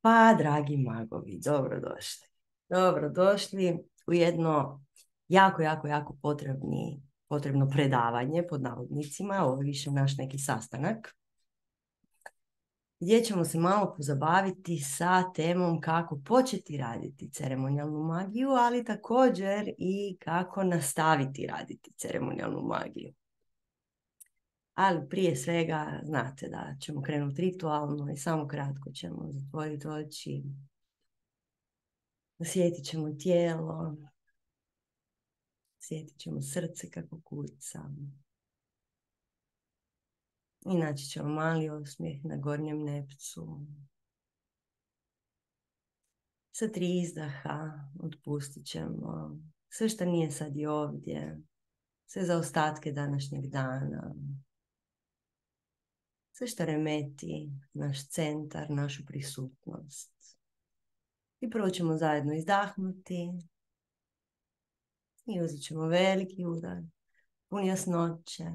Pa, dragi magovi, dobrodošli. Dobrodošli u jedno jako potrebno predavanje, pod navodnicima, ovo je više naš neki sastanak, gdje ćemo se malo pozabaviti sa temom kako početi raditi ceremonijalnu magiju, ali također i kako nastaviti raditi ceremonijalnu magiju. Ali prije svega znate da ćemo krenuti ritualno i samo kratko ćemo zatvoriti oči. Osjetit ćemo tijelo, osjetit ćemo srce kako kuca. I naći ćemo mali osmijeh na gornjem nepcu. Sa 3 izdaha otpustit ćemo sve što nije sad i ovdje, sve zaostatke današnjeg dana, sve što remeti naš centar, našu prisutnost. I prvo ćemo zajedno izdahnuti i uzet ćemo veliki udar, pun jasnoće.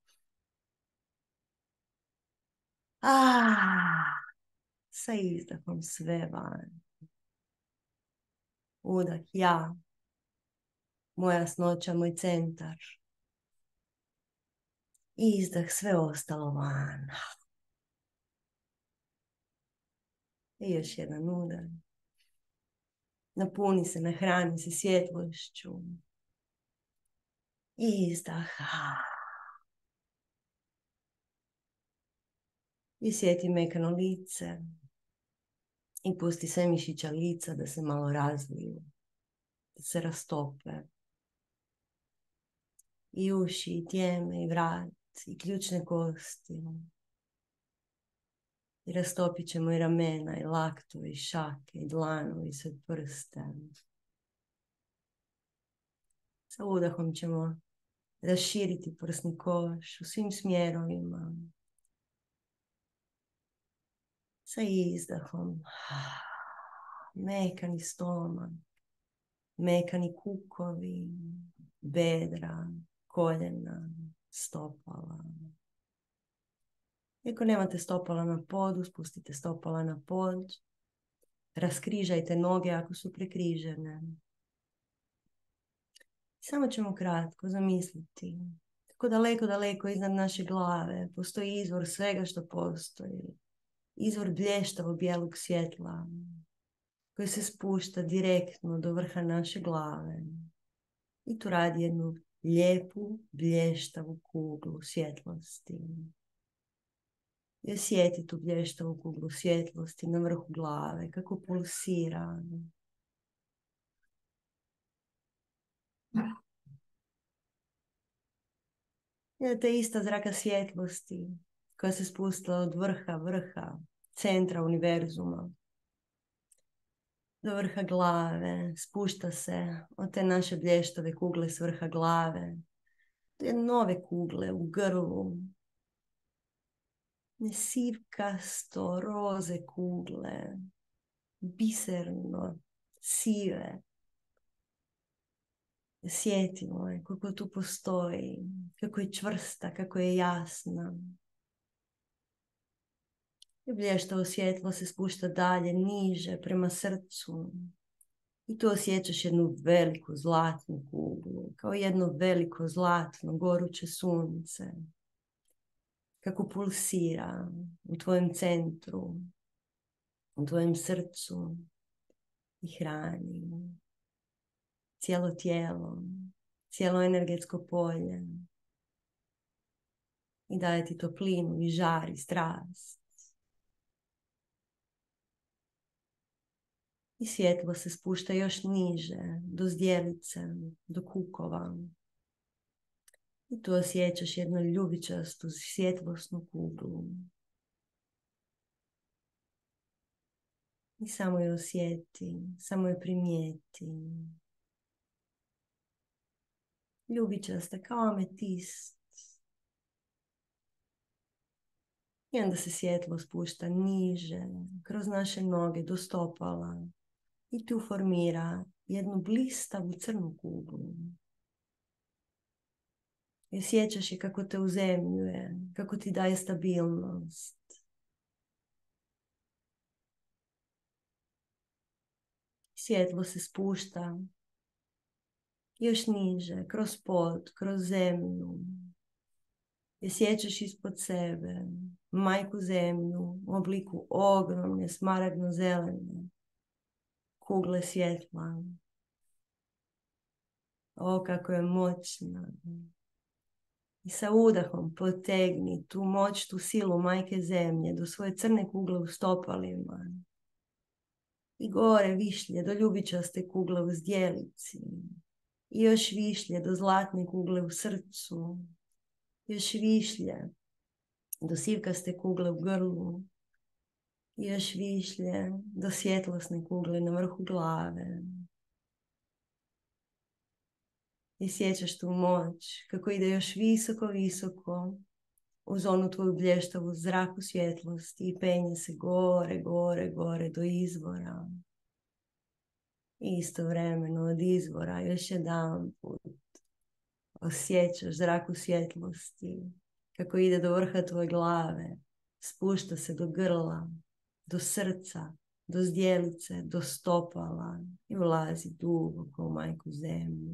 Sa izdahom sve van. Udah ja, moja jasnoća, moj centar. I izdah sve ostalo van. I još jedan udar. Napuni se, nahrani se svjetlošću. I izdah. I sjeti mekano lice. I pusti sve mišića lica da se malo razviju. Da se rastope. I uši, i tijeme, i vrat, i ključne kosti. I rastopit ćemo i ramena, i laktove, i šake, i dlanovi, i sve prste. Sa udahom ćemo raširiti prsni koš u svim smjerovima. Sa izdahom mekani stomak, mekani kukovi, bedra, koljena, stopala. Ako nemate stopala na podu, spustite stopala na pod. Raskrižajte noge ako su prekrižene. Samo ćemo kratko zamisliti kako daleko iznad naše glave postoji izvor svega što postoji. Izvor blještavog bijelog svjetla koji se spušta direktno do vrha naše glave. I tu radi jednu lijepu blještavu kuglu svjetlosti. I osjeti tu blještavu kuglu svjetlosti na vrhu glave kako pulsira. I ta ista zraka svjetlosti koja se spustila od vrha, centra univerzuma, do vrha glave, spušta se od te naše blještave kugle s vrha glave, do jedne nove kugle u grlu, sivkasto roze kugle, biserno sive. Sjetimo je kako tu postoji, kako je čvrsta, kako je jasna. I blještavo svjetlo se spušta dalje, niže, prema srcu. I tu osjećaš jednu veliku zlatnu kuglu, kao jedno veliko zlatno goruće sunce. Kako pulsira u tvojem centru, u tvojem srcu i hrani cijelo tijelo, cijelo energetsko polje. I daje ti toplinu i žar i strast. I svjetlo se spušta još niže, do zdjelice, do kukova. I tu osjećaš jednu ljubičastu svjetlosnu kuglu. I samo je osjeti, samo je primijeti. Ljubičasta kao ametist. I onda se svjetlo spušta niže, kroz naše noge do stopala. I tu formira jednu blistavu crnu kuglu. I osjećaš je kako te uzemljuje, kako ti daje stabilnost. Svjetlo se spušta još niže, kroz pod, kroz zemlju. I sjećaš ispod sebe majku zemlju u obliku ogromne smaragdno-zelene kugle svjetla. O, kako je moćna. I sa udahom potegni tu moć, tu silu majke zemlje do svoje crne kugle u stopalima. I gore višlje do ljubičaste kugle u zdjelici. I još višlje do zlatne kugle u srcu. Još višlje do sivkaste kugle u grlu. I još višlje do svjetlosne kugle na vrhu glave. I sjećaš tu moć kako ide još visoko, visoko uz onu tvoju blještavu zraku svjetlosti i penje se gore, gore, gore do izvora. I istovremeno od izvora još jedan put osjećaš zraku svjetlosti kako ide do vrha tvoje glave, spušta se do grla, do srca, do zdjelice, do stopala i ulazi duboko u majku zemlju.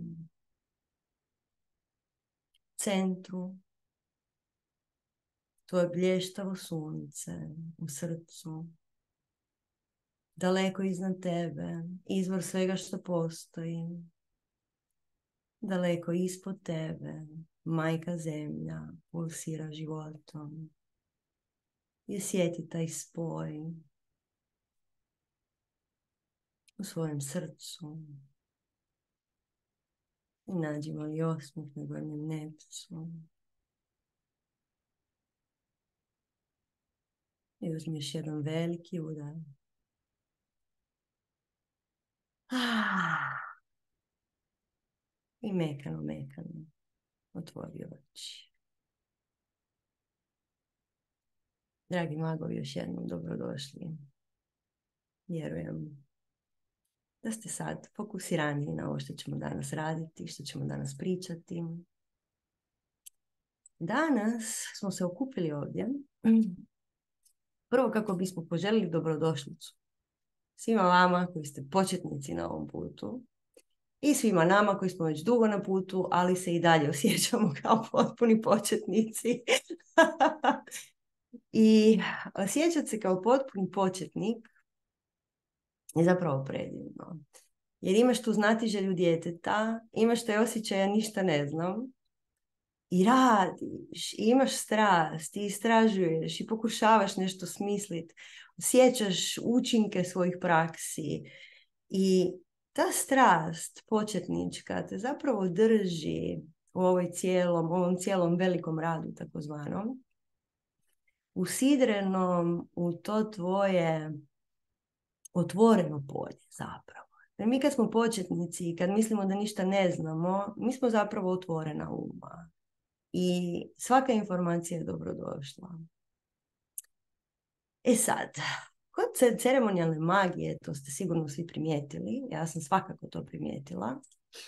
Centru tvoje blještavo sunce u srcu, daleko iznad tebe, izvor svega što postoji, daleko ispod tebe, majka zemlja pulsira životom. I osjeti taj spoj u svojem srcu. I nađi mali osmijeh na gornjem nepcu. I uzmiš jedan veliki udar. I mekano, mekano otvori oči. Dragi magovi, još jednom dobrodošli. Vjerujem da ste sad fokusirani na ovo što ćemo danas raditi, što ćemo danas pričati. Danas smo se okupili ovdje. Prvo kako bismo poželili dobrodošlicu svima vama koji ste početnici na ovom putu i svima nama koji smo već dugo na putu, ali se i dalje osjećamo kao potpuni početnici. I osjećati se kao potpuni početnik je zapravo predivno. Jer imaš tu znatiželju djeteta, imaš taj osjećaj ja ništa ne znam i radiš, i imaš strast, i istražuješ, i pokušavaš nešto smisliti, osjećaš učinke svojih praksi i ta strast početnička te zapravo drži u ovom cijelom velikom radu takozvanom, usidrenom u to tvoje otvoreno polje zapravo. Jer mi kad smo početnici i kad mislimo da ništa ne znamo, mi smo zapravo otvorena uma. I svaka informacija je dobrodošla. E sad, kod ceremonijalne magije, to ste sigurno svi primijetili, ja sam svakako to primijetila,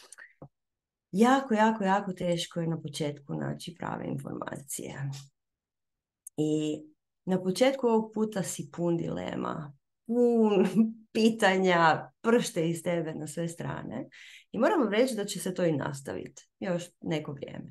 jako teško je na početku naći prave informacije. I na početku ovog puta si pun dilema, pun pitanja, pršte iz tebe na sve strane. I moram vam reći da će se to i nastaviti još neko vrijeme.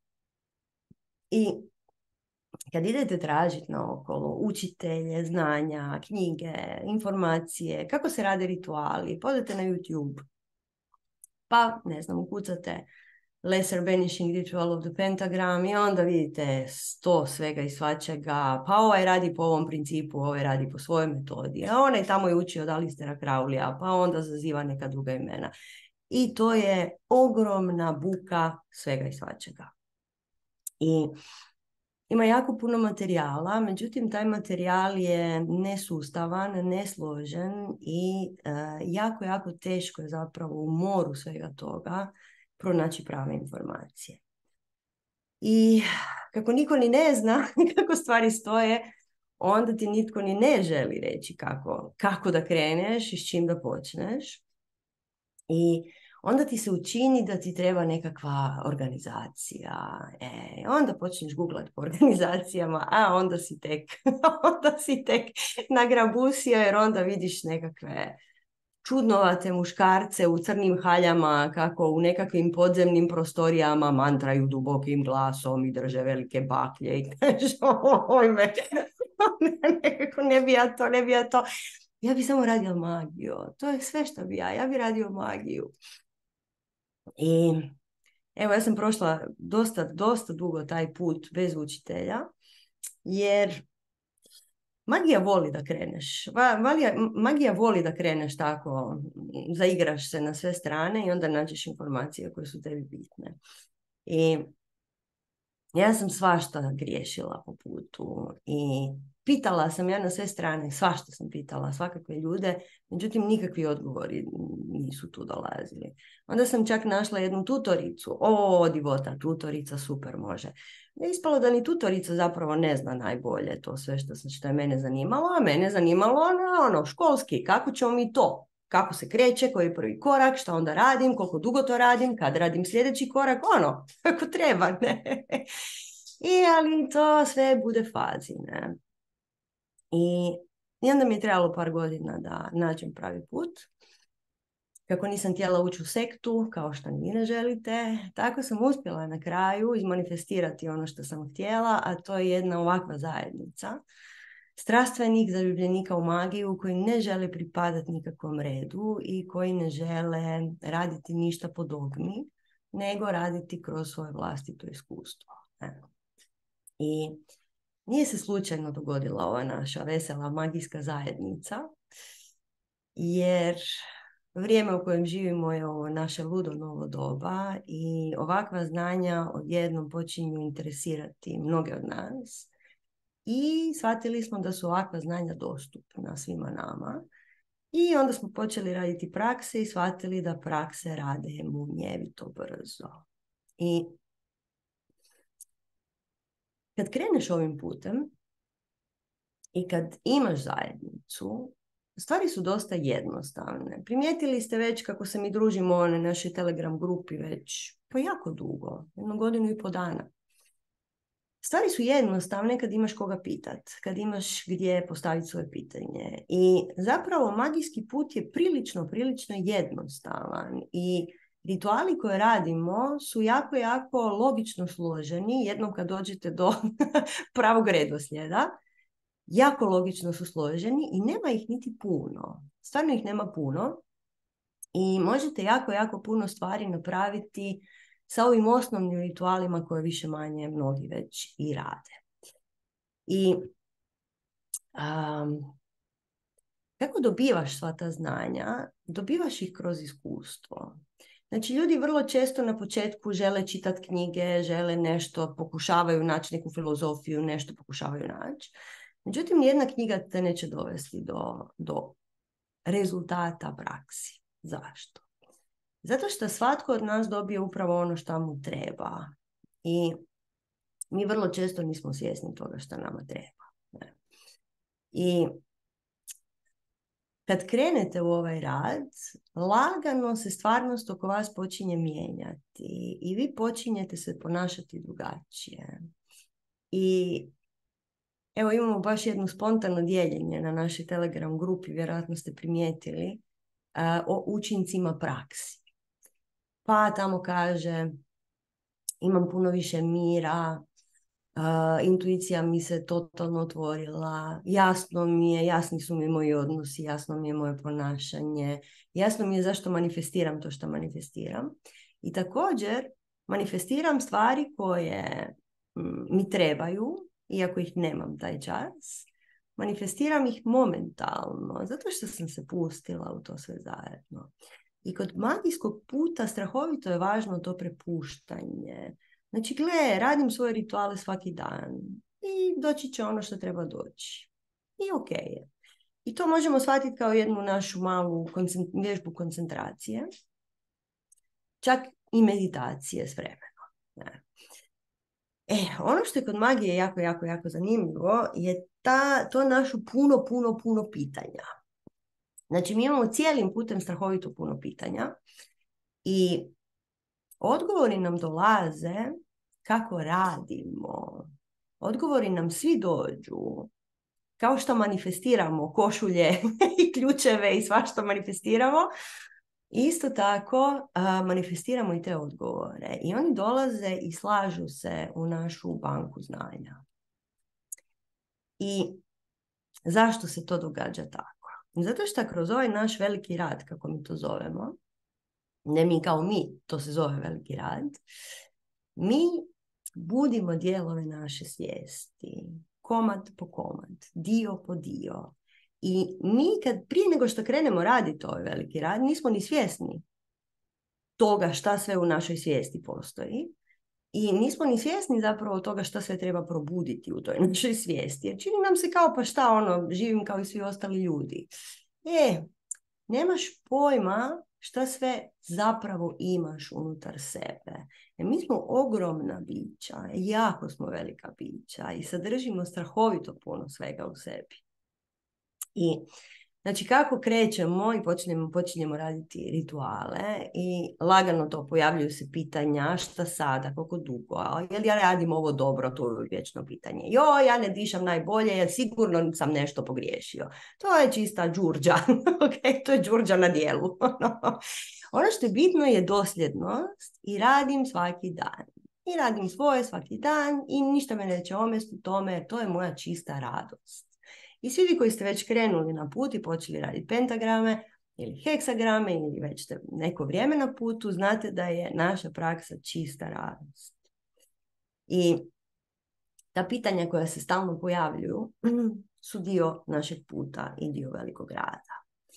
I kad idete tražiti naokolo učitelje, znanja, knjige, informacije, kako se rade rituali, podete na YouTube, pa, ne znam, ukucate Lesser Banishing Ritual of the Pentagram i onda vidite 100 svega i svačega, pa ovaj radi po ovom principu, ovaj radi po svojoj metodi, a onaj tamo je učio od Alistera Crowleya, pa onda zaziva neka druga imena. I to je ogromna buka svega i svačega. I ima jako puno materijala, međutim taj materijal je nesustavan, nesložen i jako teško je zapravo u moru svega toga pronaći prave informacije. I kako niko ni ne zna kako stvari stoje, onda ti nitko ni ne želi reći kako da kreneš i s čim da počneš. I onda ti se učini da ti treba nekakva organizacija. Onda počneš googlati po organizacijama, a onda si tek nagrabusio jer onda vidiš nekakve čudnovate muškarce u crnim haljama, kako u nekakvim podzemnim prostorijama mantraju dubokim glasom i drže velike baklje i kaže, ojme, nekako ne bi ja to. Ja bi samo radio magiju. To je sve što bi ja bi radio magiju. I evo, ja sam prošla dosta dugo taj put bez učitelja, jer magija voli da kreneš. Magija voli da kreneš tako, zaigraš se na sve strane i onda nađeš informacije koje su tebi bitne. I ja sam svašta griješila po putu i pitala sam ja na sve strane, svašta sam pitala, svakakve ljude, međutim nikakvi odgovori nisu tu dolazili. Onda sam čak našla jednu tutoricu, divota, tutorica super može. Je ispalo da ni tutorica zapravo ne zna najbolje to sve što je mene zanimalo, a mene zanimalo školski, kako ćemo mi to, kako se kreće, koji je prvi korak, šta onda radim, koliko dugo to radim, kad radim sljedeći korak, kako treba, ne. Ali to sve bude fazi, ne. I onda mi je trebalo par godina da nađem pravi put. Kako nisam htjela ući u sektu, kao što ni ne želite, tako sam uspjela na kraju izmanifestirati ono što sam htjela, a to je jedna ovakva zajednica strastvenih zaljubljenika u magiju koji ne žele pripadati nikakvom redu i koji ne žele raditi ništa po dogmi, nego raditi kroz svoje vlastito iskustvo. I nije se slučajno dogodila ova naša vesela magijska zajednica, jer vrijeme u kojem živimo je ovo naše ludo novo doba i ovakva znanja odjednom počinju interesirati mnoge od nas i shvatili smo da su ovakva znanja dostupna svima nama i onda smo počeli raditi prakse i shvatili da prakse rade munjevito brzo. I kad kreneš ovim putem i kad imaš zajednicu, stvari su dosta jednostavne. Primijetili ste već kako se mi družimo na našoj Telegram grupi već jako dugo, 1 godinu i pol dana. Stvari su jednostavne kad imaš koga pitat, kad imaš gdje postaviti svoje pitanje. I zapravo magijski put je prilično jednostavan i rituali koje radimo su jako logično složeni. Jednom kad dođete do pravog redoslijeda, jako logično su složeni i nema ih niti puno. Stvarno ih nema puno i možete jako puno stvari napraviti sa ovim osnovnim ritualima koje više manje mnogi već i rade. I kako dobivaš sva ta znanja? Dobivaš ih kroz iskustvo. Znači, ljudi vrlo često na početku žele čitati knjige, žele nešto, pokušavaju naći neku filozofiju, nešto pokušavaju naći. Međutim, nijedna knjiga te neće dovesti do rezultata praksi. Zašto? Zato što svatko od nas dobije upravo ono što mu treba. I mi vrlo često nismo svjesni toga što nama treba. I kad krenete u ovaj rad, lagano se stvarnost oko vas počinje mijenjati i vi počinjete se ponašati drugačije. I evo, imamo baš jedno spontano dijeljenje na našoj Telegram grupi, vjerojatno ste primijetili, o učincima praksi. Pa tamo kaže, imam puno više mira, intuicija mi se totalno otvorila, jasni su mi moji odnosi, jasno mi je moje ponašanje, jasno mi je zašto manifestiram to što manifestiram. I također manifestiram stvari koje mi trebaju, iako ih nemam taj čas, manifestiram ih momentalno, zato što sam se pustila u to sve zajedno. I kod magijskog puta strahovito je važno to prepuštanje. Znači, radim svoje rituale svaki dan i doći će ono što treba doći. I ok je. I to možemo shvatiti kao jednu našu malu vježbu koncentracije. Čak i meditacije s vremenom. Ne. Ono što je kod magije jako zanimljivo je to našu puno pitanja. Znači, mi imamo cijelim putem strahovito puno pitanja i odgovori nam dolaze kako radimo. Odgovori nam svi dođu kao što manifestiramo košulje i ključeve i svašta manifestiramo, isto tako manifestiramo i te odgovore. I oni dolaze i slažu se u našu banku znanja. I zašto se to događa tako? Zato što kroz ovaj naš veliki rad, kako mi to zovemo, ne mi kao mi, to se zove veliki rad, mi budimo dijelove naše svijesti, komad po komad, dio po dio. I mi prije nego što krenemo raditi ovaj veliki rad, nismo ni svjesni toga šta sve u našoj svijesti postoji. I nismo ni svjesni zapravo toga šta sve treba probuditi u toj našoj svijesti. Jer čini nam se kao pa šta živim kao i svi ostali ljudi. Nemaš pojma šta sve zapravo imaš unutar sebe. Mi smo ogromna bića, jako smo velika bića i sadržimo strahovito puno svega u sebi. I znači kako krećemo i počinjemo raditi rituale i lagano to pojavljuju se pitanja šta sada, koliko dugo, jel ja radim ovo dobro, to je vječno pitanje. Ja ne dišem najbolje jer sigurno sam nešto pogriješio. To je čista đurđa, okay? To je đurđa na dijelu. Ono što je bitno je dosljednost i radim svaki dan. I radim svoje svaki dan i ništa me neće omesti u tome jer to je moja čista radost. I svi vi koji ste već krenuli na put i počeli raditi pentagrame ili heksagrame ili već ste neko vrijeme na putu, znate da je naša praksa čista radost. I ta pitanja koja se stalno pojavljuju su dio našeg puta i dio velikog rada.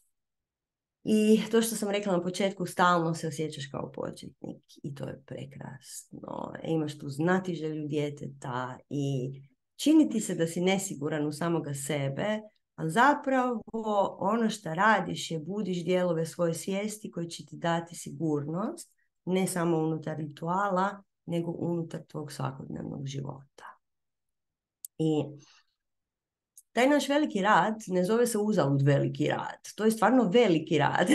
I to što sam rekla na početku, stalno se osjećaš kao početnik i to je prekrasno. Imaš tu znatiželju djeteta i čini ti se da si nesiguran u samoga sebe, a zapravo ono što radiš je budiš dijelove svoje svijesti koji će ti dati sigurnost, ne samo unutar rituala, nego unutar tvog svakodnevnog života. I taj naš veliki rad ne zove se uzalud veliki rad. To je stvarno veliki rad.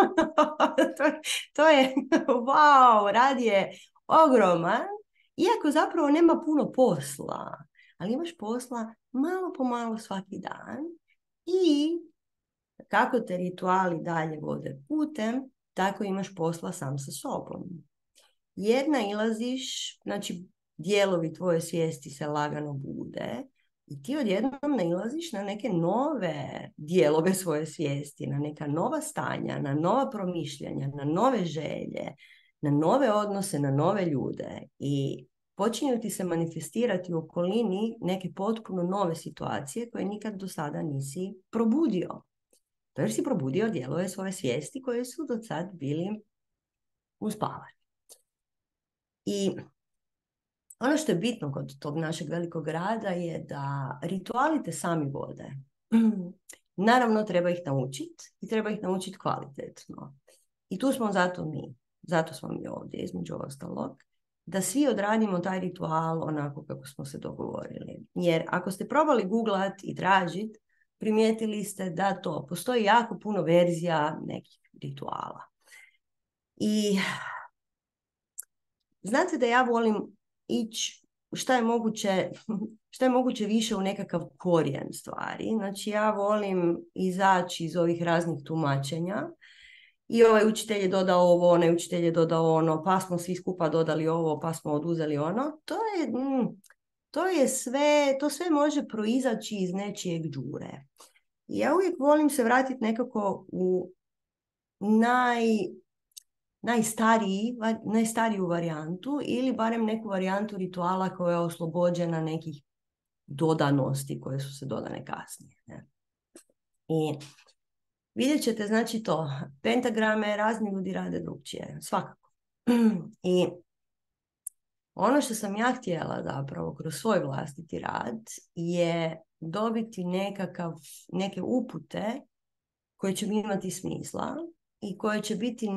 to je, wow, rad je ogroman, iako zapravo nema puno posla. Ali imaš posla malo po malo svaki dan i kako te rituali dalje vode putem, tako imaš posla sam sa sobom. Jer nailaziš, znači dijelovi tvoje svijesti se lagano bude i ti odjednom nailaziš na neke nove dijelove svoje svijesti, na neka nova stanja, na nova promišljanja, na nove želje, na nove odnose, na nove ljude i počinju ti se manifestirati u okolini neke potpuno nove situacije koje nikad do sada nisi probudio. To jer si probudio dijelove svoje svijesti koje su do sad bili uspavani. I ono što je bitno kod tog našeg velikog rada je da rituali te sami vode. Naravno, treba ih naučiti i treba ih naučiti kvalitetno. I tu smo zato mi. Zato smo mi ovdje, između ostalog, da svi odradimo taj ritual onako kako smo se dogovorili. Jer ako ste probali googlat i tražiti, primijetili ste da to postoji jako puno verzija nekih rituala. I znate da ja volim ići šta je moguće više u nekakav korijen stvari. Znači ja volim izaći iz ovih raznih tumačenja i ovaj učitelj je dodao ovo, onaj učitelj je dodao ono, pa smo svi skupa dodali ovo, pa smo oduzeli ono. To sve može proizaći iz nečijeg đure. I ja uvijek volim se vratiti nekako u najstariju varijantu ili barem neku varijantu rituala koja je oslobođena nekih dodanosti koje su se dodane kasnije. Ne? I vidjet ćete, znači to, pentagrame razni ljudi rade drugčije, svakako. I ono što sam ja htjela zapravo kroz svoj vlastiti rad je dobiti neke upute koje će mi imati smisla i koje će biti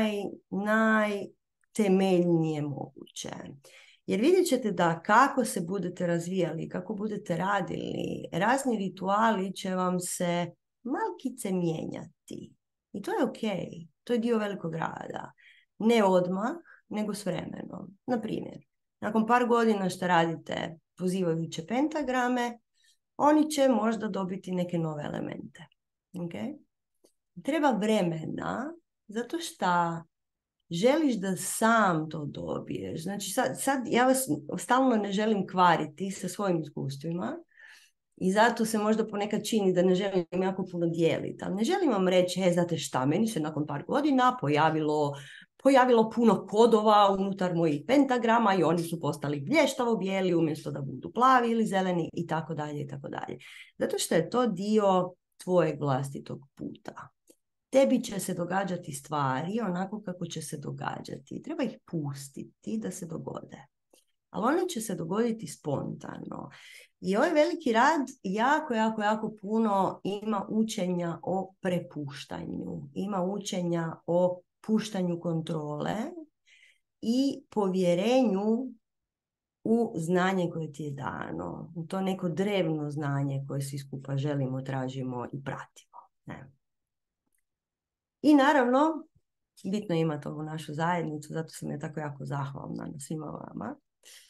najtemeljnije moguće. Jer vidjet ćete da kako se budete razvijali, kako budete radili, razni rituali će vam se malkice mijenjati. I to je ok, to je dio velikog rada. Ne odmah, nego s vremenom. Na primjer, nakon par godina što radite pozivajuće pentagrame, oni će možda dobiti neke nove elemente. Okay? Treba vremena, zato što želiš da sam to dobiješ. Znači sad ja vas stalno ne želim kvariti sa svojim iskustvima i zato se možda ponekad čini da ne želim jako puno dijeliti. Ali ne želim vam reći, znate šta, meni se nakon par godina pojavilo puno kodova unutar mojih pentagrama i oni su postali blještavo bijeli umjesto da budu plavi ili zeleni i tako dalje i tako dalje. Zato što je to dio tvojeg vlastitog puta. Tebi će se događati stvari onako kako će se događati. Treba ih pustiti da se dogode. Ali one će se dogoditi spontano. I ovaj veliki rad jako puno ima učenja o prepuštanju. Ima učenja o puštanju kontrole i povjerenju u znanje koje ti je dano. U to neko drevno znanje koje svi skupa želimo, tražimo i pratimo. Ne? I naravno, bitno je imati ovu našu zajednicu, zato sam ja tako jako zahvalna na svima vama.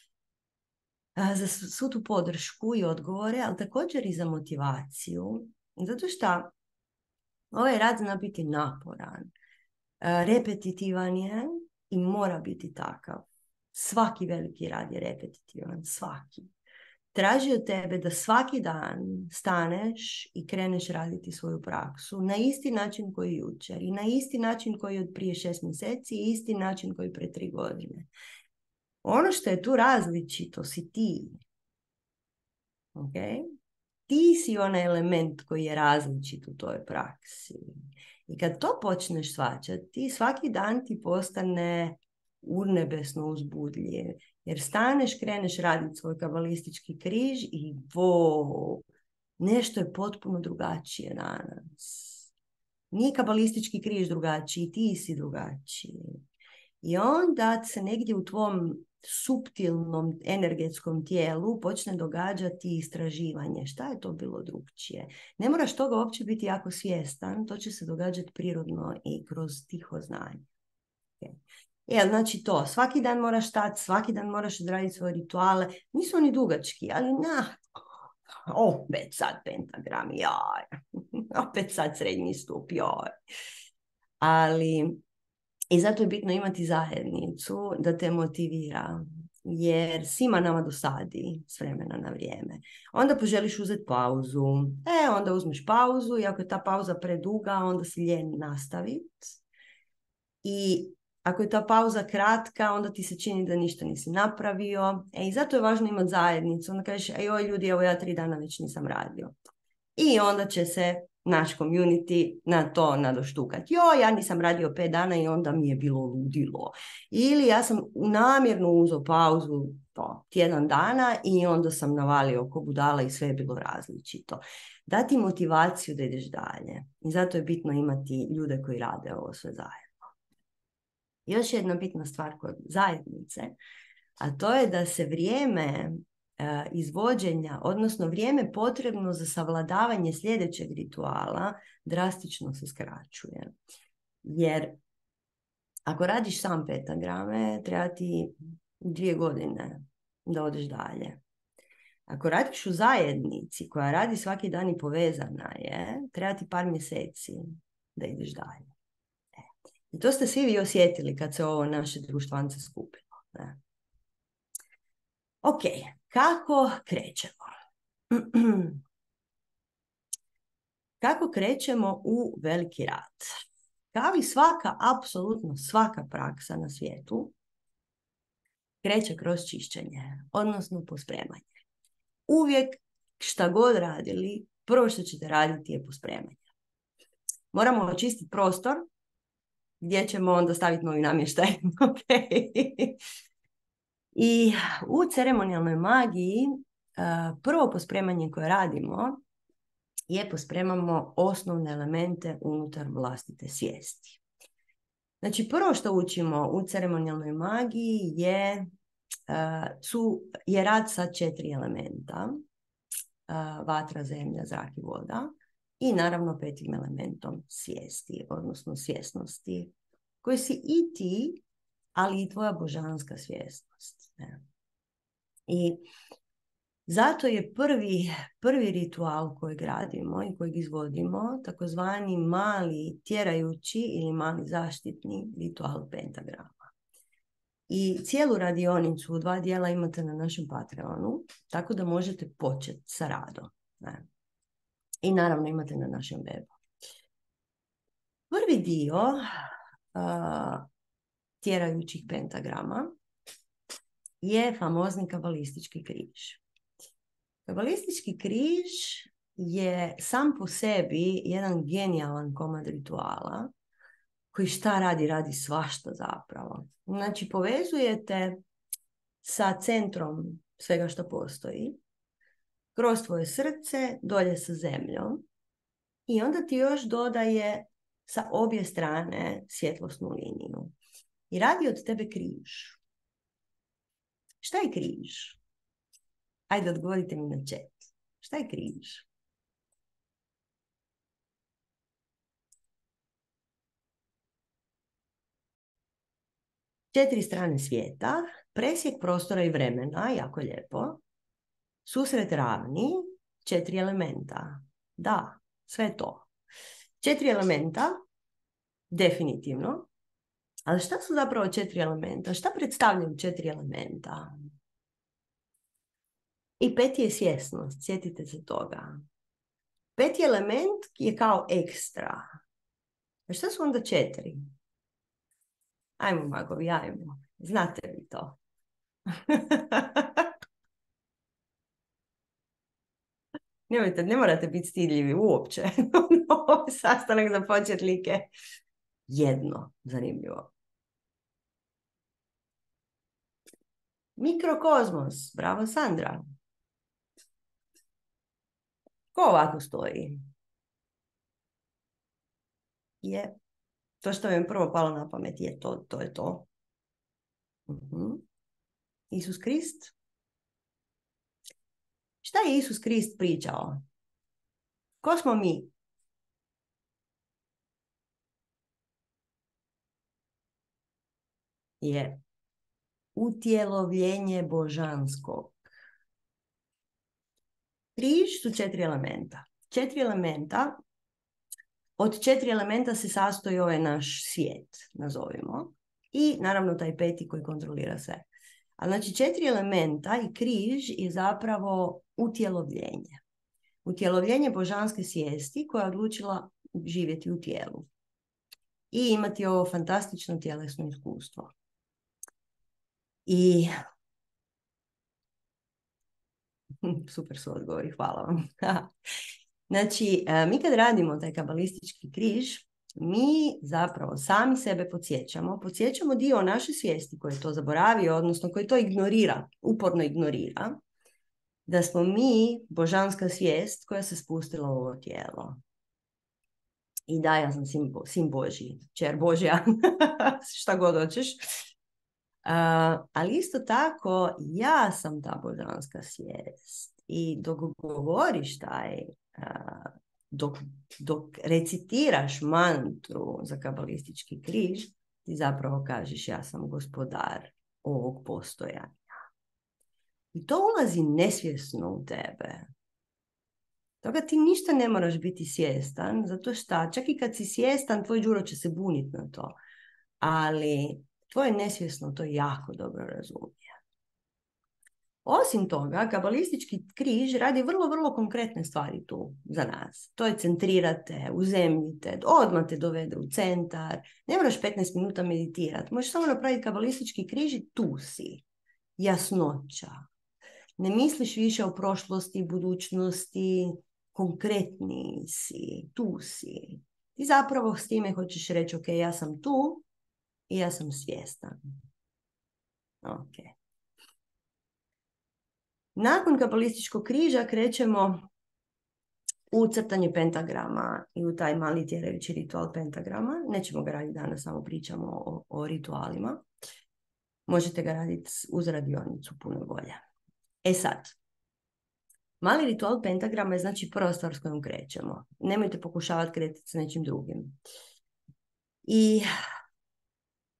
Za svu tu podršku i odgovore, ali također i za motivaciju. Zato što ovaj rad zna biti naporan. Repetitivan je i mora biti takav. Svaki veliki rad je repetitivan, svaki. Traži od tebe da svaki dan staneš i kreneš raditi svoju praksu na isti način koji jučer i na isti način koji od prije 6 mjeseci i isti način koji pre 3 godine. Ono što je tu različito si ti. Okay? Ti si onaj element koji je različit u toj praksi. I kad to počneš shvaćati, svaki dan ti postane urnebesno uzbudljiv. Jer staneš, kreneš raditi svoj kabalistički križ i nešto je potpuno drugačije danas. Nije kabalistički križ drugačiji, ti si drugačiji. I onda se negdje u tvom suptilnom energetskom tijelu počne događati istraživanje. Šta je to bilo drugčije? Ne moraš toga uopće biti jako svjestan, to će se događati prirodno i kroz tiho znanje. Okay. Znači to, svaki dan moraš stati, svaki dan moraš odraditi svoje rituale. Nisu oni dugački, ali opet sad pentagram, jaj. Opet sad srednji stup, jaj. Ali i zato je bitno imati zajednicu da te motivira, jer svima nama dosadi s vremena na vrijeme. Onda poželiš uzeti pauzu. Onda uzmeš pauzu i ako je ta pauza preduga, onda si lijen nastaviti. I ako je ta pauza kratka, onda ti se čini da ništa nisi napravio. I zato je važno imati zajednicu. Onda kažeš, joj ljudi, evo ja 3 dana već nisam radio. I onda će se naš community na to nadoštukati. Ja nisam radio 5 dana i onda mi je bilo ludilo. Ili ja sam namjerno uzeo pauzu tjedan dana i onda sam navalio oko budala i sve je bilo različito. Dati motivaciju da ideš dalje. I zato je bitno imati ljude koji rade ovo sve zajedno. Još jedna bitna stvar kod zajednice, a to je da se vrijeme izvođenja, odnosno vrijeme potrebno za savladavanje sljedećeg rituala drastično se skraćuje. Jer ako radiš sam pentagrame, treba ti 2 godine da odeš dalje. Ako radiš u zajednici koja radi svaki dan i povezana je, treba ti par mjeseci da ideš dalje. I to ste svi vi osjetili kad se ovo naše društvance skupilo. Ne? Ok, kako krećemo? Kako krećemo u veliki rad? Kao i apsolutno svaka praksa na svijetu, kreće kroz čišćenje, odnosno pospremanje. Uvijek šta god radili, prvo što ćete raditi je pospremanje. Moramo očistiti prostor gdje ćemo onda staviti novi namještaj. Okay. I u ceremonijalnoj magiji prvo pospremanje koje radimo je pospremamo osnovne elemente unutar vlastite svijesti. Znači prvo što učimo u ceremonijalnoj magiji je rad sa 4 elementa. Vatra, zemlja, zrak i voda. I naravno 5. elementom svijesti, odnosno svjesnosti, koji si i ti, ali i tvoja božanska svjesnost. Ne? I Zato je prvi ritual koji gradimo i kojeg izvodimo takozvani mali tjerajući ili mali zaštitni ritual pentagrama. I cijelu radionicu u 2 dijela imate na našem Patreonu, tako da možete početi sa radom. Ne? I naravno imate na našem webu. Prvi dio tjerajućih pentagrama je famozni kabalistički križ. Kabalistički križ je sam po sebi jedan genijalan komad rituala koji šta radi? Radi svašta zapravo. Znači povezujete sa centrom svega što postoji, kroz tvoje srce, dolje sa zemljom i onda ti još dodaje sa obje strane svjetlosnu liniju. I radi od tebe križ. Šta je križ? Ajde, odgovorite mi na chat. Šta je križ? Četiri strane svijeta, presjek prostora i vremena, jako lijepo. Susret ravni, 4 elementa. Da, sve to. 4 elementa, definitivno. Ali šta su zapravo 4 elementa? Šta predstavljaju 4 elementa? I 5. je svjesnost, sjetite se toga. 5. element je kao ekstra. A šta su onda 4? Ajmo magovi, ajmo. Znate vi to? Ne morate biti stidljivi uopće. Ovo je sastanak za početnike. Jedno zanimljivo. Mikrokozmos. Bravo, Sandra. Ko ovako stoji? Je. To što mi je prvo palo na pamet je to je to. Isus Krist. Šta je Isus Krist pričao? Ko smo mi? Je utjelovljenje božanskog. Križ su 4 elementa. 4 elementa, od 4 elementa se sastoji ovaj naš svijet, nazovimo. I naravno taj 5. koji kontrolira sve. A znači 4 elementa i križ je zapravo utjelovljenje. Utjelovljenje božanske svijesti koja je odlučila živjeti u tijelu. I imati ovo fantastično tjelesno iskustvo. I super su odgovori, hvala vam. Znači, mi kad radimo taj kabalistički križ, mi zapravo sami sebe podsjećamo dio naše svijesti koji je to zaboravio, odnosno koji to ignorira, uporno ignorira, da smo mi božanska svijest koja se spustila u ovo tijelo. I da, ja sam sin Božji, čer Božja, šta god hoćeš. Ali isto tako, ja sam ta božanska svijest. I dok govoriš dok recitiraš mantru za kabalistički križ, ti zapravo kažeš ja sam gospodar ovog postojanja. I to ulazi nesvjesno u tebe. Toga ti ništa ne moraš biti svjestan, zato što čak i kad si svjestan, tvoj đuro će se buniti na to. Ali tvoje nesvjesno to jako dobro razumije. Osim toga, kabalistički križ radi vrlo, vrlo konkretne stvari tu za nas. To je centrirate, uzemljite, odmah te dovede u centar. Ne moraš 15 minuta meditirati. Možeš samo napraviti kabalistički križ i tu si. Jasnoća. Ne misliš više o prošlosti, budućnosti, konkretni si, tu si. Ti zapravo s time hoćeš reći, ok, ja sam tu i ja sam svjestan. Ok. Nakon kabalističkog križa krećemo u crtanje pentagrama i u taj mali tjerajući ritual pentagrama. Nećemo ga raditi danas, samo pričamo o ritualima. Možete ga raditi uz radionicu, puno bolje. E sad, mali ritual pentagrama je znači prva stvar s kojom krećemo. Nemojte pokušavati kretati s nečim drugim. I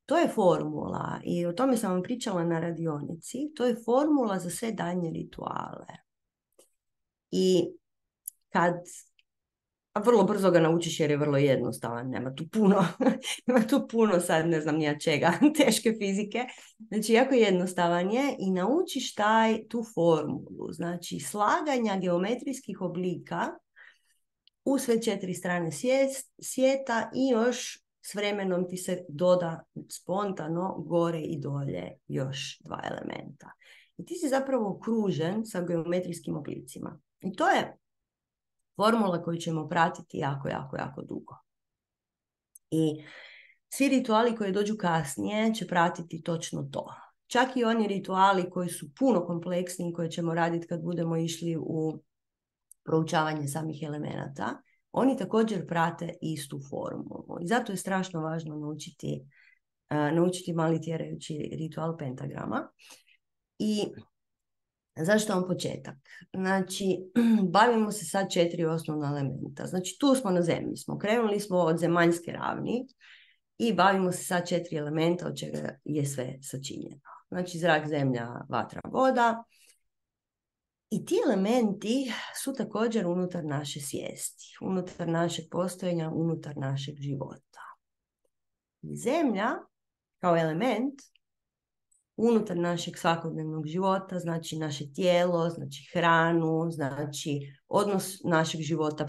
To je formula i o tome sam vam pričala na radionici. To je formula za sve daljnje rituale. I kad, a vrlo brzo ga naučiš jer je vrlo jednostavan, nema tu puno sad ne znam nija čega, teške fizike. Znači jako jednostavan je i naučiš tu formulu, znači slaganja geometrijskih oblika u sve 4 strane svijeta i još s vremenom ti se doda spontano gore i dolje još 2 elementa. I ti si zapravo okružen sa geometrijskim oblicima. I to je formula koju ćemo pratiti jako dugo. I svi rituali koji dođu kasnije će pratiti točno to. Čak i oni rituali koji su puno kompleksniji, koje ćemo raditi kad budemo išli u proučavanje samih elemenata, oni također prate istu formulu. I zato je strašno važno naučiti mali tjerajući ritual pentagrama. I zašto vam početak? Znači, bavimo se sad 4 osnovna elementa. Znači, tu smo na zemlji. Krenuli smo od zemaljske ravni i bavimo se sad 4 elementa od čega je sve sačinjeno. Znači, zrak, zemlja, vatra, voda. I ti elementi su također unutar naše svijesti, unutar našeg postojanja, unutar našeg života. Zemlja kao element unutar našeg svakodnevnog života, znači naše tijelo, znači hranu, znači odnos našeg života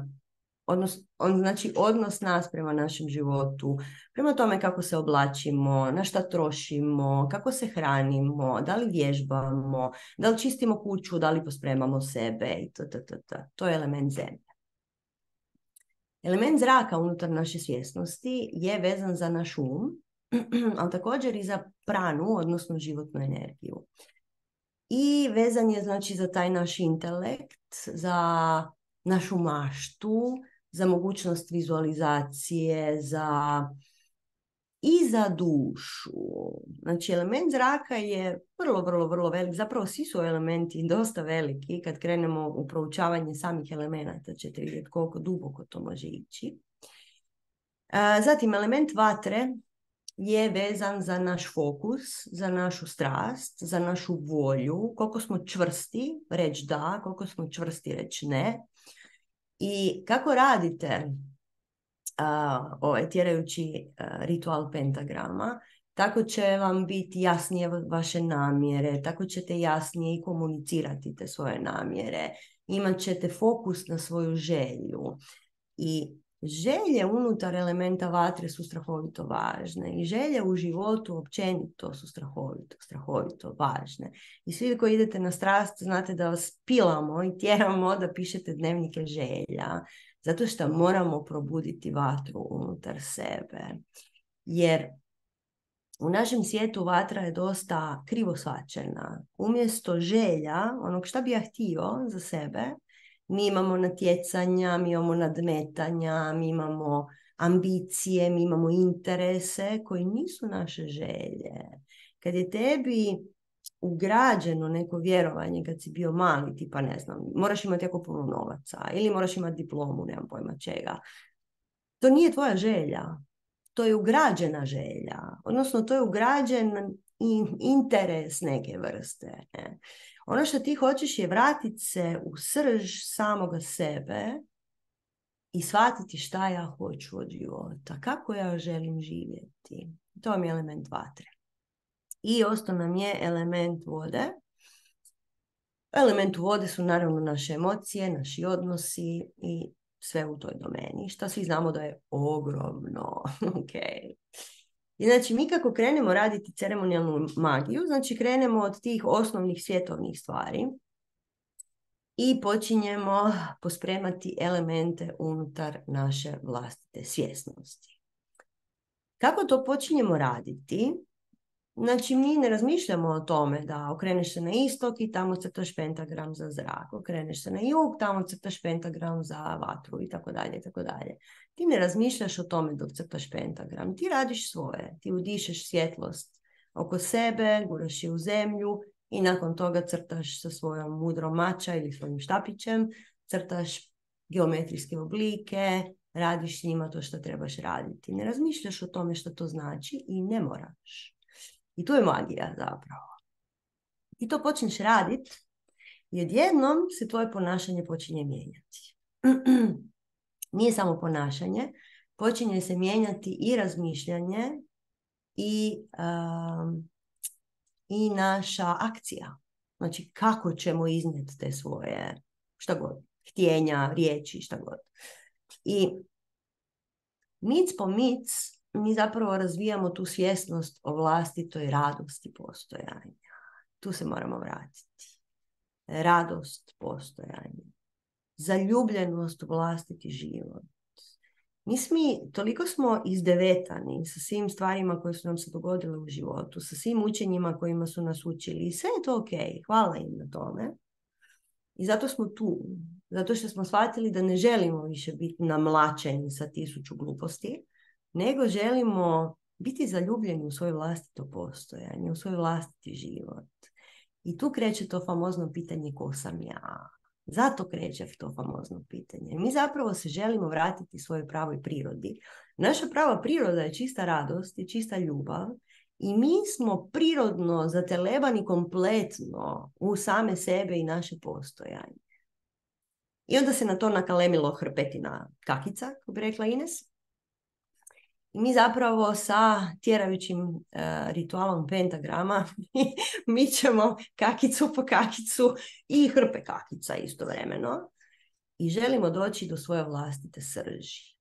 odnos nas prema našem životu, prema tome kako se oblačimo, na šta trošimo, kako se hranimo, da li vježbamo, da li čistimo kuću, da li pospremamo sebe i to je element zemlje. Element zraka unutar naše svjesnosti je vezan za naš ali također i za pranu, odnosno životnu energiju. I vezan je znači za taj naš intelekt, za našu maštu, za mogućnost vizualizacije, i za dušu. Znači, element zraka je vrlo velik. Zapravo, svi su elementi dosta veliki. Kad krenemo u proučavanje samih elemenata, ćete vidjeti koliko duboko to može ići. Zatim, element vatre je vezan za naš fokus, za našu strast, za našu volju, koliko smo čvrsti reći da, koliko smo čvrsti reći ne. I kako radite tjerajući ritual pentagrama, tako će vam biti jasnije vaše namjere, tako ćete jasnije i komunicirati te svoje namjere, imat ćete fokus na svoju želju. I želje unutar elementa vatre su strahovito važne i želje u životu općenito su strahovito važne. I svi koji idete na strast znate da vas pilamo i tjeramo da pišete dnevnike želja, zato što moramo probuditi vatru unutar sebe. Jer u našem svijetu vatra je dosta krivo shvaćena. Umjesto želja, onog šta bi ja htio za sebe, mi imamo natjecanja, mi imamo nadmetanja, mi imamo ambicije, mi imamo interese koji nisu naše želje. Kad je tebi ugrađeno neko vjerovanje kad si bio mali, tipa ne znam, moraš imati jako puno novaca ili moraš imati diplomu, nemam pojma čega. To nije tvoja želja. To je ugrađena želja. Odnosno, to je ugrađen interes neke vrste. Ne? Ono što ti hoćeš je vratiti se u srž samoga sebe i shvatiti šta ja hoću od života, kako ja želim živjeti. To mi je element vatre. I ostao nam je element vode. U elementu vode su naravno naše emocije, naši odnosi i sve u toj domeni, što svi znamo da je ogromno. Okay. I znači, mi kako krenemo raditi ceremonijalnu magiju, znači krenemo od tih osnovnih svjetovnih stvari i počinjemo pospremati elemente unutar naše vlastite svjesnosti. Kako to počinjemo raditi? Znači, mi ne razmišljamo o tome da okreneš se na istok i tamo crtaš pentagram za zrak, okreneš se na jug, tamo crtaš pentagram za vatru i tako dalje, i tako dalje. Ti ne razmišljaš o tome dok crtaš pentagram, ti radiš svoje, ti udišeš svjetlost oko sebe, guraš je u zemlju i nakon toga crtaš sa svojom mudrom mača ili svojim štapićem, crtaš geometrijske oblike radiš s njima to što trebaš raditi. Ne razmišljaš o tome što to znači i ne moraš. I tu je magija zapravo. I to počneš raditi i odjednom se tvoje ponašanje počinje mijenjati. Nije samo ponašanje, počinje se mijenjati i razmišljanje i naša akcija. Znači kako ćemo iznijeti te svoje, šta god, htjenja, riječi, šta god. I mic po mic mi zapravo razvijamo tu svjesnost o vlastitoj radosti postojanja. Tu se moramo vratiti. Radost postojanja. Zaljubljenost u vlastiti život. Toliko smo izdevetani sa svim stvarima koje su nam se dogodile u životu, sa svim učenjima kojima su nas učili i sve je to ok, hvala im na tome. I zato smo tu, zato što smo shvatili da ne želimo više biti namlačeni sa 1000 gluposti, nego želimo biti zaljubljeni u svoje vlastito postojanje, u svoj vlastiti život. I tu kreće to famozno pitanje ko sam ja. Zato kreće to famozno pitanje. Mi zapravo se želimo vratiti svojoj pravoj prirodi. Naša prava priroda je čista radost i čista ljubav i mi smo prirodno zatelebani kompletno u same sebe i naše postojanje. I onda se na to nakalemilo hrpetina kakica, kako bi rekla Ines. I mi zapravo sa tjerajućim ritualom pentagrama mi ćemo kakicu po kakicu i hrpe kakica istovremeno i želimo doći do svoje vlastite srži.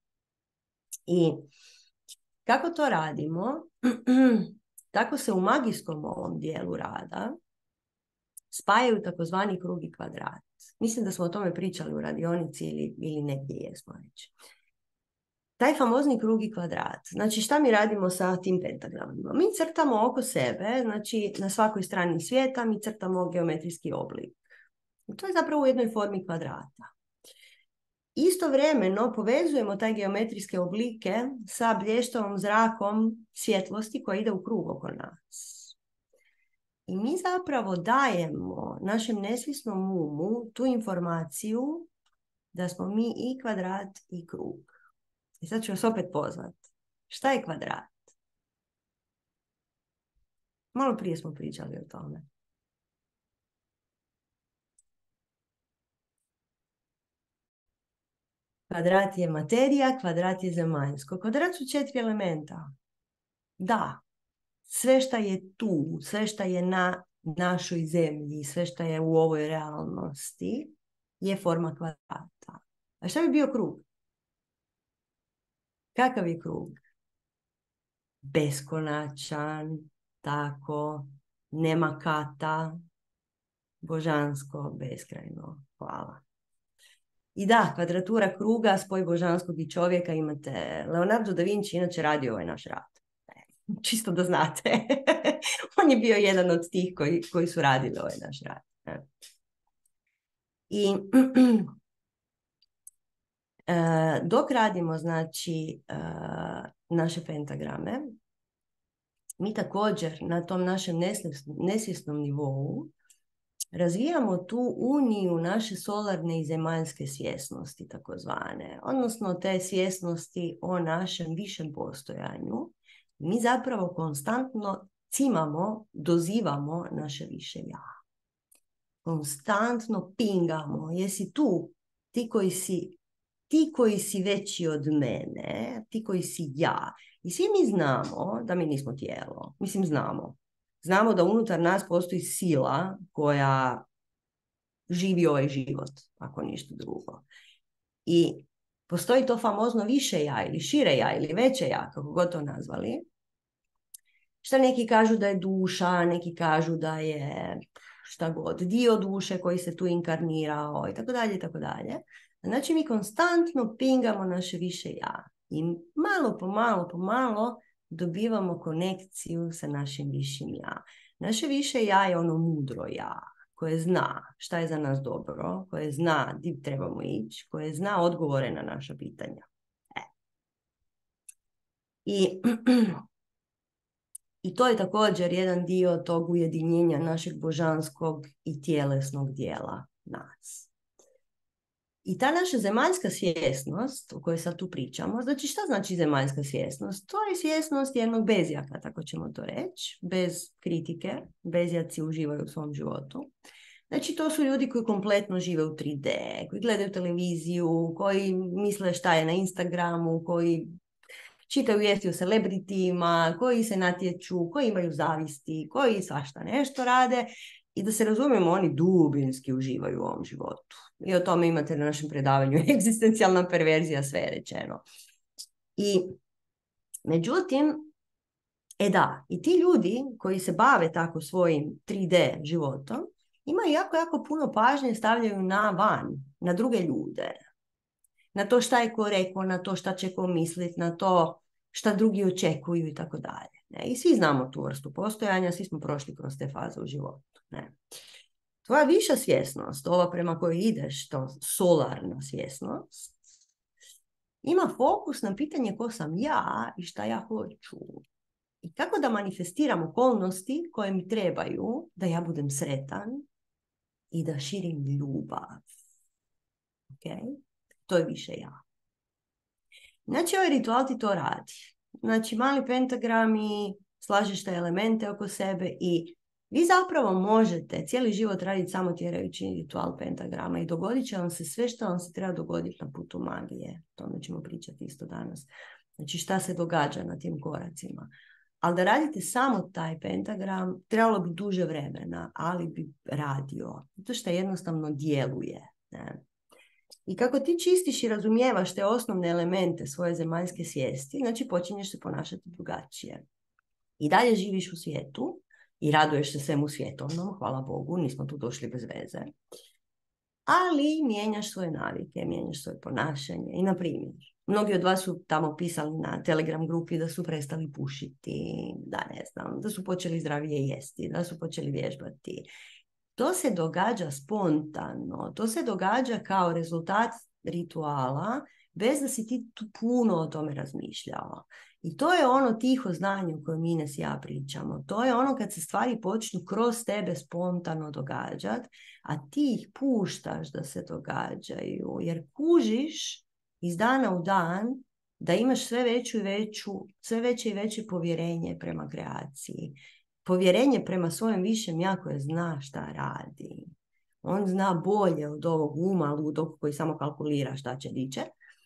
I kako to radimo? Tako se u magijskom ovom dijelu rada spajaju takozvani krug i kvadrat. Mislim da smo o tome pričali u radionici ili negdje jesmo već. Taj famozni krug i kvadrat. Znači šta mi radimo sa tim pentagramima? Mi crtamo oko sebe, znači na svakoj strani svijeta mi crtamo geometrijski oblik. I to je zapravo u jednoj formi kvadrata. Istovremeno povezujemo taj geometrijske oblike sa blještavom zrakom svjetlosti koja ide u krug oko nas. I mi zapravo dajemo našem nesvjesnom umu tu informaciju da smo mi i kvadrat i krug. I sad ću vas opet pozvati. Šta je kvadrat? Malo prije smo pričali o tome. Kvadrat je materija, kvadrat je zemaljsko. Kvadrat su 4 elementa. Da, sve šta je tu, sve šta je na našoj zemlji, sve šta je u ovoj realnosti je forma kvadrata. A šta bi bio krug? Kakav je krug? Beskonačan, tako, nema kata, božansko, beskrajno. Hvala. I da, kvadratura kruga, spoj božanskog i čovjeka, imate Leonardo da Vinci, inače radio ovaj naš rad. Čisto da znate. On je bio jedan od tih koji su radili ovaj naš rad. I dok radimo, znači, naše pentagrame, mi također na tom našem nesvjesnom nivou razvijamo tu uniju naše solarne i zemaljske svjesnosti, takozvane, odnosno te svjesnosti o našem višem postojanju. Mi zapravo konstantno cimamo, dozivamo naše više ja. Konstantno pingamo, jesi tu, ti koji si veći od mene, ti koji si ja. I svi mi znamo da mi nismo tijelo. Mislim, znamo. Znamo da unutar nas postoji sila koja živi ovaj život, ako ništa drugo. I postoji to famozno više ja ili šire ja ili veće ja, kako god to nazvali. Šta neki kažu da je duša, neki kažu da je šta god, dio duše koji se tu inkarnirao i tako dalje i tako dalje. Znači mi konstantno pingamo naše više ja i malo po malo dobivamo konekciju sa našim višim ja. Naše više ja je ono mudro ja, koje zna šta je za nas dobro, koje zna gdje trebamo ići, koje zna odgovore na naša pitanja. I to je također jedan dio tog ujedinjenja našeg božanskog i tjelesnog dijela nas. I ta naša zemaljska svjesnost o kojoj sad tu pričamo, znači šta znači zemaljska svjesnost? To je svjesnost jednog bezjaka, tako ćemo to reći, bez kritike, bezjaci uživaju u svom životu. Znači to su ljudi koji kompletno žive u 3D, koji gledaju televiziju, koji misle šta je na Instagramu, koji čitaju vijesti o celebritima, koji se natječu, koji imaju zavisti, koji svašta nešto rade. I da se razumijemo, oni dubinski uživaju u ovom životu. I o tome imate na našem predavanju egzistencijalna perverzija, sve je rečeno. I međutim, i ti ljudi koji se bave tako svojim 3D životom, imaju jako, jako puno pažnje stavljaju na van, na druge ljude. Na to šta je ko rekao, na to šta će ko misliti, na to šta drugi očekuju i tako dalje. I svi znamo tu vrstu postojanja, svi smo prošli kroz te faze u životu. Ne? Tvoja viša svjesnost, ova prema kojoj ideš, to solarna svjesnost, ima fokus na pitanje ko sam ja i šta ja hoću. I kako da manifestiram okolnosti koje mi trebaju da ja budem sretan i da širim ljubav. Okay? To je više ja. Znači, ovaj ritual ti to radi. Znači, mali pentagrami, slažeš te elemente oko sebe i vi zapravo možete cijeli život raditi samo tjerajući ritual pentagrama i dogodit će vam se sve što vam se treba dogoditi na putu magije. O tome ćemo pričati isto danas. Znači, šta se događa na tim koracima. Ali da radite samo taj pentagram, trebalo bi duže vremena, ali bi radio. Zato što jednostavno djeluje. Ne? I kako ti čistiš i razumijevaš te osnovne elemente svoje zemaljske svijesti, znači počinješ se ponašati drugačije. I dalje živiš u svijetu i raduješ se svemu svjetovnom, hvala Bogu, nismo tu došli bez veze. Ali mijenjaš svoje navike, mijenjaš svoje ponašanje. I na primjer, mnogi od vas su tamo pisali na Telegram grupi da su prestali pušiti, da su počeli zdravije jesti, da su počeli vježbati. To se događa spontano, to se događa kao rezultat rituala, bez da si ti tu puno o tome razmišljala. I to je ono tiho znanje o kojem Ines i ja pričamo. To je ono kad se stvari počnu kroz tebe spontano događati, a ti ih puštaš da se događaju. Jer kužiš iz dana u dan da imaš sve veće i veće povjerenje prema kreaciji. Povjerenje prema svojem višem ja koje zna šta radi. On zna bolje od ovog uma ludog koji samo kalkulira šta će diće.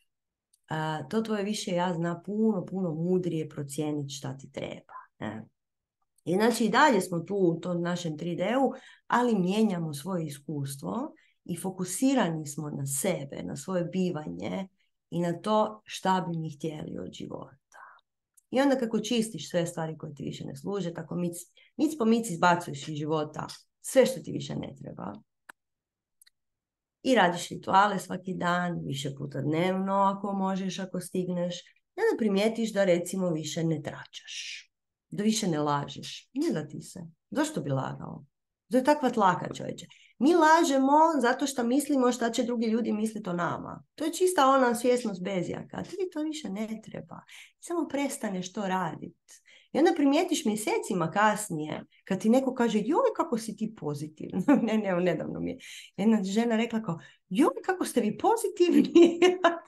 To tvoje više ja zna puno mudrije procijeniti šta ti treba. Ne? I znači i dalje smo tu u tom našem 3D-u, ali mijenjamo svoje iskustvo i fokusirani smo na sebe, na svoje bivanje i na to šta bi mi htjeli od života. I onda kako čistiš sve stvari koje ti više ne služe, tako mic po mic izbacuješ iz života sve što ti više ne treba. I radiš rituale svaki dan, više puta dnevno ako možeš, ako stigneš. I onda primijetiš da recimo više ne tračaš, da više ne lažeš. Ne da ti se. Zašto bi lagao? To je takva tlaka, čovječe. Mi lažemo zato što mislimo šta će drugi ljudi misliti o nama. To je čista ona svjesnost bezjaka. A ti to više ne treba. Samo prestaneš to raditi. I onda primijetiš mjesecima kasnije, kad ti neko kaže, joj, kako si ti pozitivna. Nedavno mi je jedna žena rekla kao, joj, kako ste vi pozitivni.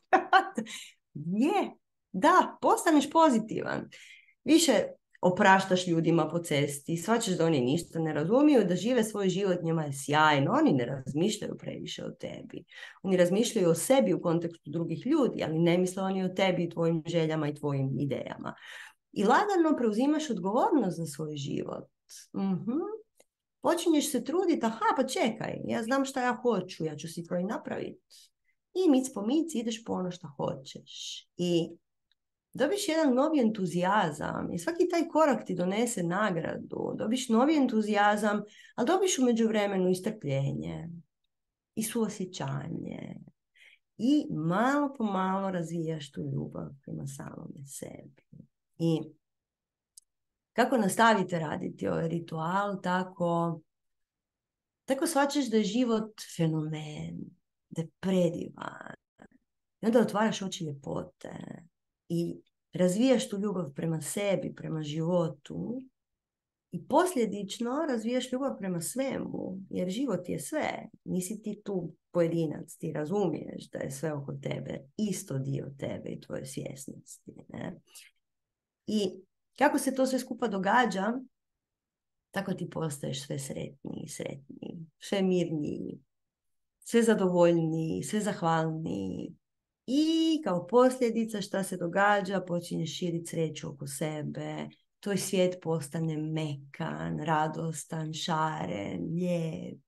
Je, da, postaneš pozitivan. Više opraštaš ljudima po cesti, shvaćaš da oni ništa ne razumiju, da žive svoj život, njima je sjajno, oni ne razmišljaju previše o tebi. Oni razmišljaju o sebi u kontekstu drugih ljudi, ali ne misle oni o tebi i tvojim željama i tvojim idejama. I lagano preuzimaš odgovornost za svoj život. Počinješ se truditi, pa čekaj, ja znam šta ja hoću, ja ću si to i napraviti. I mic po mic ideš po ono što hoćeš. I dobiš jedan novi entuzijazam i svaki taj korak ti donese nagradu. Dobiš novi entuzijazam, ali dobiš u međuvremenu i strpljenje i suosjećanje. I malo po malo razvijaš tu ljubav prema samome sebi. I kako nastavite raditi ovaj ritual, tako shvaćaš da je život fenomen, da je predivan. I onda otvaraš oči ljepote i razvijaš tu ljubav prema sebi, prema životu I posljedično razvijaš ljubav prema svemu, jer život je sve. Nisi ti tu pojedinac, ti razumiješ da je sve oko tebe isto dio tebe i tvoje svjesnosti. Ne? I kako se to sve skupa događa, tako ti postaješ sve sretniji i sretniji, sve mirniji, sve zadovoljniji, sve zahvalniji. I kao posljedica šta se događa, počinješ širiti sreću oko sebe, tvoj svijet postane mekan, radostan, šaren, lijep.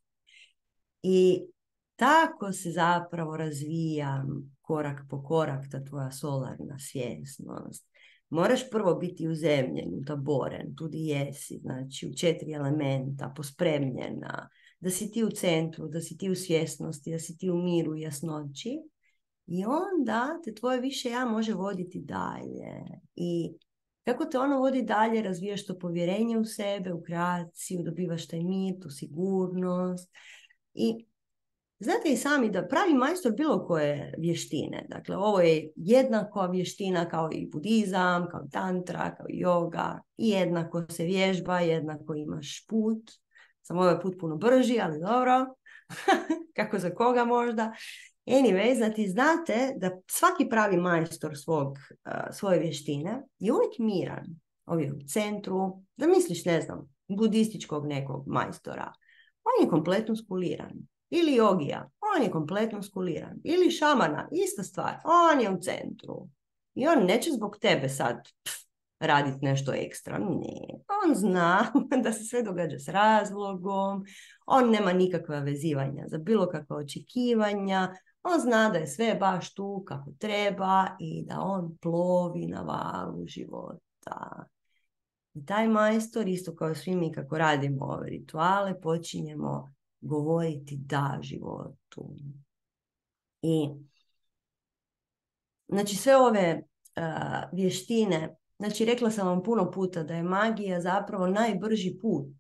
I tako se zapravo razvija korak po korak ta tvoja solarna svjesnost. Moraš prvo biti uzemljen, utaboren, tu di jesi, znači u 4 elementa, pospremljena, da si ti u centru, da si ti u svjesnosti, da si ti u miru i jasnoći. I onda te tvoje više ja može voditi dalje. I kako te ono vodi dalje, razvijaš to povjerenje u sebe, u kreaciju, dobivaš taj mir, tu sigurnost. I znate i sami da pravi majstor bilo koje vještine, dakle ovo je jednako vještina kao i budizam, kao tantra, kao i yoga, i jednako se vježba, jednako imaš put, samo ovaj put puno brži, ali dobro, kako za koga možda. Anyway, znate da svaki pravi majstor svoje vještine je uvijek miran, ovdje u centru, da misliš, ne znam, budističkog nekog majstora, on je kompletno skuliran. Ili jogija, on je kompletno skuliran. Ili šamana, ista stvar, on je u centru. I on neće zbog tebe sad raditi nešto ekstra. Ne, on zna da se sve događa s razlogom, on nema nikakva vezivanja za bilo kakva očekivanja, on zna da je sve baš tu kako treba i da on plovi na valu života. I taj majstor, isto kao svi mi kako radimo ove rituale, počinjemo govoriti da životu. I znači sve ove vještine, znači rekla sam vam puno puta da je magija zapravo najbrži put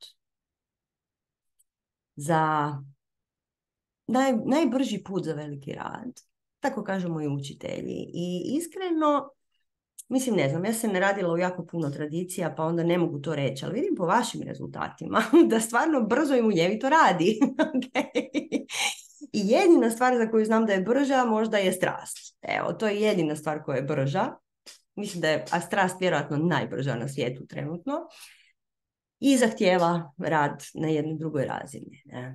za najbrži put za veliki rad. Tako kažu moji učitelji. I iskreno, mislim, ne znam, ja sam ne radila u jako puno tradicija, pa onda ne mogu to reći, ali vidim po vašim rezultatima da stvarno brzo i munjevito radi. Okay. I jedina stvar za koju znam da je brža možda je strast. Evo, to je jedina stvar koja je brža. Mislim da je strast vjerojatno najbrža na svijetu trenutno. I zahtijeva rad na jednoj drugoj razini. Ne?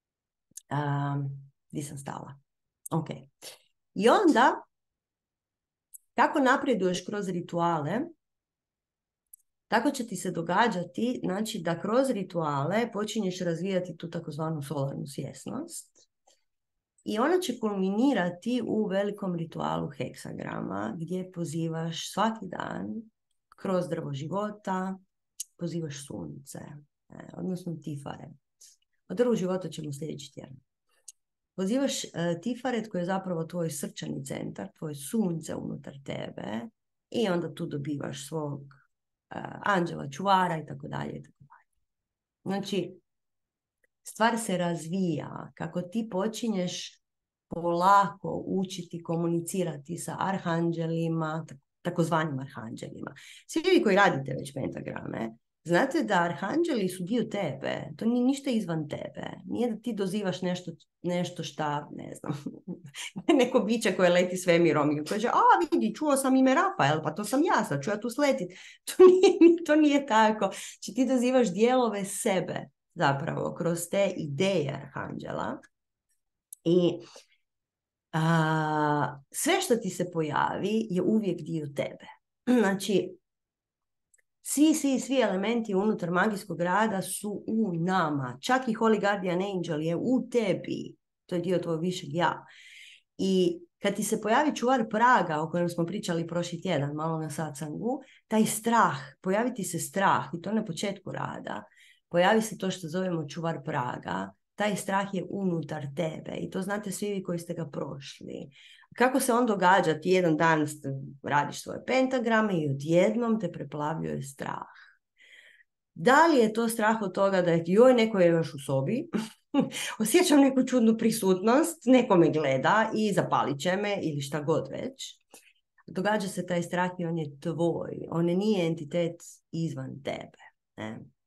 Gdje sam stala? Ok. I onda, kako napreduješ kroz rituale, tako će ti se događati, znači da kroz rituale počinješ razvijati tu takozvanu solarnu svjesnost i ona će kulminirati u velikom ritualu heksagrama gdje pozivaš svaki dan kroz drvo života, pozivaš sunce, odnosno tifaret. O drvu života ćemo sljedeći tjedan. Pozivaš tifaret koji je zapravo tvoj srčani centar, tvoje sunce unutar tebe i onda tu dobivaš svog anđela, čuvara i tako dalje. Znači, stvar se razvija kako ti počinješ polako učiti komunicirati sa arhanđelima, takozvanim arhanđelima. Svi vi koji radite već pentagrame, znate da arhanđeli su dio tebe, to nije ništa izvan tebe. Nije da ti dozivaš nešto šta, ne znam, neko biće koje leti svemirom i kaže, vidi, čuo sam ime Rafael, pa to sam ja, sad ću ja tu sletit. To nije tako. Či ti dozivaš dijelove sebe, zapravo, kroz te ideje arhanđela. I sve što ti se pojavi je uvijek dio tebe. Znači, svi elementi unutar magijskog rada su u nama. Čak i Holy Guardian Angel je u tebi. To je dio tvojeg višeg ja. I kad ti se pojavi čuvar praga, o kojem smo pričali prošli tjedan, malo na satsangu, taj strah, pojavi ti se strah, i to na početku rada, pojavi se to što zovemo čuvar praga, taj strah je unutar tebe i to znate svi vi koji ste ga prošli. Kako se on događa? Ti jedan dan radiš svoje pentagrame i odjednom te preplavljuje strah. Da li je to strah od toga da je neko je još u sobi, osjećam neku čudnu prisutnost, neko me gleda i zapalit će me ili šta god već. Događa se taj strah i on je tvoj, on nije entitet izvan tebe. Ne?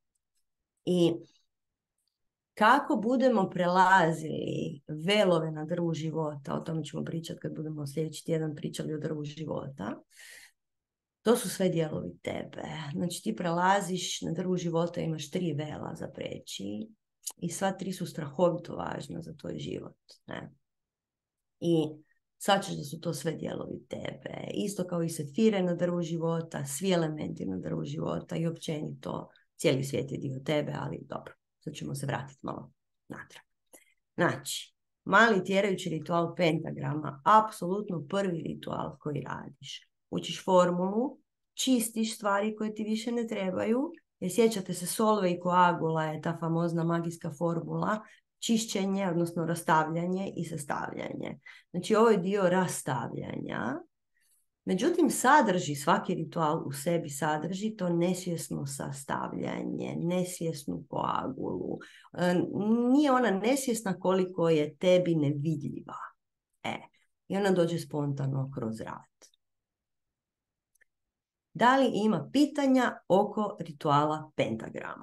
I kako budemo prelazili velove na drvu života, o tome ćemo pričati kad budemo sljedeći tjedan pričali o drvu života, to su sve dijelovi tebe. Znači ti prelaziš na drvu života, imaš 3 vela za preći i sva 3 su strahovito važna za tvoj život. Ne? I shvaćaš da su to sve dijelovi tebe. Isto kao i sefire na drvu života, svi elementi na drvu života i općenito cijeli svijet je dio tebe, ali dobro, sad ćemo se vratiti malo natrag. Znači, mali tjerajući ritual pentagrama, apsolutno prvi ritual koji radiš. Učiš formulu, čistiš stvari koje ti više ne trebaju, jer sjećate se Solve i Koagula je ta famozna magijska formula, čišćenje, odnosno rastavljanje i sastavljanje. Znači ovo je dio rastavljanja. Međutim, svaki ritual u sebi sadrži to nesvjesno sastavljanje, nesvjesnu koagulu. Nije ona nesvjesna koliko je tebi nevidljiva. I ona dođe spontano kroz rad. Da li ima pitanja oko rituala pentagrama?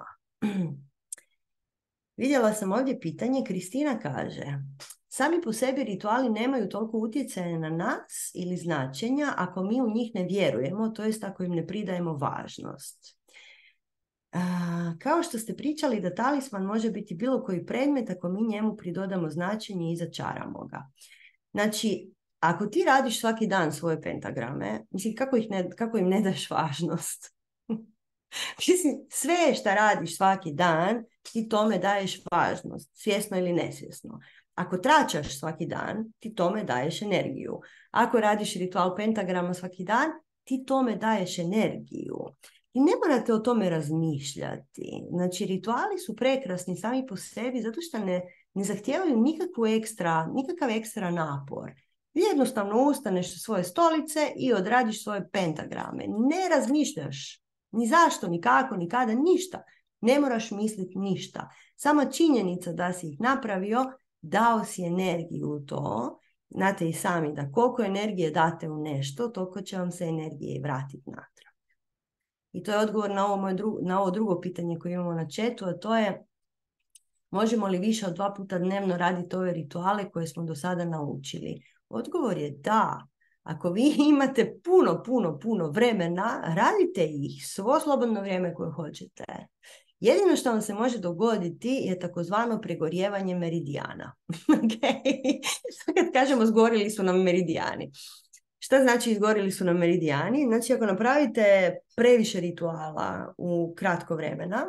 Vidjela sam ovdje pitanje, Kristina kaže, sami po sebi rituali nemaju toliko utjecaja na nas ili značenja ako mi u njih ne vjerujemo, to jest ako im ne pridajemo važnost. Kao što ste pričali da talisman može biti bilo koji predmet ako mi njemu pridodamo značenje i začaramo ga. Znači, ako ti radiš svaki dan svoje pentagrame, mislim, kako im ne daš važnost? Mislim, sve što radiš svaki dan, ti tome daješ važnost, svjesno ili nesvjesno. Ako tračaš svaki dan, ti tome daješ energiju. Ako radiš ritual pentagrama svaki dan, ti tome daješ energiju. I ne morate o tome razmišljati. Znači, rituali su prekrasni sami po sebi zato što ne zahtijevaju nikakav ekstra napor. Jednostavno ustaneš sa svoje stolice i odradiš svoje pentagrame. Ne razmišljaš ni zašto, ni kako, ni kada, ništa. Ne moraš misliti ništa. Sama činjenica da si ih napravio, dao si energiju u to. Znate i sami da koliko energije date u nešto, toliko će vam se energije vratiti natrag. I to je odgovor na ovo drugo pitanje koje imamo na chatu, a to je možemo li više od 2 puta dnevno raditi ove rituale koje smo do sada naučili? Odgovor je da. Ako vi imate puno vremena, radite ih svo slobodno vrijeme koje hoćete. Jedino što vam se može dogoditi je takozvano pregorjevanje meridijana. Okay? Kad kažemo zgorili su nam meridijani. Šta znači izgorili su nam meridijani? Znači ako napravite previše rituala u kratko vremena,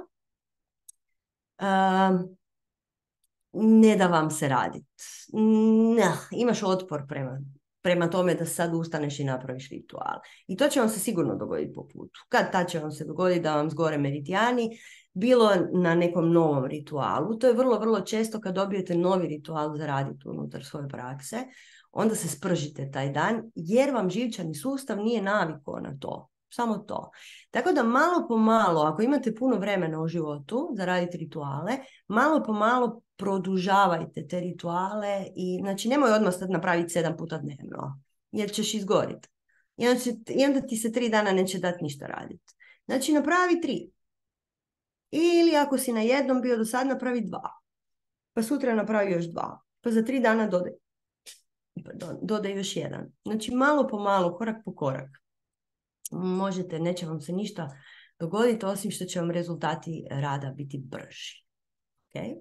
ne da vam se raditi. Imaš otpor prema tome da sad ustaneš i napraviš ritual. I to će vam se sigurno dogoditi po putu. Kad će vam se dogoditi da vam zgore meridijani, bilo na nekom novom ritualu. To je vrlo često kad dobijete novi ritual za raditi unutar svoje prakse, onda se spržite taj dan jer vam živčani sustav nije navikao na to. Samo to. Tako da malo po malo, ako imate puno vremena u životu za raditi rituale, malo po malo produžavajte te rituale i znači nemoj odmah sad napraviti 7 puta dnevno, jer ćeš izgoriti. I onda ti se 3 dana neće dati ništa raditi. Znači napravi 3. Ili ako si na jednom bio do sad, napravi 2. Pa sutra napravi još 2. Pa za 3 dana dodaj još 1. Znači malo po malo, korak po korak. Možete, neće vam se ništa dogoditi, osim što će vam rezultati rada biti brži. Okay?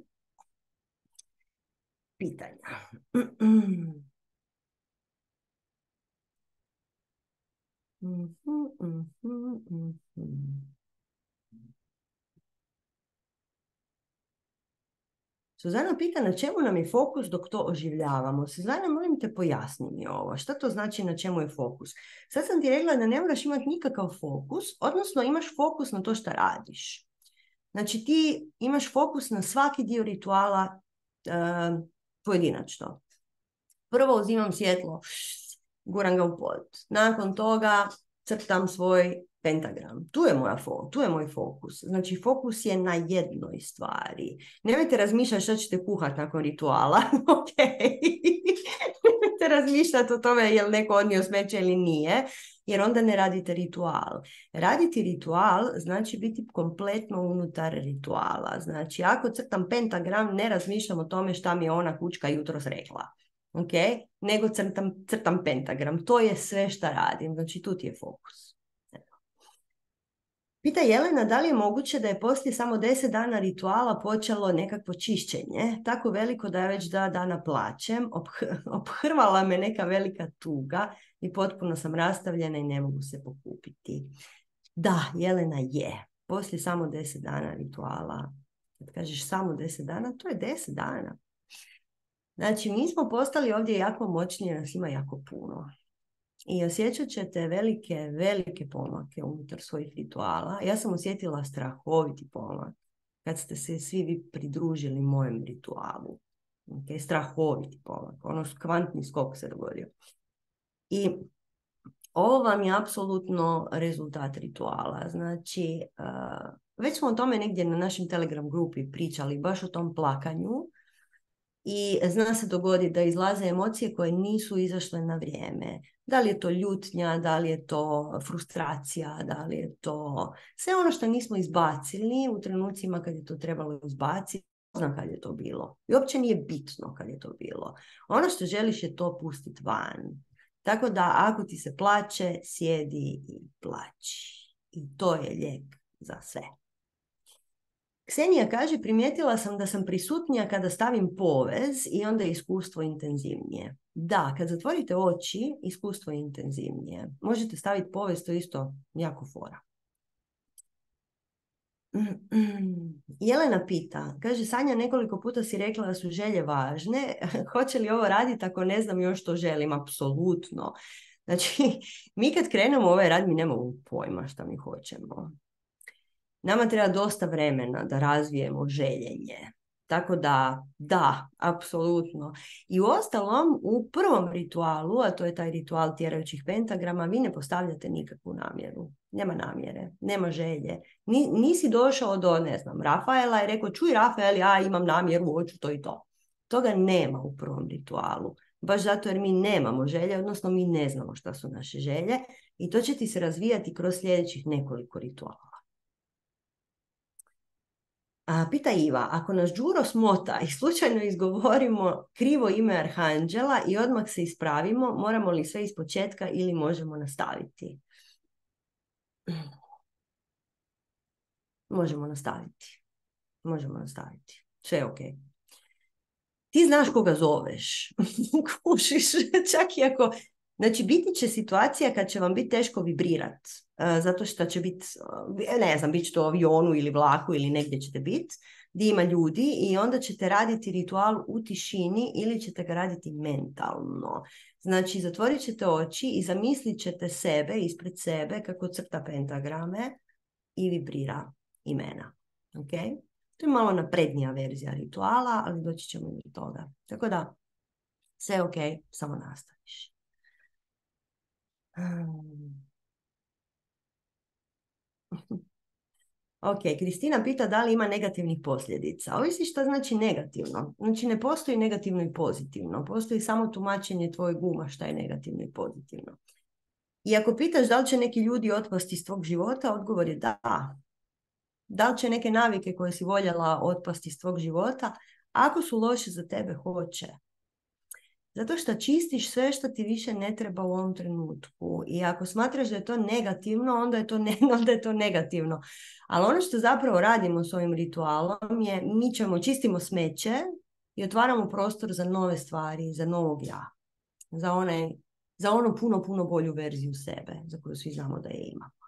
Pitanja. Suzana pita na čemu nam je fokus dok to oživljavamo. Suzana, molim te pojasni mi ovo. Šta to znači na čemu je fokus? Sad sam ti rekla da ne moraš imati nikakav fokus, odnosno imaš fokus na to što radiš. Znači ti imaš fokus na svaki dio rituala pojedinačno. Prvo uzimam svjetlo, guram ga u pod. Nakon toga crtam svoj pentagram. Tu je moj fokus. Znači, fokus je na jednoj stvari. Nemojte razmišljati šta ćete kuhati nakon rituala. Okay. nemojte razmišljati o tome je li neko odnio smeće ili nije, jer onda ne radite ritual. Raditi ritual znači biti kompletno unutar rituala. Znači, ako crtam pentagram, ne razmišljam o tome šta mi je ona kućka jutros rekla. Okay? Nego crtam pentagram. To je sve šta radim. Znači, tu ti je fokus. Pita Jelena da li je moguće da je poslije samo 10 dana rituala počelo nekakvo čišćenje, tako veliko da ja već 2 dana plačem, obhrvala me neka velika tuga i potpuno sam rastavljena i ne mogu se pokupiti. Da, Jelena, je. Poslije samo 10 dana rituala, kad kažeš samo 10 dana, to je 10 dana. Znači, mi smo postali ovdje jako moćni, nas ima jako puno. I osjećat ćete velike pomake unutar svojih rituala. Ja sam osjetila strahoviti pomak kad ste se svi vi pridružili mojem ritualu. Okay? Strahoviti pomak. Ono kvantni skok se dogodio. I ovo vam je apsolutno rezultat rituala. Znači, već smo o tome negdje na našem Telegram grupi pričali, baš o tom plakanju. I zna se dogoditi da izlaze emocije koje nisu izašle na vrijeme. Da li je to ljutnja, da li je to frustracija, da li je to sve ono što nismo izbacili u trenucima kad je to trebalo izbaciti. Ne znam kad je to bilo. I uopće nije bitno kad je to bilo. Ono što želiš je to pustiti van. Tako da ako ti se plače, sjedi i plači. I to je lijek za sve. Ksenija kaže, primijetila sam da sam prisutnija kada stavim povez i onda je iskustvo intenzivnije. Da, kad zatvorite oči, iskustvo je intenzivnije. Možete staviti povez, to je isto jako fora. Jelena pita, kaže, Sanja, nekoliko puta si rekla da su želje važne. Hoće li ovo raditi ako ne znam još što želim? Apsolutno. Znači, mi kad krenemo ovaj rad, mi nemamo pojma šta mi hoćemo. Nama treba dosta vremena da razvijemo željenje. Tako da, apsolutno. I uostalom, u prvom ritualu, a to je taj ritual tjerajućih pentagrama, vi ne postavljate nikakvu namjeru. Nema namjere, nema želje. Nisi došao do, ne znam, Rafaela i rekao, čuj Rafael, ja imam namjeru, hoću to i to. Toga nema u prvom ritualu. Baš zato jer mi nemamo želje, odnosno mi ne znamo šta su naše želje i to će ti se razvijati kroz sljedećih nekoliko rituala. Pita Iva, ako nas Đuro smota i slučajno izgovorimo krivo ime Arhanđela i odmah se ispravimo, moramo li sve ispočetka ili možemo nastaviti? Možemo nastaviti. Sve je ok. Ti znaš koga zoveš. Kušiš, čak i ako... Znači, biti će situacija kad će vam biti teško vibrirati. Zato što će biti, ne znam, bit će to u avionu ili vlaku ili negdje ćete biti, gdje ima ljudi i onda ćete raditi ritual u tišini ili ćete ga raditi mentalno. Znači, zatvorit ćete oči i zamislit ćete sebe, ispred sebe, kako crta pentagrame i vibrira imena. Okay? To je malo naprednija verzija rituala, ali doći ćemo do toga. Tako da, sve ok, samo nastaviš. Ok, Kristina pita da li ima negativnih posljedica. Ovisi šta znači negativno. Znači ne postoji negativno i pozitivno. Postoji samo tumačenje tvojeg uma šta je negativno i pozitivno. I ako pitaš da li će neki ljudi otpasti iz tvog života, odgovor je da. Da li će neke navike koje si voljela otpasti iz tvog života? Ako su loše za tebe, hoće. Zato što čistiš sve što ti više ne treba u ovom trenutku. I ako smatraš da je to negativno, onda je to negativno. Ali ono što zapravo radimo s ovim ritualom je mi čistimo smeće i otvaramo prostor za nove stvari, za novog ja. Za onu puno bolju verziju sebe, za koju svi znamo da je imamo.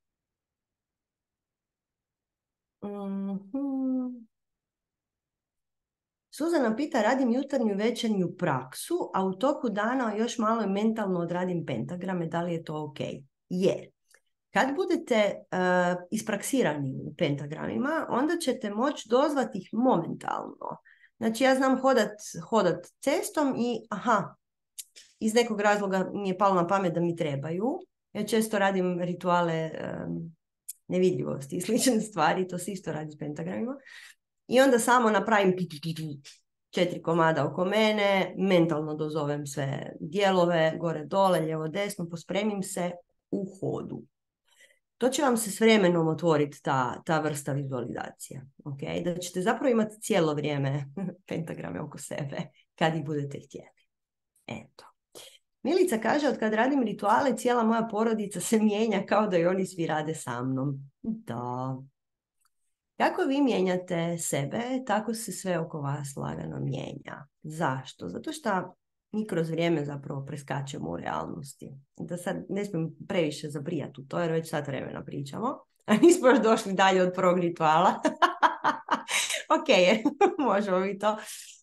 Suzana pita, radim jutarnju i večernju praksu, a u toku dana još malo i mentalno odradim pentagrame, da li je to ok? Jer kad budete ispraksirani u pentagramima, onda ćete moći dozvati ih momentalno. Znači ja znam hodat cestom i iz nekog razloga mi je palo na pamet da mi trebaju. Ja često radim rituale nevidljivosti i slične stvari, to se isto radi s pentagramima. I onda samo napravim 4 komada oko mene, mentalno dozovem sve dijelove, gore dole, lijevo desno, pospremim se u hodu. To će vam se s vremenom otvoriti ta vrsta vizualizacije. Okay? Da ćete zapravo imati cijelo vrijeme pentagrame oko sebe kad ih budete htjeli. Eto. Milica kaže, od kad radim rituale, cijela moja porodica se mijenja kao da i oni svi rade sa mnom. Da. Kako vi mijenjate sebe, tako se sve oko vas lagano mijenja. Zašto? Zato što mi kroz vrijeme zapravo preskačemo u realnosti. Da sad ne smijem previše zabrijati u to, jer već sad vremena pričamo. A nismo još došli dalje od prvog rituala. Ok, možemo mi to.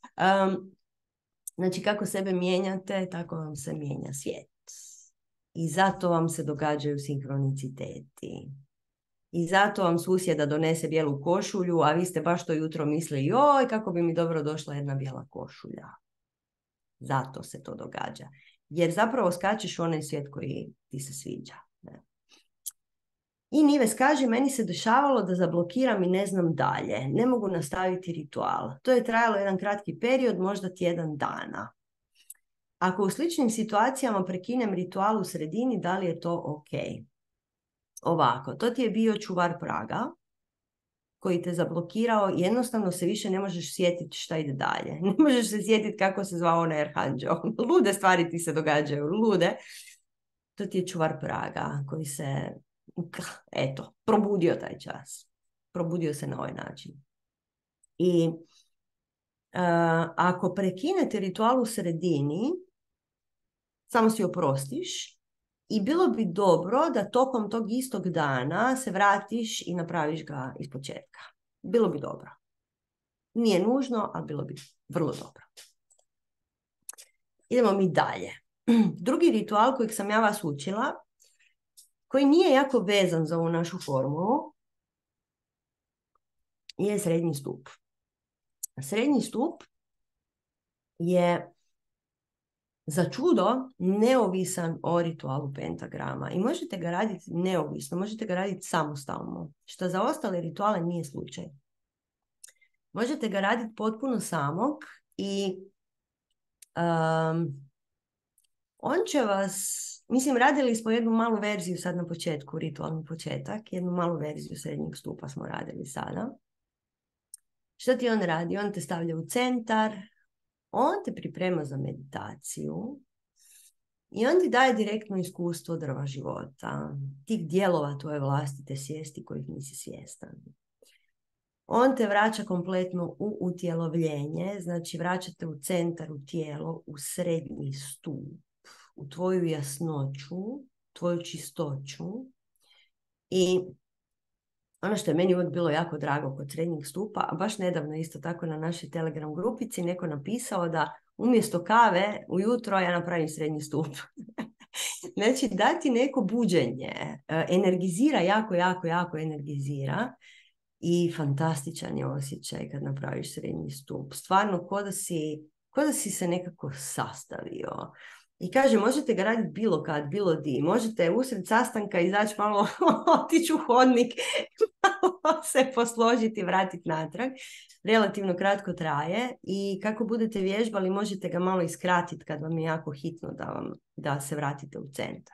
Znači, kako sebe mijenjate, tako vam se mijenja svijet. I zato vam se događaju sinkroniciteti. I zato vam susjeda donese bijelu košulju, a vi ste baš to jutro mislili, joj, kako bi mi dobro došla jedna bijela košulja. Zato se to događa. Jer zapravo skačeš u onaj svijet koji ti se sviđa. Ne? I Nives kaže, meni se dešavalo da zablokiram i ne znam dalje. Ne mogu nastaviti ritual. To je trajalo jedan kratki period, možda tjedan dana. Ako u sličnim situacijama prekinem ritual u sredini, da li je to ok? Ovako, to ti je bio čuvar praga koji te zablokirao i jednostavno se više ne možeš sjetiti šta ide dalje. Ne možeš se sjetiti kako se zvao onaj arhanđel. Lude stvari ti se događaju, lude. To ti je čuvar praga koji se, eto, probudio taj čas. Probudio se na ovaj način. I ako prekinete ritual u sredini, samo si oprostiš i bilo bi dobro da tokom tog istog dana se vratiš i napraviš ga iz početka. Bilo bi dobro. Nije nužno, ali bilo bi vrlo dobro. Idemo mi dalje. Drugi ritual kojeg sam ja vas učila, koji nije jako vezan za ovu našu formulu, je srednji stup. Srednji stup je za čudo neovisan o ritualu pentagrama i možete ga raditi neovisno, možete ga raditi samostalno, što za ostale rituale nije slučaj. Možete ga raditi potpuno samog i on će vas, mislim, radili smo jednu malu verziju sad na početku, ritualni početak, jednu malu verziju srednjeg stupa smo radili sada. Što ti on radi? On te stavlja u centar, on te priprema za meditaciju i on ti daje direktno iskustvo drva života, tih dijelova tvoje vlastite svijesti kojih nisi svjestan. On te vraća kompletno u utjelovljenje, znači vraćate u centar, u tijelo, u srednji stup, u tvoju jasnoću, tvoju čistoću. I ono što je meni uvijek bilo jako drago kod srednjeg stupa, a baš nedavno isto tako na našoj Telegram grupici neko napisao da umjesto kave ujutro ja napravim srednji stup. Znači dati neko buđenje, energizira, jako energizira i fantastičan je osjećaj kad napraviš srednji stup. Stvarno ko da si se nekako sastavio. I kaže, možete ga raditi bilo kad, bilo di. Možete usred sastanka izaći malo, otići u hodnik, malo se posložiti, vratiti natrag. Relativno kratko traje i kako budete vježbali, možete ga malo iskratiti kad vam je jako hitno da se vratite u centar.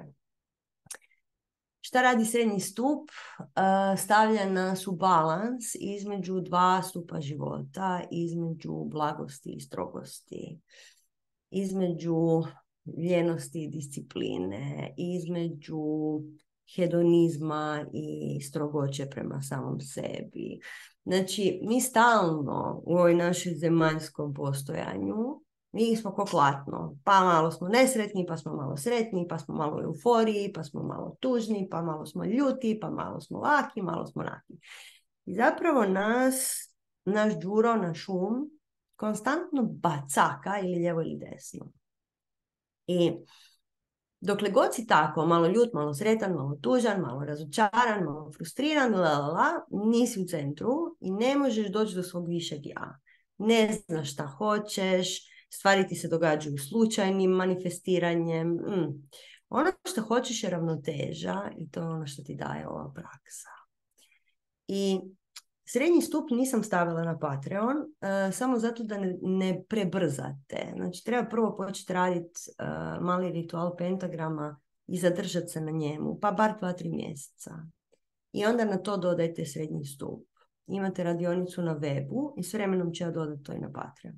Šta radi srednji stup? Stavlja nas u balans između dva stupa života, između blagosti i strogosti, između ljenosti i discipline, između hedonizma i strogoće prema samom sebi. Znači, mi stalno u ovoj našoj zemaljskom postojanju, mi smo ko klatno. Pa malo smo nesretni, pa smo malo sretni, pa smo malo u euforiji, pa smo malo tužni, pa malo smo ljuti, pa malo smo laki, malo smo laki. I zapravo naš đuro, naš konstantno bacaka ili lijevo ili desno. I dokle god si tako, malo ljut, malo sretan, malo tužan, malo razočaran, malo frustriran, nisi u centru i ne možeš doći do svog višeg ja. Ne znaš šta hoćeš, stvari ti se događaju slučajnim manifestiranjem. Ono što hoćeš je ravnoteža i to je ono što ti daje ova praksa. I Srednji stup nisam stavila na Patreon, samo zato da ne prebrzate. Znači, treba prvo početi raditi mali ritual pentagrama i zadržati se na njemu, pa bar 2-3 mjeseca. I onda na to dodajte srednji stup. Imate radionicu na webu i s vremenom će ja dodati to i na Patreon.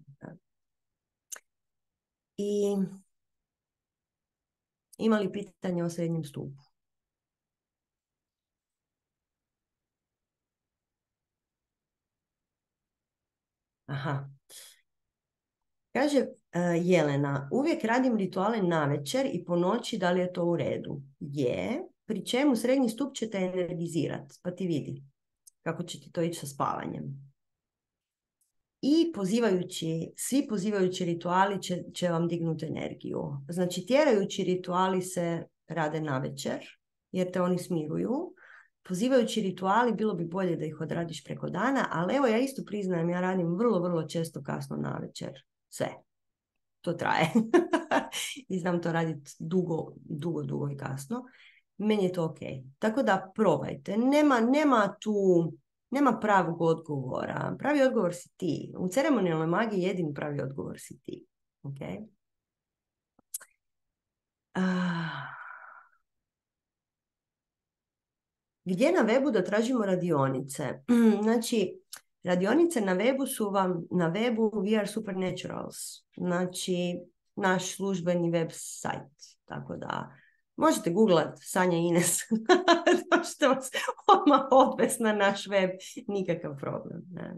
I ima li pitanje o srednjem stupu? Aha. Kaže Jelena, uvijek radim rituale navečer i po noći, da li je to u redu? Je, pri čemu srednji stup će te energizirati, pa ti vidi kako će ti to ići sa spavanjem. I svi pozivajući rituali će vam dignuti energiju. Znači, tjerajući rituali se rade navečer, jer te oni smiruju. Pozivajući rituali, bilo bi bolje da ih odradiš preko dana, ali evo, ja isto priznajem, ja radim vrlo, vrlo često kasno navečer. Sve. To traje. I znam to raditi dugo i kasno. Meni je to ok. Tako da probajte. Nema pravog odgovora. Pravi odgovor si ti. U ceremonijalnoj magiji jedini pravi odgovor si ti. Ok? Gdje na webu da tražimo radionice? Znači, radionice na webu su vam na webu We Are Supernaturals. Znači, naš službeni web sajt. Tako da možete googlat Sanja Ines. To što vas odmah odvesti na naš web. Nikakav problem. Ne.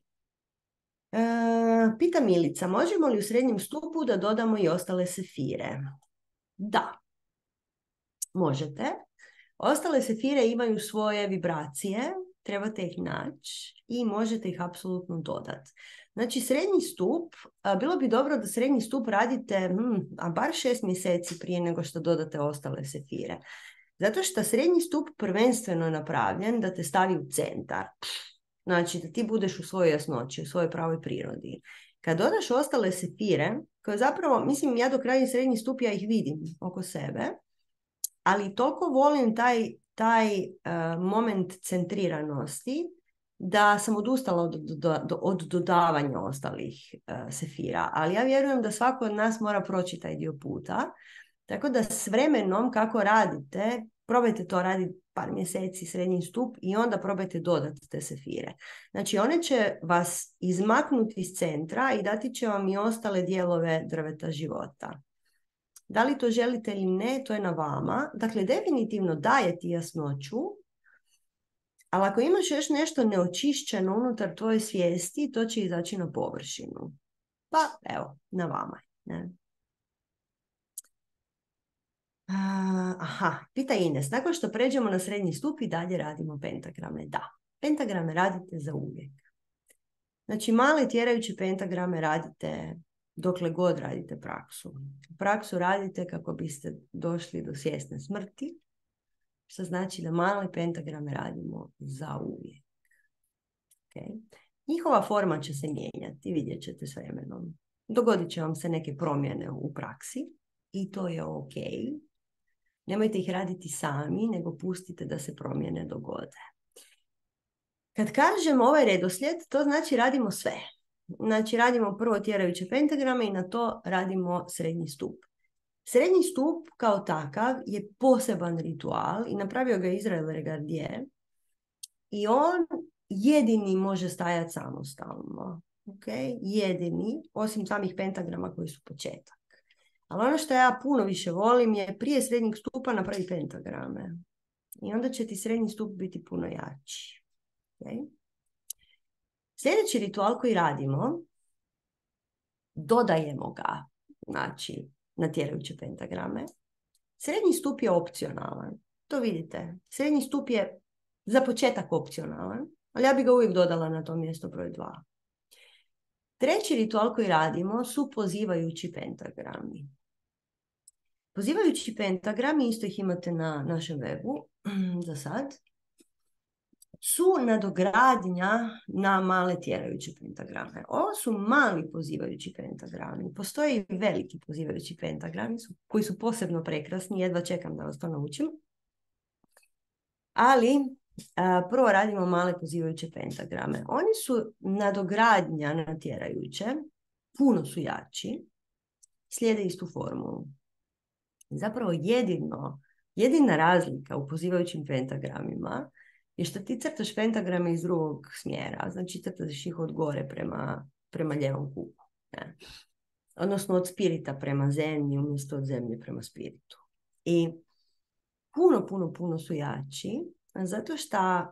Pita Milica, možemo li u srednjem stupu da dodamo i ostale sefire? Da. Možete. Ostale sefire imaju svoje vibracije, trebate ih naći i možete ih apsolutno dodati. Znači, srednji stup, bilo bi dobro da srednji stup radite bar 6 mjeseci prije nego što dodate ostale sefire. Zato što srednji stup prvenstveno je napravljen da te stavi u centar. Znači, da ti budeš u svojoj jasnoći, u svojoj pravoj prirodi. Kad dodaš ostale sefire, koje zapravo, mislim, ja dok radim srednji stup, ja ih vidim oko sebe, ali toliko volim taj moment centriranosti da sam odustala od dodavanja ostalih sefira. Ali ja vjerujem da svako od nas mora proći taj dio puta. Tako da s vremenom kako radite, probajte to raditi par mjeseci srednji stup i onda probajte dodati te sefire. Znači, one će vas izmaknuti iz centra i dati će vam i ostale dijelove drveta života. Da li to želite ili ne, to je na vama. Dakle, definitivno daje ti jasnoću, ali ako imaš još nešto neočišćeno unutar tvoje svijesti, to će izaći na površinu. Pa, evo, na vama. Ne? Pita Ines, nakon što pređemo na srednji stup i dalje radimo pentagrame. Da, pentagrame radite za uvijek. Znači, male tjerajuće pentagrame radite dokle god radite praksu. Praksu radite kako biste došli do svjesne smrti, što znači da male pentagrame radimo za uvijek. Okay. Njihova forma će se mijenjati, vidjet ćete s vremenom. Dogodit će vam se neke promjene u praksi i to je ok. Nemojte ih raditi sami, nego pustite da se promjene dogode. Kad kažem ovaj redoslijed, to znači radimo sve. Znači, radimo prvo tjerajuće pentagrame i na to radimo srednji stup. Srednji stup kao takav je poseban ritual i napravio ga Israel Regardie i on jedini može stajati samostalno. Okay? Jedini, osim samih pentagrama koji su početak. Ali ono što ja puno više volim je prije srednjeg stupa napravi pentagrame. I onda će ti srednji stup biti puno jači. Okay? Sljedeći ritual koji radimo, dodajemo ga, znači, na tjerajuće pentagrame. Srednji stup je opcionalan. To vidite. Srednji stup je za početak opcionalan, ali ja bi ga uvijek dodala na to mjesto broj 2. Treći ritual koji radimo su pozivajući pentagrami. Pozivajući pentagrami, isto ih imate na našem webu za sad, su nadogradnja na male tjerajuće pentagrame. Ovo su mali pozivajući pentagrami. Postoje i veliki pozivajući pentagrami koji su posebno prekrasni. Jedva čekam da vas to naučim. Ali Prvo radimo male pozivajuće pentagrame. Oni su nadogradnja na tjerajuće, puno su jači, slijede istu formulu. Zapravo jedina razlika u pozivajućim pentagramima je što ti crtaš pentagrame iz drugog smjera, znači crtaš ih od gore prema lijevom kuku. Ne? Odnosno od spirita prema zemlji umjesto od zemlje prema spiritu. I puno su jači, zato što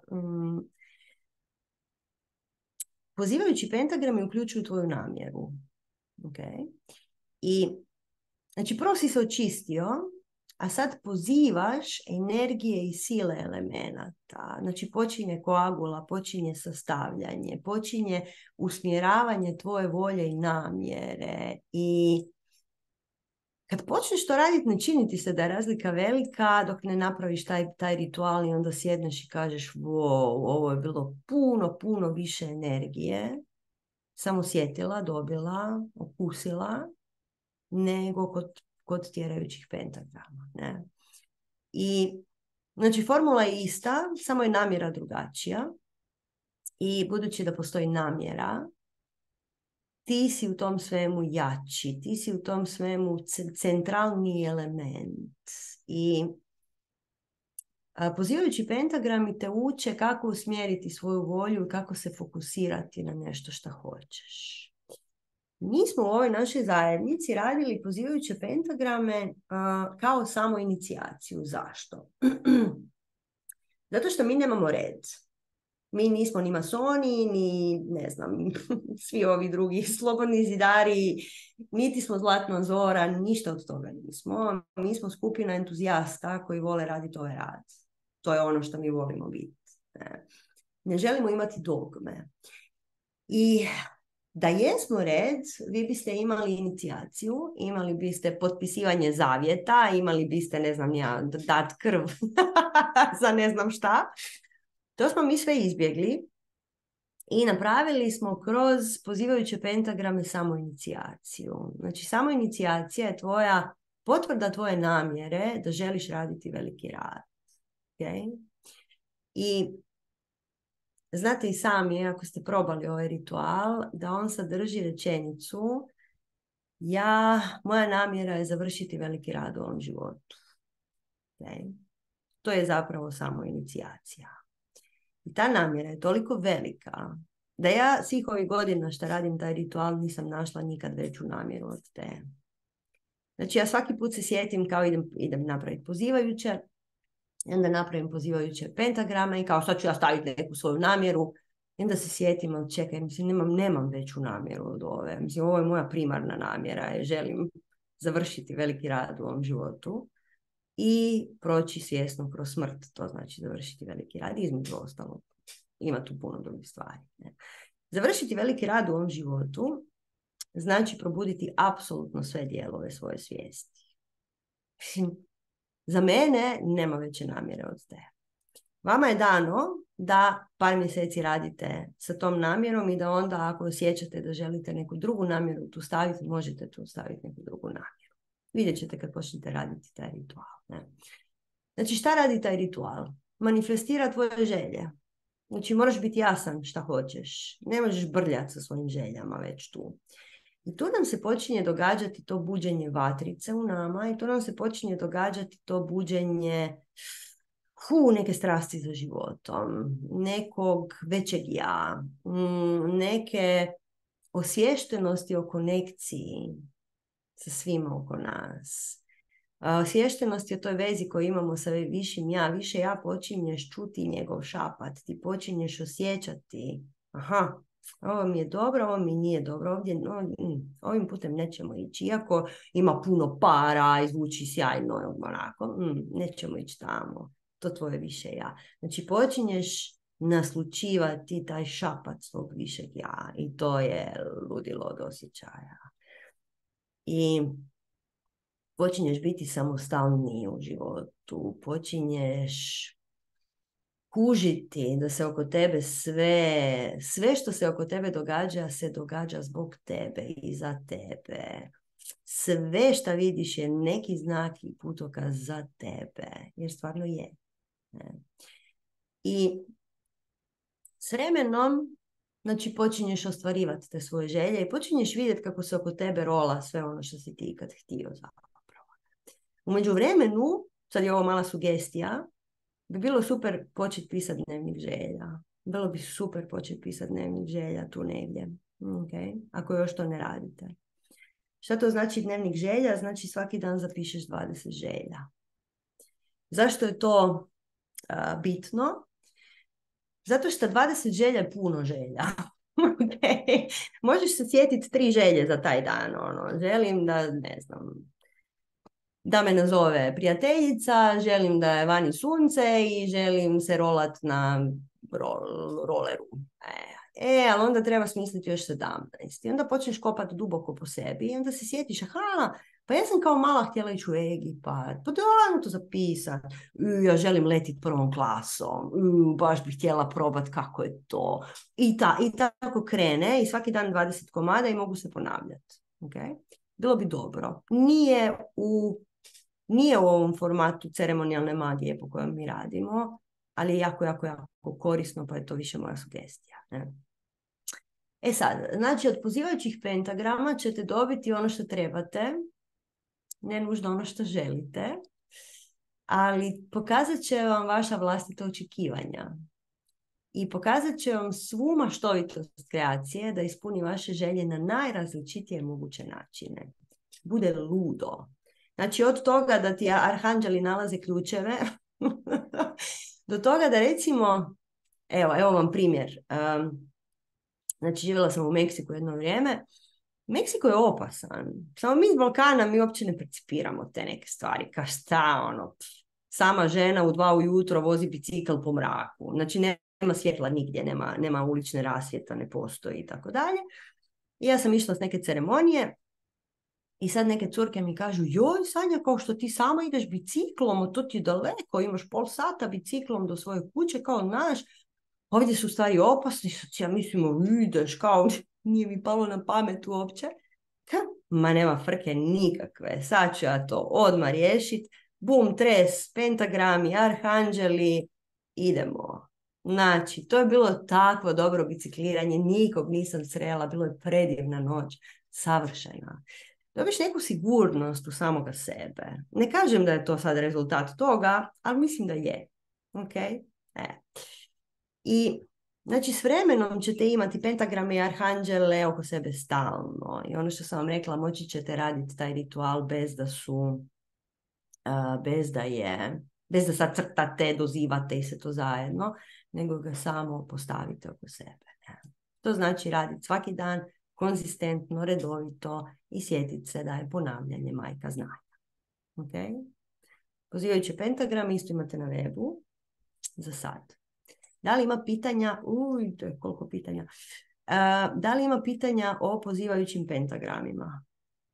pozivajući pentagrami uključuju tvoju namjeru. Okay? I znači prvo si se očistio, a sad pozivaš energije i sile elemenata. Znači počinje koagula, počinje sastavljanje, počinje usmjeravanje tvoje volje i namjere. I kad počneš to raditi, ne čini ti se da je razlika velika dok ne napraviš taj ritual i onda sjedneš i kažeš wow, ovo je bilo puno više energije. Sam osjetila, dobila, okusila, nego kod tjerajućih pentagrama. Ne? I znači formula je ista, samo je namjera drugačija. I budući da postoji namjera, ti si u tom svemu jači, ti si u tom svemu centralni element. I pozivajući pentagrami te uče kako usmjeriti svoju volju i kako se fokusirati na nešto što hoćeš. Mi smo u ovoj našoj zajednici radili pozivajuće pentagrame kao samo inicijaciju. Zašto? Zato što mi nemamo red. Mi nismo ni masoni, ni ne znam, svi ovi drugi slobodni zidari, niti smo Zlatna Zora, ništa od toga nismo. Mi smo skupina entuzijasta koji vole raditi ovaj rad. To je ono što mi volimo biti. Ne želimo imati dogme. I da jesmo red, vi biste imali inicijaciju, imali biste potpisivanje zavjeta, imali biste, ne znam ja, dat krv za ne znam šta. To smo mi sve izbjegli i napravili smo kroz pozivajuće pentagrame samoinicijaciju. Znači, samoinicijacija je tvoja potvrda tvoje namjere da želiš raditi veliki rad. Okay? I znate i sami, ako ste probali ovaj ritual, da on sadrži rečenicu moja namjera je završiti veliki rad u ovom životu. Okay? To je zapravo samoinicijacija. I ta namjera je toliko velika da ja svih ovih godina što radim taj ritual nisam našla nikad veću namjeru od te. Znači ja svaki put se sjetim kao idem napraviti pozivajuće, i onda napravim pozivajuće pentagrame i kao sad ću ja staviti neku svoju namjeru i onda se sjetim, čekaj, mislim, nemam veću namjeru od ove. Mislim, ovo je moja primarna namjera, želim završiti veliki rad u ovom životu i proći svjesno kroz smrt, to znači završiti veliki rad, između ostalog. Ima tu puno drugih stvari. Ne? Završiti veliki rad u ovom životu znači probuditi apsolutno sve dijelove svoje svijesti. Za mene nema veće namjere od te. Vama je dano da par mjeseci radite sa tom namjerom i da onda ako osjećate da želite neku drugu namjeru tu staviti, možete tu staviti neku drugu namjeru. Vidjet ćete kad počnete raditi taj ritual. Ne? Znači šta radi taj ritual? Manifestira tvoje želje. Znači moraš biti jasan šta hoćeš. Ne možeš brljati sa svojim željama već tu. I tu nam se počinje događati to buđenje vatrice u nama i tu nam se počinje događati to buđenje neke strasti za životom, nekog većeg ja, neke osviještenosti o konekciji sa svima oko nas. Osviještenosti o toj vezi koju imamo sa višim ja, više ja počinješ čuti njegov šapat, ti počinješ osjećati, aha, ovo mi je dobro, ovo mi nije dobro, ovim putem nećemo ići, iako ima puno para, izvuči sjajno, onako, nećemo ići tamo, to tvoje više ja. Znači počinješ naslučivati taj šapat svog višeg ja i to je ludilo od osjećaja. I počinješ biti samostalniji u životu, počinješ kužiti da se oko tebe sve što se oko tebe događa zbog tebe i za tebe. Sve što vidiš je neki znak i putokaz za tebe, jer stvarno je. I s vremenom, znači, počinješ ostvarivati te svoje želje i počinješ vidjeti kako se oko tebe rola sve ono što si ti ikad htio zapravo. U međuvremenu, sad je ovo mala sugestija, bi bilo super početi pisati dnevnik želja. Bilo bi super početi pisati dnevnik želja tu negdje. Okay? Ako još to ne radite. Šta to znači dnevnik želja? Znači svaki dan zapišeš 20 želja. Zašto je to bitno? Zato što 20 želja je puno želja. Okay. Možeš se sjetiti 3 želje za taj dan. Ono. Želim da, ne znam, da me nazove prijateljica, želim da je vani sunce i želim se rolat na roleru. Ali onda treba smisliti još 17. I onda počneš kopati duboko po sebi i onda se sjetiš, aha, pa ja sam kao mala htjela ići u Egipat, pa da, to zapisati. Ja želim letiti prvom klasom, baš bih htjela probati kako je to. I tako krene i svaki dan 20 komada i mogu se ponavljati. Okay? Bilo bi dobro. Nije u ovom formatu ceremonijalne magije po kojem mi radimo, ali je jako, jako, jako korisno, pa je to više moja sugestija. Ne? E sad, znači od pozivajućih pentagrama ćete dobiti ono što trebate, ne nužno ono što želite, ali pokazat će vam vaša vlastita očekivanja. I pokazat će vam svu maštovitost kreacije da ispuni vaše želje na najrazličitije moguće načine. Bude ludo. Znači od toga da ti arhanđeli nalaze ključeve do toga da recimo, evo vam primjer. Znači živjela sam u Meksiku jedno vrijeme. Meksiko je opasan. Samo mi iz Balkana mi uopće ne percipiramo te neke stvari. Kao šta ono, sama žena u 2 ujutro vozi bicikl po mraku. Znači nema svjetla nigdje, nema ulične rasvjeta, ne postoji i tako dalje. I ja sam išla s neke ceremonije i sad neke curke mi kažu, joj Sanja, kao što ti sama ideš biciklom, to ti je daleko, imaš pol sata biciklom do svoje kuće, kao naš, ovdje su stvari opasni, ja mislimo, ideš, kao nije mi palo na pamet uopće. Ma nema frke nikakve, sad ću ja to odmah riješiti, bum, tres, pentagrami, arhanđeli, idemo. Znači, to je bilo takvo dobro bicikliranje, nikog nisam srela, bilo je predivna noć, savršena. Dobiš neku sigurnost u samoga sebe. Ne kažem da je to sad rezultat toga, ali mislim da je. Okay? I znači s vremenom ćete imati pentagrame i arhanđele oko sebe stalno. I ono što sam vam rekla, moći ćete raditi taj ritual bez da sad crtate, dozivate i se to zajedno, nego ga samo postavite oko sebe. To znači raditi svaki dan, konzistentno, redovito i sjetiti se da je ponavljanje majka znanja. Okay? Pozivajući pentagram isto imate na webu za sad. Da li ima pitanja? To je koliko pitanja. Da li ima pitanja o pozivajućim pentagramima?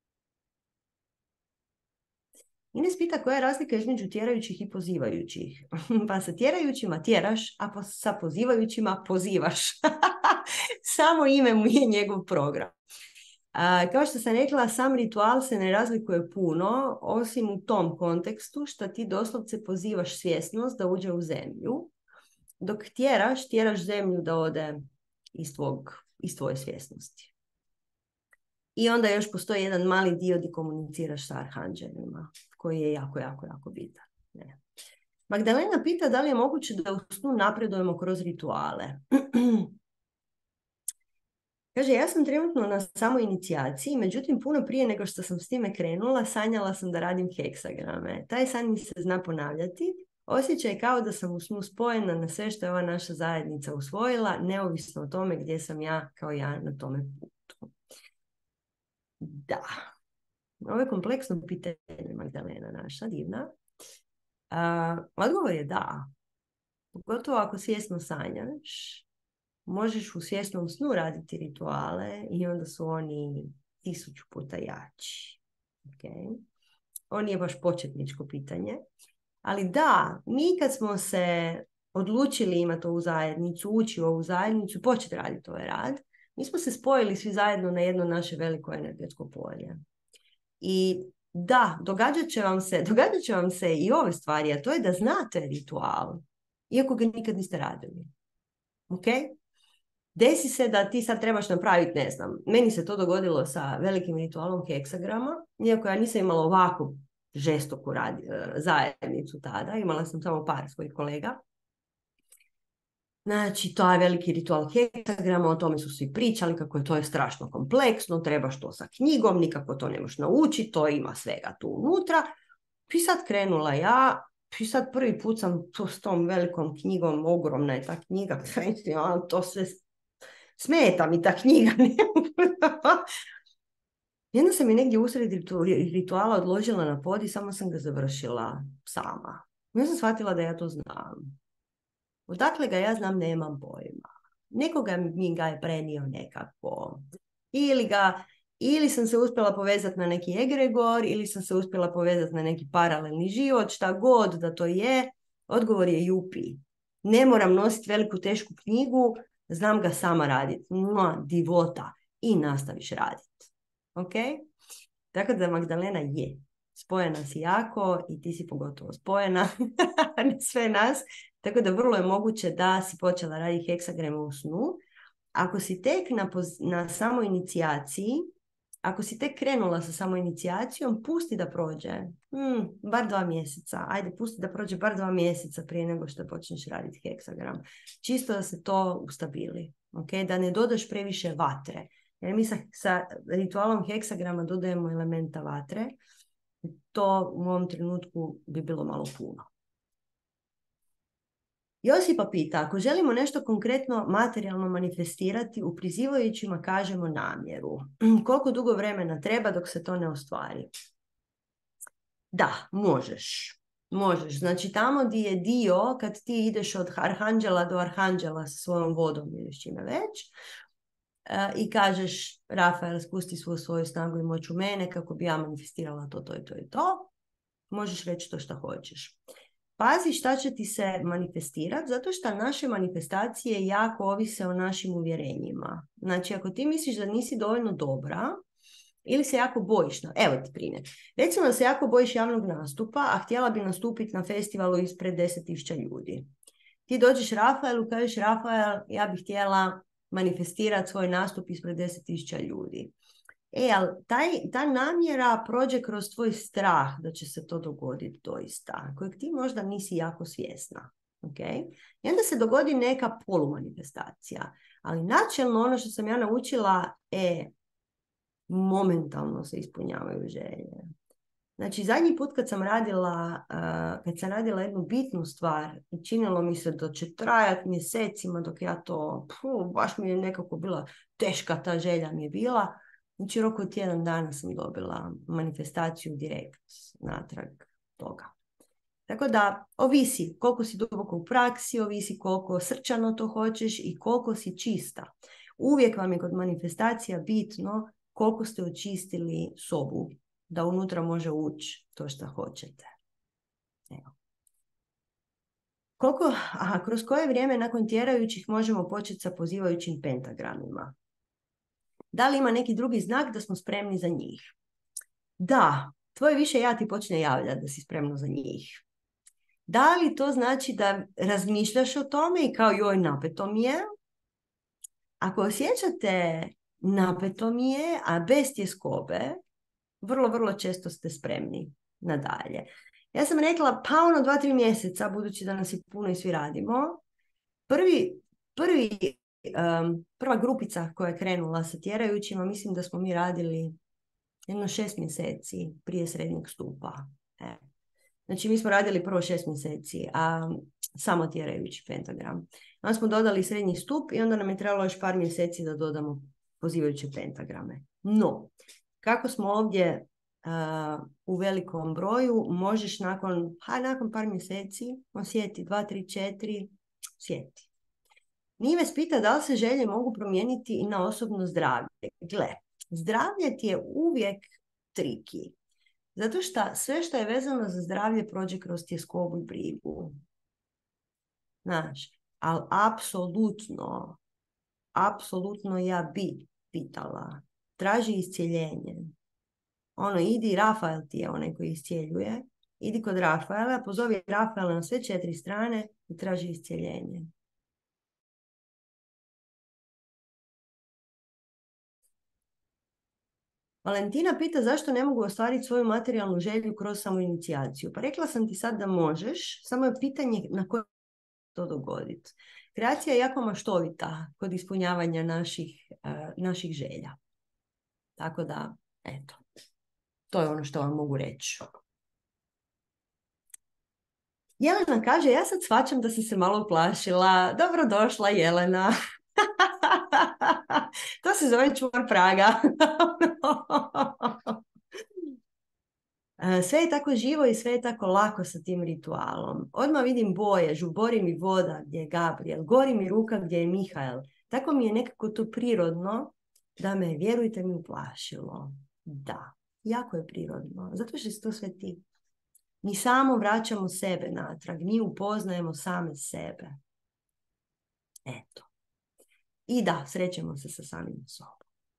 Ines pita koja je razlika između tjerajućih i pozivajućih. Pa sa tjerajućima tjeraš, a sa pozivajućima pozivaš. Samo ime mu je njegov program. Kao što sam rekla, sam ritual se ne razlikuje puno, osim u tom kontekstu što ti doslovce pozivaš svjesnost da uđe u zemlju, dok tjeraš zemlju da ode iz tvoje svjesnosti. I onda još postoji jedan mali dio gdje komuniciraš sa arhanđelima, koji je jako, jako, jako bitan. Ne. Magdalena pita da li je moguće da u snu napredujemo kroz rituale. Kaže, ja sam trenutno na samoj inicijaciji, međutim puno prije nego što sam s time krenula, sanjala sam da radim heksagrame. Taj san mi se zna ponavljati. Osjećaj kao da sam u snu spojena na sve što je ova naša zajednica usvojila, neovisno o tome gdje sam ja kao ja na tome putu. Da. Ovo je kompleksno pitanje, Magdalena naša, divna. Odgovor je da. Pogotovo ako svjesno sanjaš, možeš u svjesnom snu raditi rituale i onda su oni 1000 puta jači. Okay. On nije baš početničko pitanje. Ali da, mi kad smo se odlučili imati ovu zajednicu, ući u ovu zajednicu, početi raditi ovaj rad, mi smo se spojili svi zajedno na jedno naše veliko energetsko polje. I da, događat će vam se i ove stvari, a to je da znate ritual. iako ga nikad niste radili. Ok? Desi se da ti sad trebaš napraviti, ne znam, meni se to dogodilo sa velikim ritualom heksagrama, iako ja nisam imala ovakvu žestoku zajednicu tada, imala sam samo par svojih kolega. Znači, to je veliki ritual heksagrama, o tome su svi pričali kako je to strašno kompleksno, trebaš to sa knjigom, nikako to ne možeš naučiti, to ima svega tu unutra. I sad krenula ja, i sad prvi put sam s tom velikom knjigom, ogromna je ta knjiga, to sve smeta mi ta knjiga. Jedna sam je negdje usred rituala odložila na pod i samo sam ga završila sama. Ja sam shvatila da ja to znam. Odakle ga ja znam, nemam pojma. Nekoga mi ga je prenio nekako. Ili sam se uspjela povezati na neki egregor, ili sam se uspjela povezati na neki paralelni život, šta god da to je, odgovor je jupi. Ne moram nositi veliku tešku knjigu, znam ga sama raditi. Divota. I nastaviš raditi. Ok? Tako da Magdalena je. Spojena si jako i ti si pogotovo spojena. Sve nas. Tako da vrlo je moguće da si počela raditi heksagrame u snu. Ako si tek na samoinicijaciji, ako si tek krenula sa samoinicijacijom, pusti da prođe. Bar 2 mjeseca. Ajde, pusti da prođe bar 2 mjeseca prije nego što počneš raditi heksagram. Čisto da se to ustabili. Okay? Da ne dodaš previše vatre. Jer mi sa ritualom heksagrama dodajemo elementa vatre. To u ovom trenutku bi bilo malo puno. Josipa pita, ako želimo nešto konkretno materijalno manifestirati, u prizivajućima kažemo namjeru. Koliko dugo vremena treba dok se to ne ostvari? Da, možeš. Možeš. Znači tamo gdje je dio, kad ti ideš od arhanđela do arhanđela sa svojom vodom ili s čime već, i kažeš, Rafael, spusti svoju snagu i moć u mene kako bi ja manifestirala to i to, možeš reći to što hoćeš. Pazi šta će ti se manifestirati, zato što naše manifestacije jako ovise o našim uvjerenjima. Znači, ako ti misliš da nisi dovoljno dobra, ili se jako bojiš, evo ti primjer. Recimo da se jako bojiš javnog nastupa, a htjela bi nastupiti na festivalu ispred 10.000 ljudi. Ti dođeš Rafaelu, kažeš, Rafael, ja bih htjela manifestirati svoj nastup ispred 10.000 ljudi. Ali ta namjera prođe kroz tvoj strah da će se to dogoditi doista, kojeg ti možda nisi jako svjesna. Okay? I onda se dogodi neka polumanifestacija. Ali načelno ono što sam ja naučila momentalno se ispunjavaju želje. Znači, zadnji put kad sam radila jednu bitnu stvar i činilo mi se da će trajati mjesecima dok ja to, baš mi je nekako bila teška ta želja mi je bila. Znači, roku od 1 dana sam dobila manifestaciju direkt natrag toga. Tako da, ovisi koliko si duboko u praksi, ovisi koliko srčano to hoćeš i koliko si čista. Uvijek vam je kod manifestacija bitno koliko ste očistili sobu, da unutra može ući to što hoćete. Evo. Kroz koje vrijeme nakon tjerajućih možemo početi sa pozivajućim pentagramima? Da li ima neki drugi znak da smo spremni za njih? Da, tvoje više ja ti počne javljati da si spremno za njih. Da li to znači da razmišljaš o tome i kao joj napeto mi je? Ako osjećate napeto mi je, a bez tjeskobe, vrlo, vrlo često ste spremni nadalje. Ja sam rekla, 2-3 mjeseca, budući da nas je puno i svi radimo, prva grupica koja je krenula sa tjerajućima, mislim da smo mi radili 6 mjeseci prije srednjeg stupa. Znači, mi smo radili prvo 6 mjeseci, a samo tjerajući pentagram. Onda smo dodali srednji stup i onda nam je trebalo još par mjeseci da dodamo pozivajuće pentagrame. No, kako smo ovdje u velikom broju, možeš nakon par mjeseci osjeti 2, 3, 4, sjeti. Nives pita da li se želje mogu promijeniti i na osobno zdravlje. Gle, zdravlje ti je uvijek triki. Zato što sve što je vezano za zdravlje prođe kroz tjeskobu i brigu. Znaš, ali apsolutno ja bi pitala. Traži iscijeljenje. Idi, Rafael ti je onaj koji iscijeljuje. idi kod Rafaela, pozovi Rafaela na sve 4 strane i traži iscjeljenje. Valentina pita zašto ne mogu ostvariti svoju materijalnu želju kroz samoinicijaciju. Pa rekla sam ti sad da možeš, samo je pitanje na koje to dogoditi. Kreacija je jako maštovita kod ispunjavanja naših želja. Tako da, eto, to je ono što vam mogu reći. Jelena kaže, ja sad shvaćam da sam se malo uplašila. Dobrodošla, Jelena. To se zove čvor praga. Sve je tako živo i sve je tako lako sa tim ritualom. Odmah vidim boje, žubori mi voda gdje je Gabriel, gori mi ruka gdje je Mihael. Tako mi je nekako to prirodno da me, vjerujte mi, uplašilo. Da, jako je prirodno. Zato što si to sve ti. Mi samo vraćamo sebe natrag. Mi upoznajemo same sebe. Eto. I da, srećemo se sa samim sobom.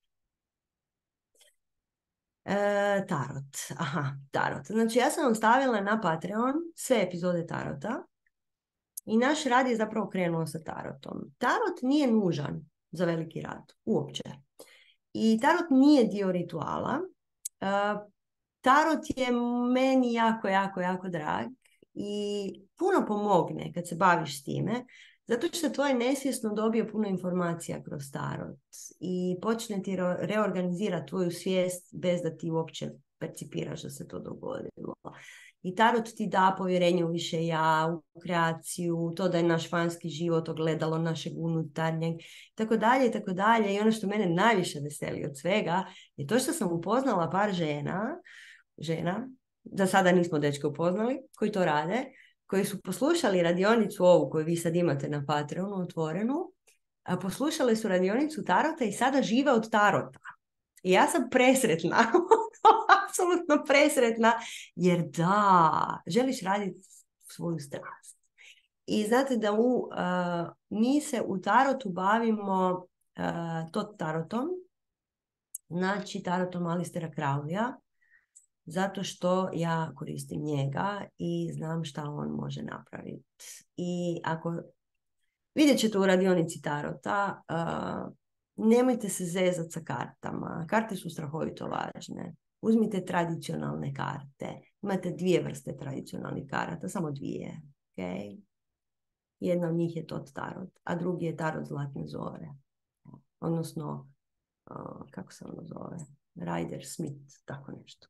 Tarot. Aha, tarot. Znači, ja sam vam stavila na Patreon sve epizode tarota i naš rad je zapravo krenuo sa tarotom. Tarot nije nužan za veliki rad, uopće. I tarot nije dio rituala. Tarot je meni jako drag i puno pomogne kad se baviš s time, zato što tvoj nesvjesno dobije puno informacija kroz tarot i počne ti reorganizirati tvoju svijest bez da ti uopće percipiraš da se to dogodilo. I tarot ti da povjerenje u više ja, u kreaciju, to da je naš vanjski život ogledalo našeg unutarnjeg, tako dalje i tako dalje. I ono što mene najviše veseli od svega je to što sam upoznala par žena, da sada nismo dečke upoznali, koji to rade, koji su poslušali radionicu ovu koju vi sad imate na Patreonu otvorenu, a poslušali su radionicu tarota i sada žive od tarota. I ja sam presretna, apsolutno presretna, jer da, želiš raditi svoju strast. I znate da mi se u tarotu bavimo tarotom, znači tarotom Alistera Crowleya, zato što ja koristim njega i znam šta on može napraviti. I ako vidjet ćete u radionici tarota, nemojte se zezati sa kartama. Karte su strahovito važne. Uzmite tradicionalne karte. Imate 2 vrste tradicionalnih karata, samo 2. Okay? Jedna od njih je tot tarot, a drugi je tarot zlatne zore. Odnosno, kako se ono zove? Rider Smith, tako nešto.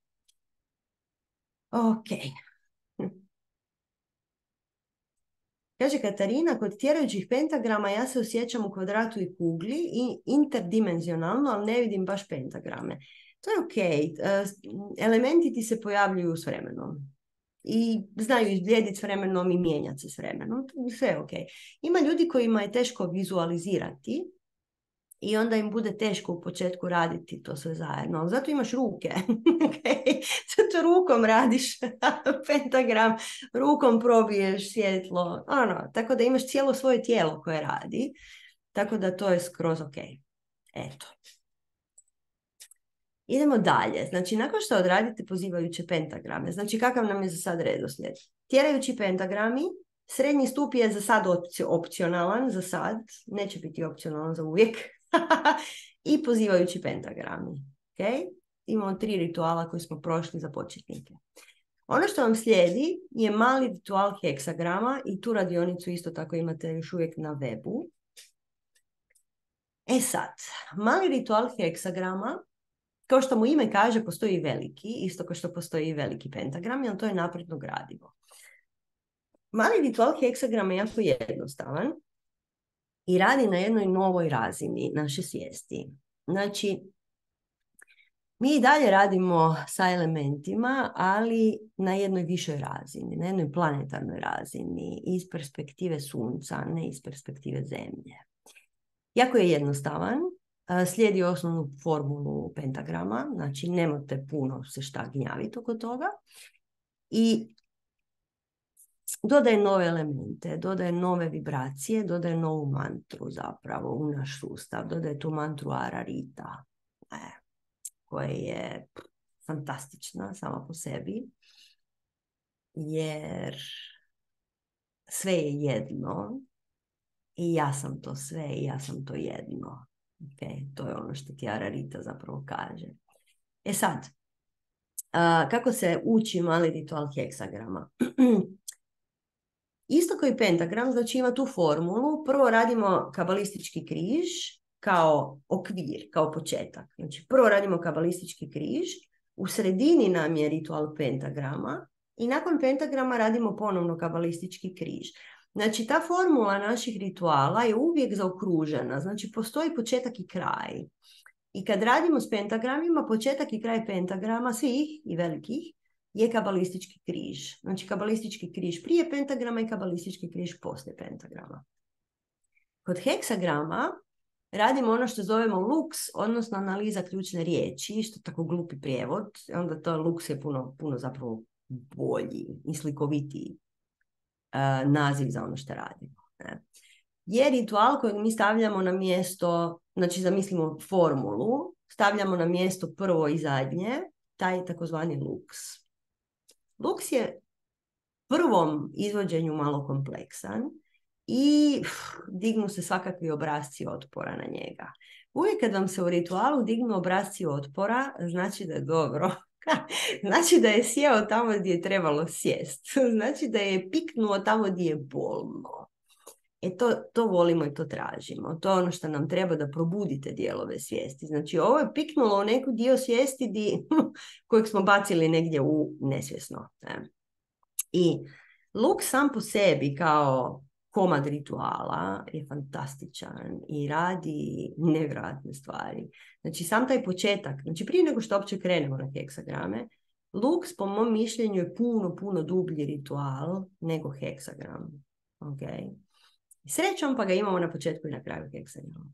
Ok. Kaže Katarina, kod tjerajućih pentagrama ja se osjećam u kvadratu i kugli i interdimenzionalno, ali ne vidim baš pentagrame. To je ok. Elementi ti se pojavljuju s vremenom. I znaju izblijediti s vremenom i mijenjati se s vremenom. Sve je ok. Ima ljudi kojima je teško vizualizirati i onda im bude teško u početku raditi to sve zajedno. Ali zato imaš ruke. Okay? Zato rukom radiš pentagram, rukom probiješ svjetlo. Tako da imaš cijelo svoje tijelo koje radi. Tako da to je skroz ok. Eto. Idemo dalje. Znači, nakon što odradite pozivajuće pentagrame, znači kakav nam je za sad redoslijed? Tjerajući pentagrami, srednji stup je za sad opcionalan, za sad, neće biti opcionalan za uvijek. I pozivajući pentagrami. Okay? Imamo 3 rituala koji smo prošli za početnike. Ono što vam slijedi je mali ritual heksagrama i tu radionicu isto tako imate još uvijek na webu. E sad, mali ritual heksagrama, kao što mu ime kaže, postoji i veliki, isto kao što postoji i veliki pentagram, jer to je napredno gradivo. Mali ritual heksagrama je jako jednostavan i radi na jednoj novoj razini naše svijesti. Znači, mi i dalje radimo sa elementima, ali na jednoj višoj razini, na jednoj planetarnoj razini, iz perspektive Sunca, ne iz perspektive Zemlje. Jako je jednostavan, slijedi osnovnu formulu pentagrama, znači nemate puno se šta gnjaviti oko toga. I dodaje nove elemente, dodaje nove vibracije, dodaje novu mantru zapravo u naš sustav, dodaje tu mantru Ararita, koja je fantastična sama po sebi. jer sve je jedno i ja sam to sve i ja sam to jedno. Okay? To je ono što ti Ararita zapravo kaže. E sad, kako se uči mali ritual heksagrama? Isto kao i pentagram, znači ima tu formulu. Prvo radimo kabalistički križ kao okvir, kao početak. Znači prvo radimo kabalistički križ, u sredini nam je ritual pentagrama i nakon pentagrama radimo ponovno kabalistički križ. Znači ta formula naših rituala je uvijek zaokružena, znači postoji početak i kraj. I kad radimo s pentagramima, početak i kraj pentagrama, svih i velikih, je kabalistički križ. Znači kabalistički križ prije pentagrama i kabalistički križ poslije pentagrama. Kod heksagrama radimo ono što zovemo lux, odnosno analiza ključne riječi, što je tako glupi prijevod. Onda to lux je puno zapravo bolji i slikovitiji naziv za ono što radimo. Ne? Je ritual kojeg mi stavljamo na mjesto, znači zamislimo formulu, stavljamo na mjesto prvo i zadnje, taj takozvani lux. Lux je prvom izvođenju malo kompleksan i dignu se svakakvi obrasci otpora na njega. Uvijek kad vam se u ritualu dignu obrasci otpora, znači da je dobro. Znači da je sjeo tamo gdje je trebalo sjest. Znači da je piknuo tamo gdje je bolno. To volimo i to tražimo. To je ono što nam treba da probudite dijelove svijesti. Znači ovo je piknulo u neku dio svijesti kojeg smo bacili negdje u nesvjesno. Ne? I luk sam po sebi kao komad rituala je fantastičan i radi nevjerojatne stvari. Znači sam taj početak, znači prije nego što uopće krenemo na heksagrame, luks po mom mišljenju je puno dublji ritual nego heksagram. Okay? Srećom pa ga imamo na početku i na kraju heksagrama.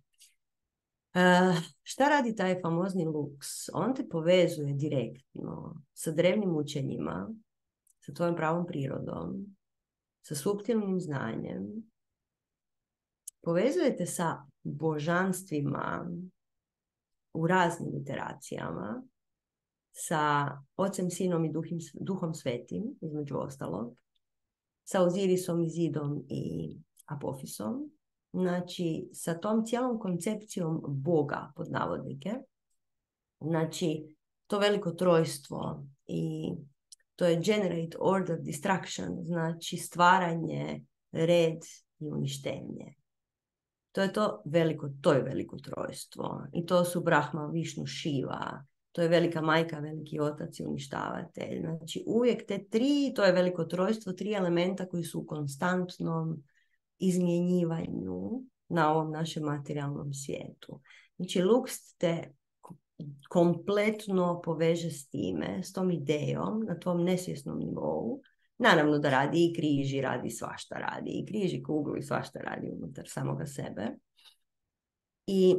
Šta radi taj famozni luks? On te povezuje direktno sa drevnim učenjima, sa tvojom pravom prirodom, sa suptilnim znanjem. Povezujete sa božanstvima u raznim iteracijama, sa Ocem, Sinom i Duhom Svetim, između ostalog, sa Ozirisom, Izidom i Apofisom. Znači, sa tom cijelom koncepcijom Boga, pod navodnike. Znači, to veliko trojstvo i to je generate order destruction, znači stvaranje, red i uništenje. To je veliko trojstvo. I to su Brahma, Višnu, Šiva. To je velika majka, veliki otac i uništavatelj. Znači uvijek to je veliko trojstvo, 3 elementa koji su u konstantnom izmjenjivanju na ovom našem materijalnom svijetu. Znači Lux te kompletno poveže s time, s tom idejom, na tvom nesvjesnom nivou. Naravno da radi i križi, radi svašta radi. I križi, kuglu i svašta radi unutar samoga sebe. I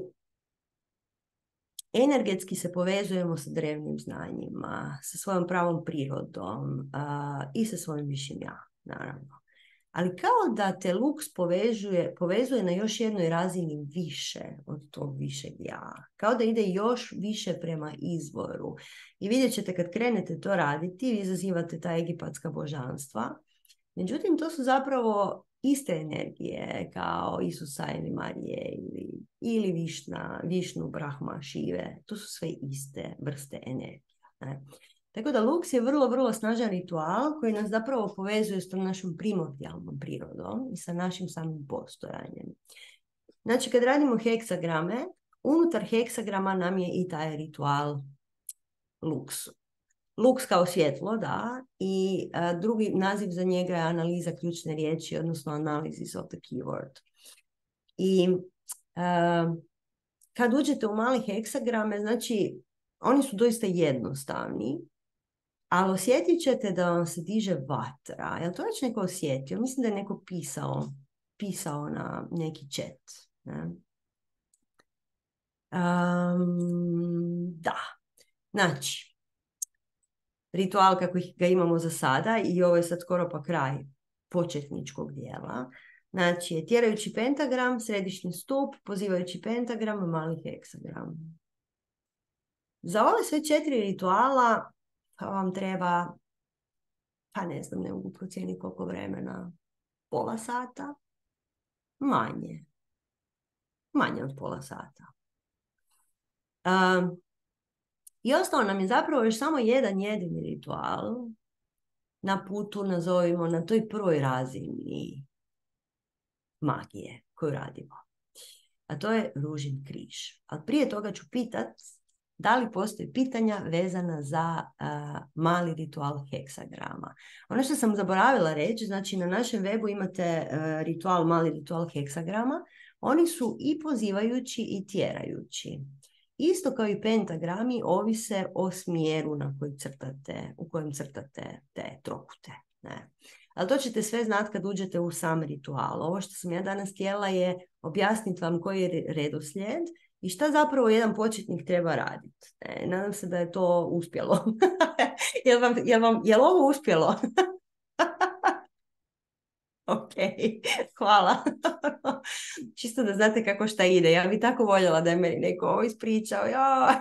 energetski se povezujemo sa drevnim znanjima, sa svojom pravom prirodom i sa svojim višim ja, naravno. Ali kao da te luks povezuje na još jednoj razini više od tog višeg ja. Kao da ide još više prema izvoru. I vidjet ćete kad krenete to raditi, vi izazivate ta egipatska božanstva. Međutim, to su zapravo iste energije kao Isusa ili Marije ili Višnu, Brahma, Šive. To su sve iste vrste energije. Ne? Tako da luks je vrlo snažan ritual koji nas zapravo povezuje s tom našom primordijalnom prirodom i sa našim samim postojanjem. Znači kad radimo heksagrame, unutar heksagrama nam je i taj ritual luksu. Luks kao svjetlo, da, i drugi naziv za njega je analiza ključne riječi, odnosno analysis of the keyword. I kad uđete u mali heksagrame, znači oni su doista jednostavni, ali osjetit ćete da vam se diže vatra. Jel to već neko osjetio? Mislim da je neko pisao na neki chat. Ne? Da. Znači, ritual kako ga imamo za sada i ovo je sad skoro pa kraj početničkog dijela. Znači, tjerajući pentagram, središnji stup, pozivajući pentagram, mali heksagram. Za ove sve 4 rituala vam treba pa ne znam, ne mogu procijeniti koliko vremena, pola sata, manje od pola sata. I ostalo nam je zapravo još samo jedan jedini ritual na putu, nazovimo, na toj prvoj razini magije koju radimo. A to je ružin križ. Ali prije toga ću pitat da li postoji pitanja vezana za mali ritual heksagrama. Ono što sam zaboravila reći, znači na našem webu imate mali ritual heksagrama. Oni su i pozivajući i tjerajući. Isto kao i pentagrami ovise o smjeru u kojem crtate te trokute. Ne? Ali to ćete sve znati kad uđete u sam ritual. Ovo što sam ja danas htjela je objasniti vam koji je redoslijed i šta zapravo jedan početnik treba raditi. Nadam se da je to uspjelo. Jel ovo uspjelo? Ok, hvala. Čisto da znate kako šta ide. Ja bi tako voljela da je meni neko ovo ispričao. Ja.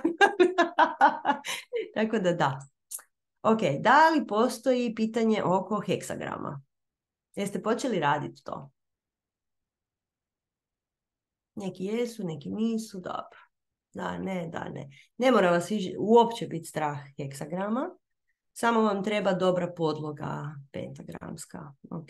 Tako da. Ok, da li postoji pitanje oko heksagrama? Jeste počeli raditi to? Neki jesu, neki nisu, dobro. Da, ne. Ne mora vas uopće biti strah heksagrama. Samo vam treba dobra podloga pentagramska. Ok.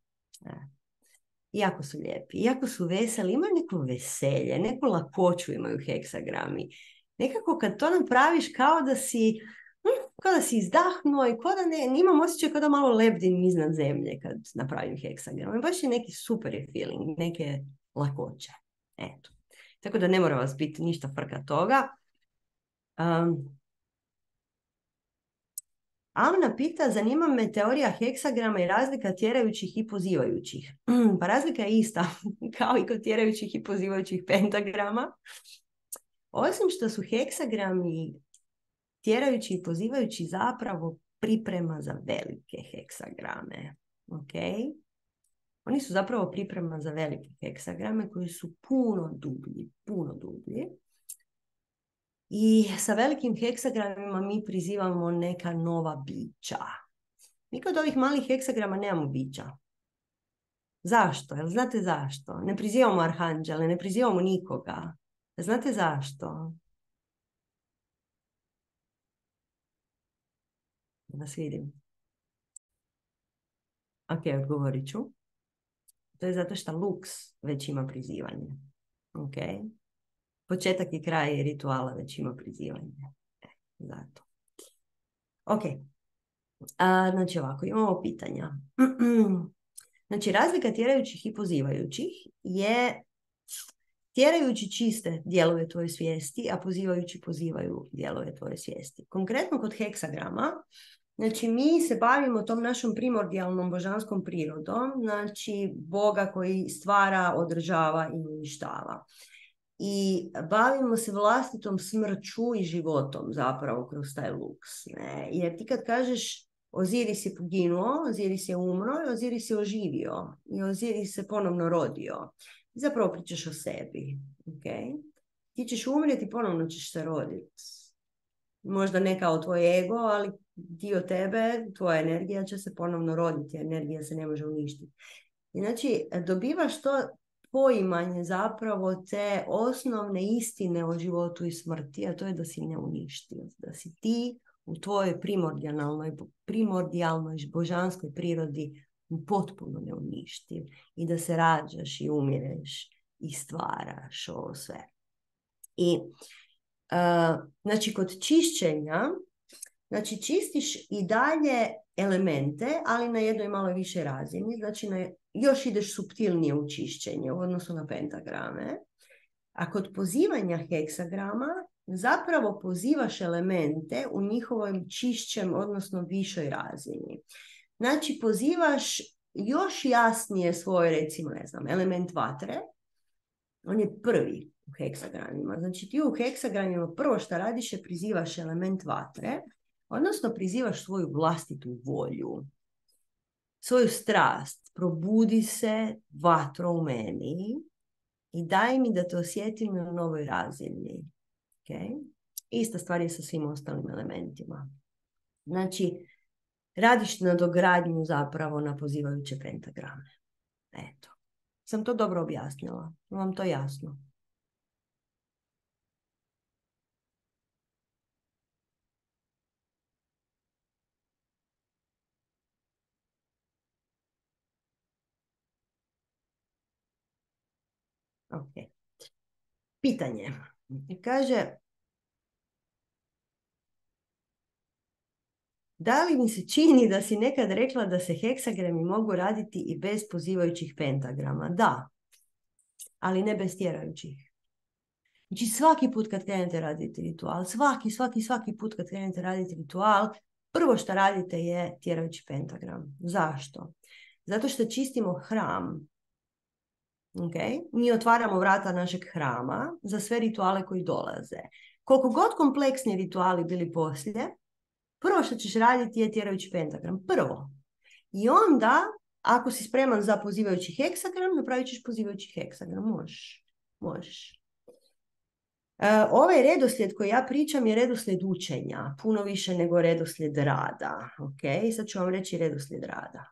Jako su lijepi, jako su veseli, imaju neko veselje, neku lakoću imaju heksagrami. Nekako kad to napraviš kao da si izdahnuo i kao da imam osjećaj kao da malo lebdim iznad zemlje kad napravim heksagram. Baš je neki super je feeling, neke lakoće. Eto. Tako da ne mora vas biti ništa frka toga. Amna pita, zanima me teorija heksagrama i razlika tjerajućih i pozivajućih. Pa razlika je ista, kao i kod tjerajućih i pozivajućih pentagrama. Osim što su heksagrami tjerajući i pozivajući zapravo priprema za velike heksagrame. Okay? Oni su zapravo priprema za velike heksagrame koji su puno dublji. I sa velikim heksagramima mi prizivamo neka nova bića. Mi kod ovih malih heksagrama nemamo bića. Zašto? Jel znate zašto? Ne prizivamo arhanđele, ne prizivamo nikoga. Znate zašto? Da vas vidim. Ok, odgovorit ću. To je zato što Lux već ima prizivanje. Ok. Početak i kraj rituala već ima prizivanje. Zato. Ok. Znači ovako, imamo pitanja. Znači razlika tjerajućih i pozivajućih je tjerajući čiste dijelove tvoje svijesti, a pozivajući pozivaju dijelove tvoje svijesti. Konkretno kod heksagrama, znači mi se bavimo tom našom primordijalnom božanskom prirodom, znači Boga koji stvara, održava i uništava. I bavimo se vlastitom smrću i životom zapravo kroz taj luks. Ne? Jer ti kad kažeš Oziris je poginuo, Oziris je umro, Oziris je oživio i Oziris se ponovno rodio. I zapravo pričaš o sebi. Okay? Ti ćeš umrijeti, ponovno ćeš se roditi. Možda ne kao tvoj ego, ali dio tebe, tvoja energija će se ponovno roditi. Energija se ne može uništiti. Znači, dobivaš to poimanje zapravo te osnovne istine o životu i smrti, a to je da si neuništiv. Da si ti u tvojoj primordijalnoj božanskoj prirodi potpuno neuništiv. I da se rađaš i umireš i stvaraš ovo sve. I znači kod čišćenja, znači čistiš i dalje elemente, ali na jednoj malo više razini, znači još ideš suptilnije u čišćenje u odnosu na pentagrame, a kod pozivanja heksagrama zapravo pozivaš elemente u njihovom čišćem, odnosno višoj razini. Znači pozivaš još jasnije svoj, recimo, ne znam, element vatre, on je prvi u heksagramima. Znači ti u heksagramima prvo što radiš je prizivaš element vatre, odnosno prizivaš svoju vlastitu volju, svoju strast. Probudi se, vatro u meni i daj mi da te osjetim na novoj razini. Okay? Ista stvar je sa svim ostalim elementima. Znači, radiš nadogradnju zapravo na pozivajuće pentagrame. Eto. Sam to dobro objasnila. Vam to jasno? Ok. Pitanje. Kaže, da li mi se čini da si nekad rekla da se heksagrami mogu raditi i bez pozivajućih pentagrama? Da, ali ne bez tjerajućih. Znači svaki put kad krenete raditi ritual, svaki put kad krenete raditi ritual, prvo što radite je tjerajući pentagram. Zašto? Zato što čistimo hram. Okay? Mi otvaramo vrata našeg hrama za sve rituale koji dolaze. Koliko god kompleksni rituali bili poslije, prvo što ćeš raditi je tjerajući pentagram. Prvo. I onda, ako si spreman za pozivajući heksagram, napravit ćeš pozivajući heksagram. Možeš. Ovaj redoslijed koji ja pričam je redoslijed učenja. Puno više nego redoslijed rada. Ok, sad ću vam reći redoslijed rada.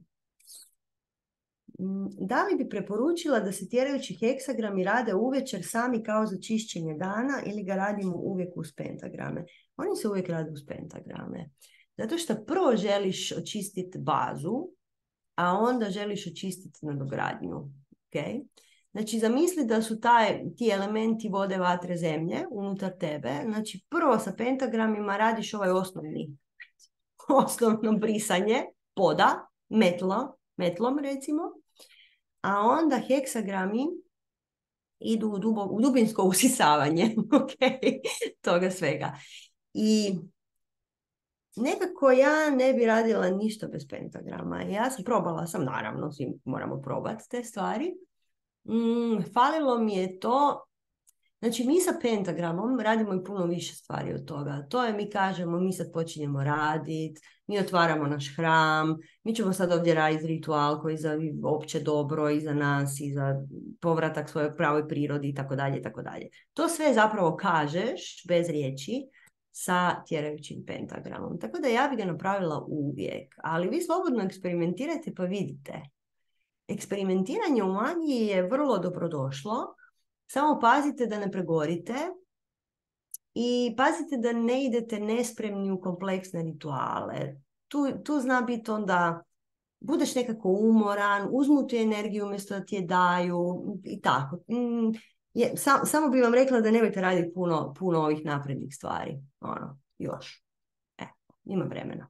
Da li bi preporučila da se tjerajući heksagrami rade uvečer sami kao za čišćenje dana ili ga radimo uvijek uz pentagrame? Oni se uvijek rade uz pentagrame. Zato što prvo želiš očistiti bazu, a onda želiš očistiti nadogradnju. Okay? Znači, zamisli da su ti elementi vode, vatre, zemlje unutar tebe. Znači, prvo sa pentagramima radiš ovaj osnovno brisanje poda, metlom recimo, a onda heksagrami idu u dubinsko usisavanje toga svega. I nekako ja ne bi radila ništa bez pentagrama. Ja sam probala, naravno, svi moramo probati te stvari. Falilo mi je to. Znači, mi sa pentagramom radimo i puno više stvari od toga. To je, mi kažemo, mi sad počinjemo raditi, mi otvaramo naš hram, mi ćemo sad ovdje raditi ritual koji je za opće dobro i za nas i za povratak svojoj pravoj prirodi i tako dalje, tako dalje. To sve zapravo kažeš bez riječi sa tjerajućim pentagramom. Tako da ja bi ga napravila uvijek. Ali vi slobodno eksperimentirajte pa vidite. Eksperimentiranje u magiji je vrlo dobrodošlo. Samo pazite da ne pregorite i pazite da ne idete nespremni u kompleksne rituale. Tu zna biti onda, budeš nekako umoran, uzmu ti energiju umjesto da ti je daju i tako. Samo bih vam rekla da nemojte raditi puno ovih naprednih stvari. Još. Ima vremena.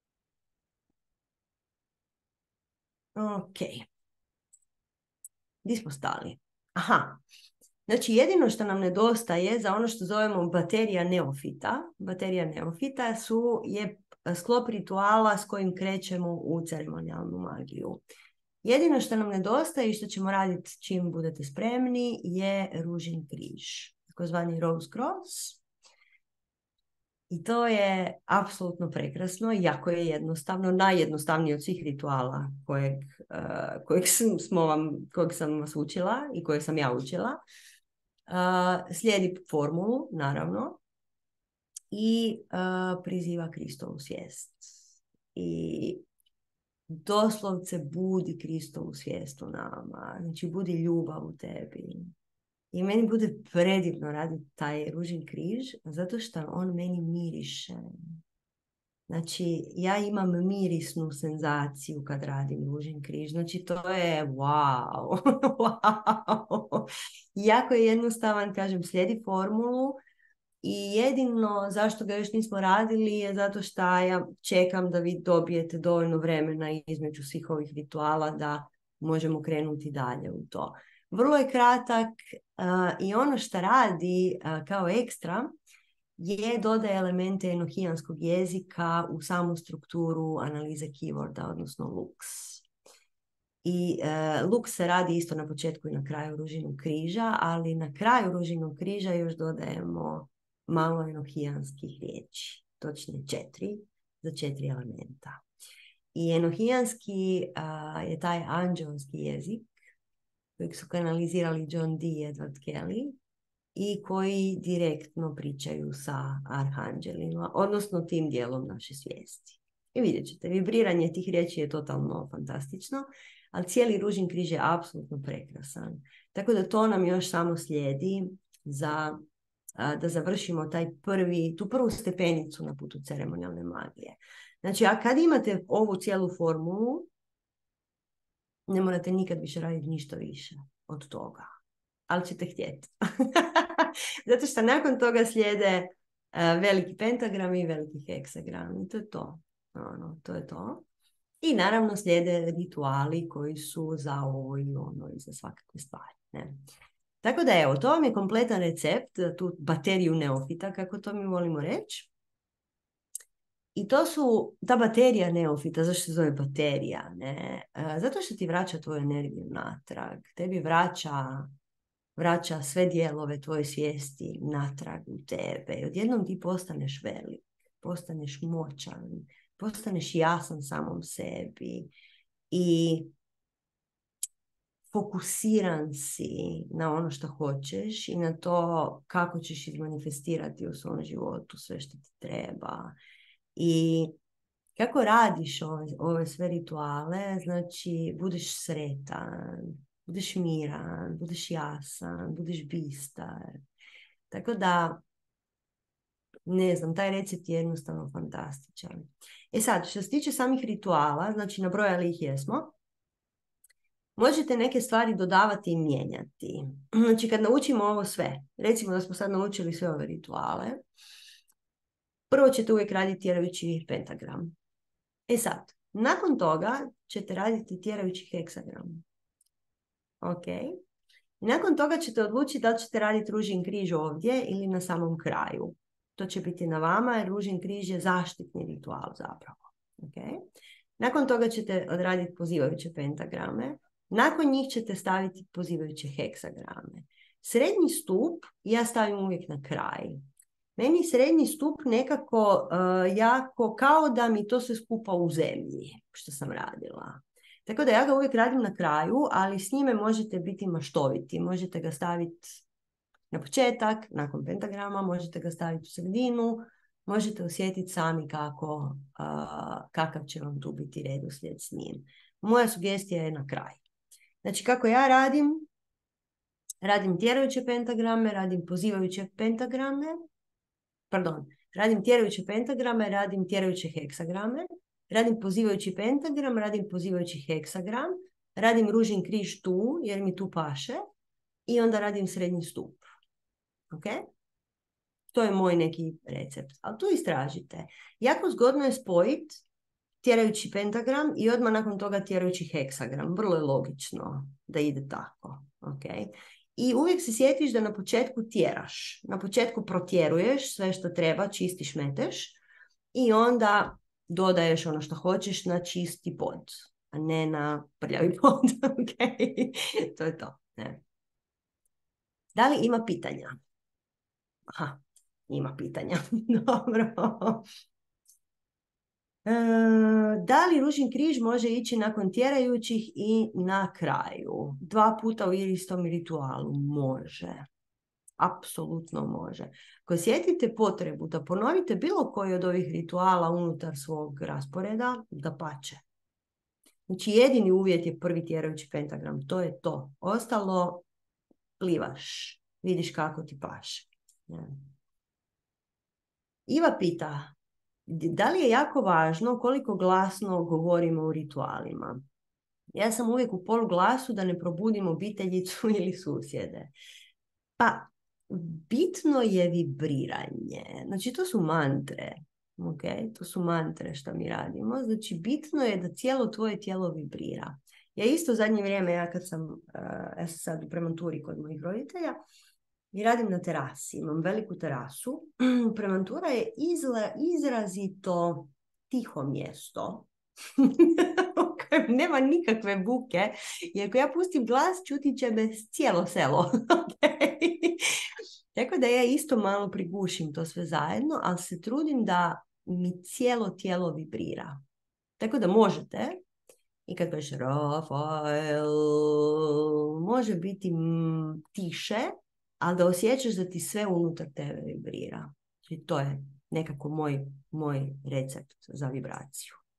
Ok. Gdje smo stali? Aha. Znači, jedino što nam nedostaje za ono što zovemo baterija neofita je sklop rituala s kojim krećemo u ceremonijalnu magiju. Jedino što nam nedostaje i što ćemo raditi čim budete spremni je ružin križ, takozvani rose cross. I to je apsolutno prekrasno, jako je jednostavno, najjednostavniji od svih rituala kojeg sam vas učila i kojeg sam ja učila. Slijedi formulu, naravno, i priziva Kristovu svijest. I doslovce budi Kristovu svijest u nama. Znači, budi ljubav u tebi. I meni bude predivno raditi taj ružin križ, zato što on meni miriše. Znači, ja imam mirisnu senzaciju kad radim ružin križ. Znači, to je wow. Wow. Jako je jednostavan, kažem, slijedi formulu i jedino zašto ga još nismo radili je zato što ja čekam da vi dobijete dovoljno vremena između svih ovih rituala da možemo krenuti dalje u to. Vrlo je kratak i ono što radi kao ekstra je dodaje elemente enohijanskog jezika u samu strukturu analize keyworda, odnosno lux. I lux se radi isto na početku i na kraju ružinog križa, ali na kraju ružinog križa još dodajemo malo enohijanskih riječi, točnije 4, za 4 elementa. I enohijanski je taj anđelski jezik kojeg su kanalizirali John Dee i Edward Kelly i koji direktno pričaju sa arhanđelima, odnosno tim dijelom naše svijesti. I vidjet ćete, vibriranje tih riječi je totalno fantastično, ali cijeli ružin križ je apsolutno prekrasan. Tako da to nam još samo slijedi za da završimo tu prvu stepenicu na putu ceremonijalne magije. Znači, a kad imate ovu cijelu formulu, ne morate nikad više raditi ništa više od toga. Ali ćete htjeti. Zato što nakon toga slijede veliki pentagram i veliki heksagram. I to je to. To je to. I naravno slijede rituali koji su za ovo i ono i za svakakve stvari. Ne? Tako da evo, to vam je kompletan recept, tu bateriju neofita, kako to mi volimo reći. I to su, ta baterija neofita, zašto se zove baterija? Ne? Zato što ti vraća tvoju energiju natrag. Tebi vraća sve dijelove tvoje svijesti natrag u tebe. I odjednom ti postaneš velik, postaneš moćan, postaneš jasan samom sebi i fokusiran si na ono što hoćeš i na to kako ćeš izmanifestirati u svom životu sve što ti treba. I kako radiš ove sve rituale, znači budeš sretan, budeš miran, budeš jasan, budeš bistar. Tako da, ne znam, taj recept je jednostavno fantastičan. E sad, što se tiče samih rituala, znači nabrojali ih jesmo, možete neke stvari dodavati i mijenjati. Znači kad naučimo ovo sve, recimo da smo sad naučili sve ove rituale, prvo ćete uvijek raditi tjerajući pentagram. E sad, nakon toga ćete raditi tjerajući heksagram. Ok. I nakon toga ćete odlučiti da li ćete raditi ružin križ ovdje ili na samom kraju. To će biti na vama jer ružin križ je zaštitni ritual zapravo. Okay? Nakon toga ćete odraditi pozivajuće pentagrame. Nakon njih ćete staviti pozivajuće heksagrame. Srednji stup ja stavim uvijek na kraj. Meni srednji stup nekako jako kao da mi to sve skupa u zemlji što sam radila. Tako da ja ga uvijek radim na kraju, ali s njime možete biti maštoviti. Možete ga staviti na početak, nakon pentagrama, možete ga staviti u sredinu, možete osjetiti sami kakav će vam tu biti redoslijed s njim. Moja sugestija je na kraj. Znači kako ja radim tjerajuće pentagrame, radim pozivajuće pentagrame, radim tjerajuće pentagrame, radim tjerajuće heksagrame, radim pozivajući pentagram, radim pozivajući heksagram, radim ružin križ tu, jer mi tu paše, i onda radim srednji stup. Ok? To je moj neki recept. Ali tu istražite. Jako zgodno je spojiti tjerajući pentagram i odmah nakon toga tjerajući heksagram. Vrlo je logično da ide tako. Ok? I uvijek se sjetiš da na početku tjeraš. Na početku protjeruješ sve što treba, čistiš, meteš i onda dodaješ ono što hoćeš na čisti pod, a ne na prljavi pod. Okay? To je to. Ne. Da li ima pitanja? Aha, ima pitanja. Dobro. Da li ružin križ može ići nakon tjerajućih i na kraju? 2 puta u istom ritualu? Može. Apsolutno može. Ako sjetite potrebu da ponovite bilo koji od ovih rituala unutar svog rasporeda, dapače. Znači jedini uvjet je prvi tjerajući pentagram. To je to. Ostalo plivaš. Vidiš kako ti paše. Iva pita, da li je jako važno koliko glasno govorimo u ritualima? Ja sam uvijek u poluglasu da ne probudim obiteljicu ili susjede. Pa, bitno je vibriranje. Znači, to su mantre. Okay? To su mantre što mi radimo. Znači, bitno je da cijelo tvoje tijelo vibrira. Ja isto zadnje vrijeme, ja sam sad u premanturi kod mojih roditelja i radim na terasi. Imam veliku terasu. Premantura je izrazito tiho mjesto. Nema nikakve buke. I ako ja pustim glas, čutit će me cijelo selo. Tako da ja isto malo prigušim to sve zajedno, ali se trudim da mi cijelo tijelo vibrira. Tako da možete, i kad kažeš Rafael, može biti tiše, ali da osjećaš da ti sve unutar tebe vibrira. Znači, to je nekako moj recept za vibraciju.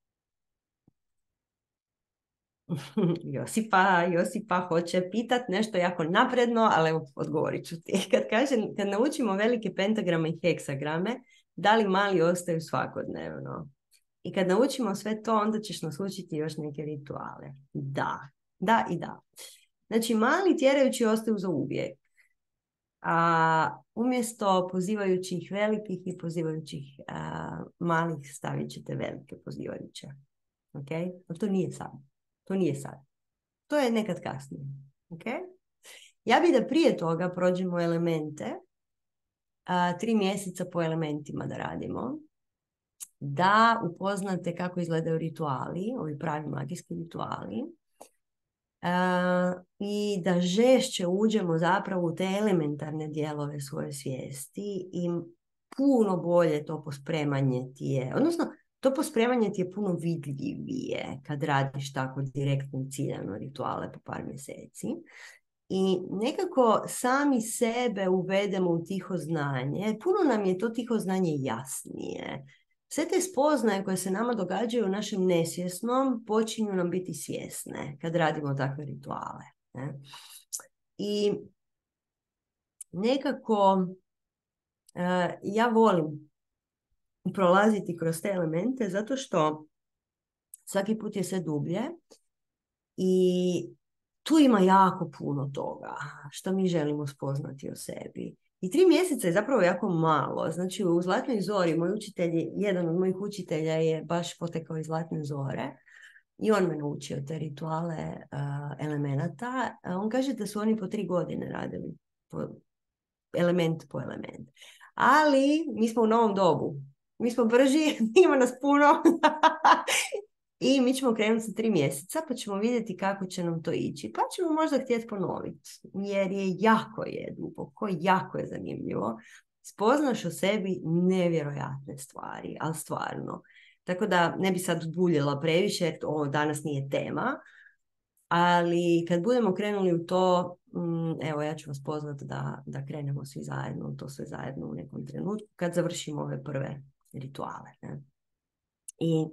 Josipa hoće pitat nešto jako napredno, ali evo, odgovorit ću ti. Kad naučimo velike pentagrame i heksagrame, da li mali ostaju svakodnevno? I kad naučimo sve to, onda ćeš nas učiti još neke rituale. Da i da. Znači, mali tjerajući ostaju za uvijek. A umjesto pozivajućih velikih i pozivajućih malih stavit ćete velike pozivajuće. Okay? No, to nije sad. To nije sad. To je nekad kasnije. Okay? Ja bih da prije toga prođemo elemente, 3 mjeseca po elementima da radimo, da upoznate kako izgledaju rituali, ovi pravi magijski rituali, i da žešće uđemo zapravo u te elementarne dijelove svoje svijesti i puno bolje to pospremanje ti je, odnosno to pospremanje ti je puno vidljivije kad radiš tako direktno i ciljano rituale po par mjeseci. I nekako sami sebe uvedemo u tiho znanje. Puno nam je to tiho znanje jasnije. Sve te spoznaje koje se nama događaju u našem nesvjesnom počinju nam biti svjesne kad radimo takve rituale. Ne? I nekako ja volim prolaziti kroz te elemente zato što svaki put je sve dublje i tu ima jako puno toga što mi želimo spoznati o sebi. I 3 mjeseca je zapravo jako malo. Znači u Zlatnoj zori, jedan od mojih učitelja je baš potekao iz Zlatne zore i on me naučio te rituale elemenata. On kaže da su oni po 3 godine radili element po element. Ali mi smo u novom dobu. Mi smo brži, ima nas puno. I mi ćemo krenuti sa 3 mjeseca pa ćemo vidjeti kako će nam to ići. Pa ćemo možda htjeti ponoviti. Jer je duboko, jako je zanimljivo. Spoznaš o sebi nevjerojatne stvari, ali stvarno. Tako da ne bi sad duljila previše, jer ovo danas nije tema. Ali kad budemo krenuli u to, evo ja ću vas pozvati da krenemo svi zajedno, to sve zajedno u nekom trenutku, kad završimo ove prve rituale. Ne? I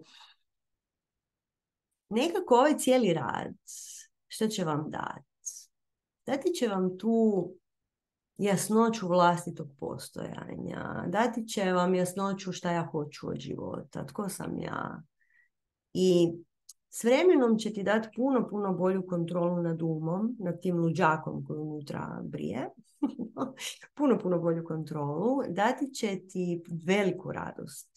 nekako ovaj cijeli rad, što će vam dati? Dati će vam tu jasnoću vlastitog postojanja. Dati će vam jasnoću šta ja hoću od života, tko sam ja. I s vremenom će ti dati puno bolju kontrolu nad umom, nad tim luđakom koji unutra brije. puno bolju kontrolu. Dati će ti veliku radost.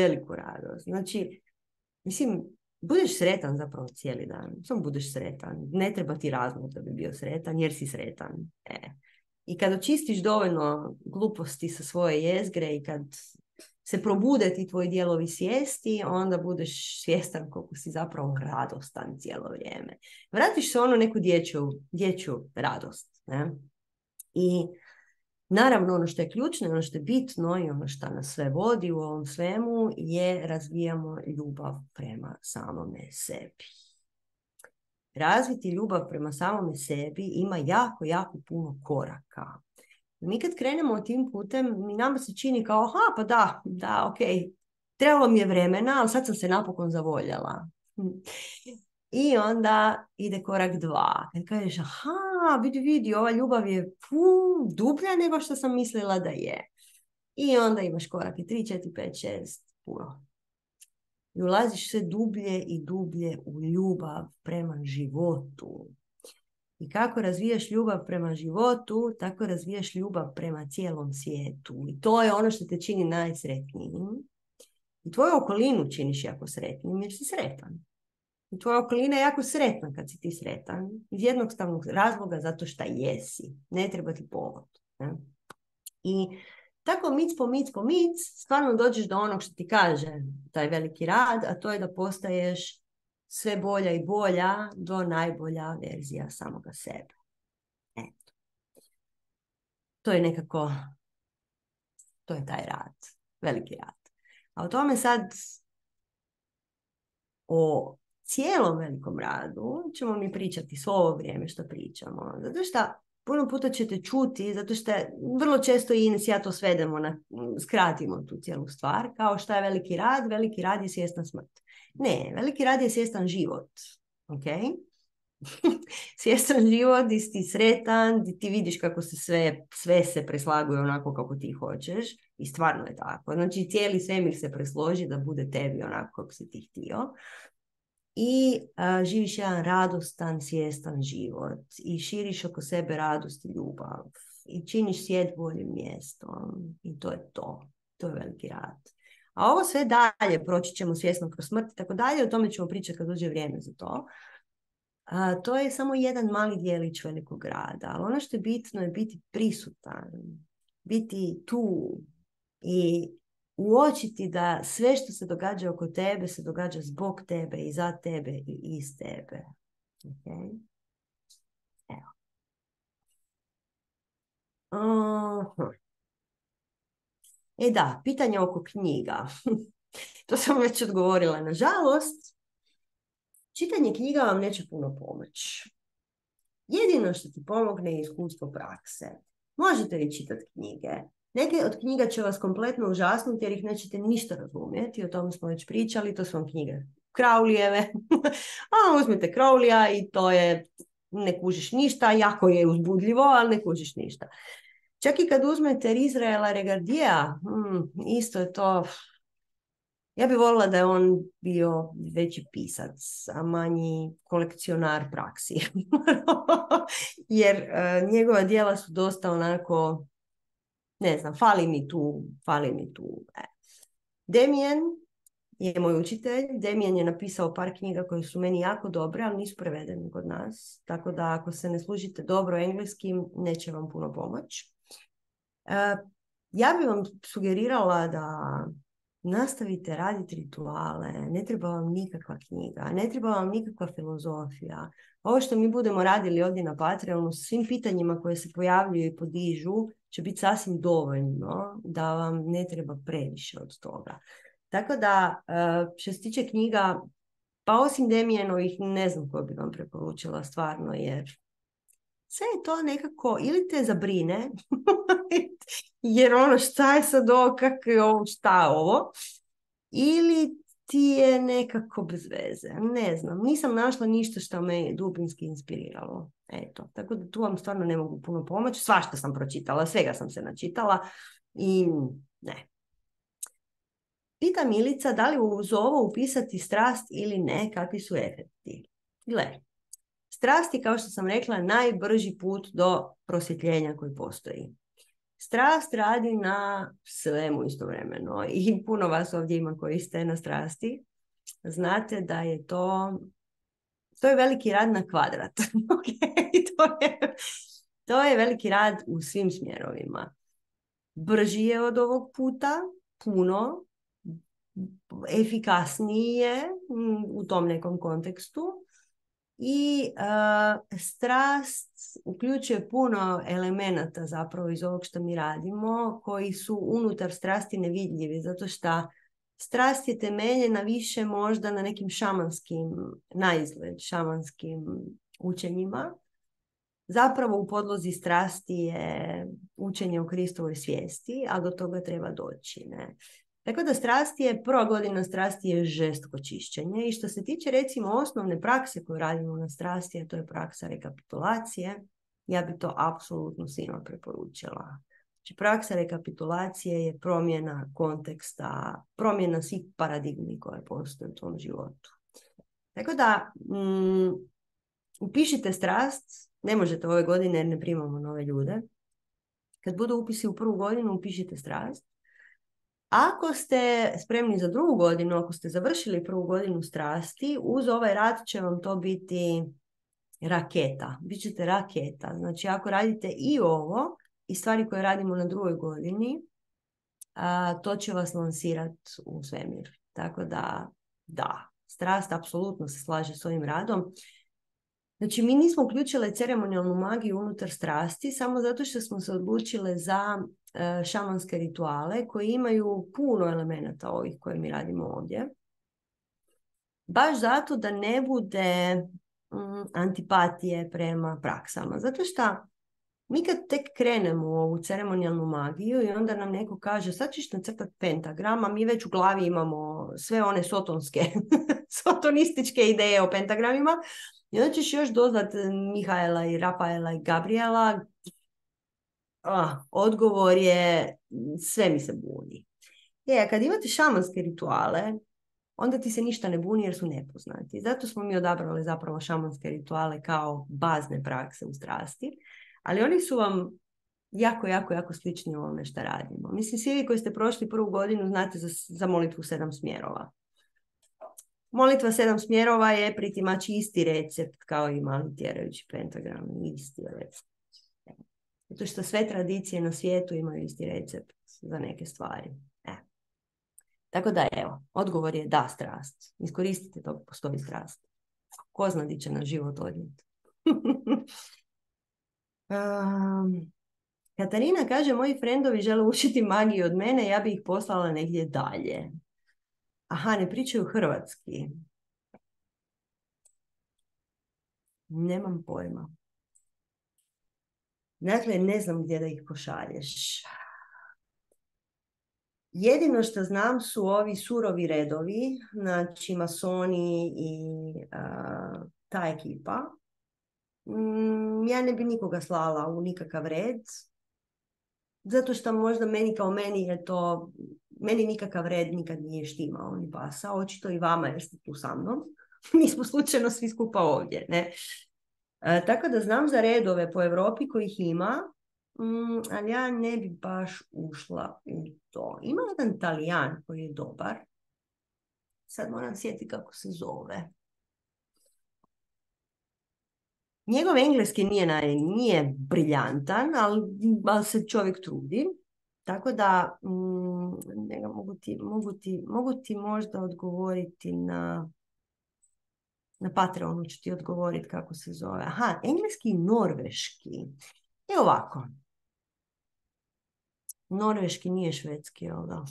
Znači, mislim, budeš sretan zapravo cijeli dan. Samo budeš sretan. Ne treba ti razlog da bi bio sretan, jer si sretan. I kad očistiš dovoljno gluposti sa svoje jezgre i kad se probude ti tvoji dijelovi svijesti, onda budeš svjestan koliko si zapravo radostan cijelo vrijeme. Vratiš se ono neku dječju radost. Ne? I naravno ono što je ključno, ono što je bitno i ono što nas sve vodi u ovom svemu je razvijamo ljubav prema samome sebi. Razviti ljubav prema samome sebi ima jako puno koraka. Mi kad krenemo tim putem, nama se čini kao, pa da, ok, trebalo mi je vremena, ali sad sam se napokon zavoljela. I onda ide korak 2. Kad kažeš, vidi, ova ljubav je dublja nego što sam mislila da je. I onda imaš korake 3, 4, 5, 6, puno. I ulaziš sve dublje i dublje u ljubav prema životu. I kako razvijaš ljubav prema životu, tako razvijaš ljubav prema cijelom svijetu. I to je ono što te čini najsretnijim. I tvoju okolinu činiš jako sretnim jer si sretan. I tvoja okolina je jako sretna kad si ti sretan. Iz jednostavnog razloga zato što jesi. Ne treba ti povod. Ne? I tako mic po mic stvarno dođeš do onog što ti kaže taj veliki rad, a to je da postaješ sve bolja i bolja do najbolja verzija samoga sebe. Eto. To je nekako, to je taj rad, veliki rad. A o tome sad, o cijelom velikom radu, ćemo mi pričati svo ovo vrijeme što pričamo. Zato što puno puta ćete čuti, zato što vrlo često i ja to svedemo, skratimo tu cijelu stvar, kao šta je veliki rad je svjesna smrt. Ne, veliki rad je svjestan život. Ok? Svjestan život, di si ti sretan, di ti vidiš kako se sve se preslaguje onako kako ti hoćeš i stvarno je tako. Znači cijeli svemir se presloži da bude tebi onako kako si ti htio. I živiš jedan radostan, svjestan život i širiš oko sebe radost i ljubav i činiš svijet boljim mjestom i to je to. To je veliki rad. A ovo sve dalje, proći ćemo svjesno kroz smrt i tako dalje, o tome ćemo pričati kad dođe vrijeme za to. To je samo jedan mali dijelić velikog rada, ali ono što je bitno je biti prisutan, biti tu i uočiti da sve što se događa oko tebe se događa zbog tebe i za tebe i iz tebe. Okay? Evo. E da, pitanje oko knjiga. To sam već odgovorila. Nažalost, čitanje knjiga vam neće puno pomoći. Jedino što ti pomogne je iskustvo prakse. Možete li čitati knjige? Neke od knjiga će vas kompletno užasnuti jer ih nećete ništa razumjeti. O tome smo već pričali. To su vam knjige Crowleyjeve. A uzmite Crowleya i to je, ne kužiš ništa. Jako je uzbudljivo, ali ne kužiš ništa. Čak i kad uzmete Israela Regardija, isto je to. Ja bih voljela da je on bio veći pisac, a manji kolekcionar praksi. Jer njegova djela su dosta onako, ne znam, fali mi tu. Damien je moj učitelj. Damien je napisao par knjiga koje su meni jako dobre, ali nisu prevedene kod nas. Tako da ako se ne služite dobro engleskim, neće vam puno pomoći. Ja bih vam sugerirala da nastavite raditi rituale, ne treba vam nikakva knjiga, ne treba vam nikakva filozofija. Ovo što mi budemo radili ovdje na Patreonu s svim pitanjima koje se pojavljuju i podižu će biti sasvim dovoljno da vam ne treba previše od toga. Tako da, što se tiče knjiga, pa osim Damienovih, ne znam koju bi vam preporučila stvarno, jer sve je to nekako, ili te zabrine, jer ono šta je sad ovo, kako je ovo, šta je ovo, ili ti je nekako bez veze. Ne znam, nisam našla ništa što me dubinski inspiriralo. Eto, tako da tu vam stvarno ne mogu puno pomoći. Svašta sam pročitala, svega sam se načitala i ne. Pita Milica da li uz ovo upisati strast ili ne, kakvi su efekti. Gle, strast je, kao što sam rekla, najbrži put do prosvjetljenja koji postoji. Strast radi na svemu istovremeno i puno vas ovdje ima koji ste na strasti. Znate da je to je veliki rad na kvadrat. To je veliki rad u svim smjerovima. Brži je od ovog puta, puno, efikasniji je u tom nekom kontekstu. I strast uključuje puno elemenata zapravo iz ovog što mi radimo koji su unutar strasti nevidljivi, zato što strast je temeljena više možda na nekim šamanskim, naizgled šamanskim učenjima. Zapravo u podlozi strasti je učenje o Kristovoj svijesti, a do toga treba doći. Ne? Tako da prva godina strasti je žestoko čišćenje i što se tiče recimo osnovne prakse koju radimo na strasti, a to je praksa rekapitulacije, ja bi to apsolutno svima preporučila. Znači praksa rekapitulacije je promjena konteksta, promjena svih paradigmi koje postoje u tom životu. Tako da upišite strast, ne možete ove godine jer ne primamo nove ljude. Kad budu upisi u prvu godinu, upišite strast. Ako ste spremni za drugu godinu, ako ste završili prvu godinu strasti, uz ovaj rad će vam to biti raketa. Bićete raketa. Znači, ako radite i ovo, i stvari koje radimo na drugoj godini, to će vas lansirati u svemir. Tako da, strast apsolutno se slaže s ovim radom. Znači, mi nismo uključile ceremonijalnu magiju unutar strasti samo zato što smo se odlučile za šamanske rituale koji imaju puno elemenata ovih koje mi radimo ovdje. Baš zato da ne bude antipatije prema praksama. Zato što Mi kad tek krenemo u ovu ceremonijalnu magiju i onda nam neko kaže sad ćeš nacrtati pentagram, a mi već u glavi imamo sve one sotonske, sotonističke ideje o pentagramima i onda ćeš još dodati Mihaela i Rafaela i Gabriela. Odgovor je sve mi se buni. A kad imate šamanske rituale, onda ti se ništa ne buni jer su nepoznati. Zato smo mi odabrali zapravo šamanske rituale kao bazne prakse u strasti, ali oni su vam jako, jako, jako slični ovome što radimo. Mislim, svi vi koji ste prošli prvu godinu znate za molitvu 7 smjerova. Molitva 7 smjerova je pritimač isti recept kao i mali tjerajući pentagram. Isti recept. Zato što sve tradicije na svijetu imaju isti recept za neke stvari. Tako da evo, odgovor je da, strast. Iskoristite to, postoji strast. Ko zna di će na život odnijeti. Katarina kaže, moji frendovi žele učiti magiju od mene, ja bi ih poslala negdje dalje. Aha, ne pričaju hrvatski. Nemam pojma. Dakle, ne znam gdje da ih pošalješ. Jedino što znam su ovi surovi redovi, znači masoni i ta ekipa. Ja ne bi nikoga slala u nikakav red, zato što možda meni kao meni je to, meni nikakav red nikad nije štimao ni pasao, očito i vama jer ste tu sa mnom. Mi smo slučajno svi skupa ovdje, ne? Tako da znam za redove po Europi kojih ima, ali ja ne bi baš ušla u to. Ima jedan Talijan koji je dobar. Sad moram sjetiti kako se zove. Njegov engleski nije briljantan, ali se čovjek trudi. Tako da mogu ti možda odgovoriti na Patreonu ću ti odgovoriti kako se zove. Aha, engleski i norveški. I ovako. Norveški nije švedski, jel da?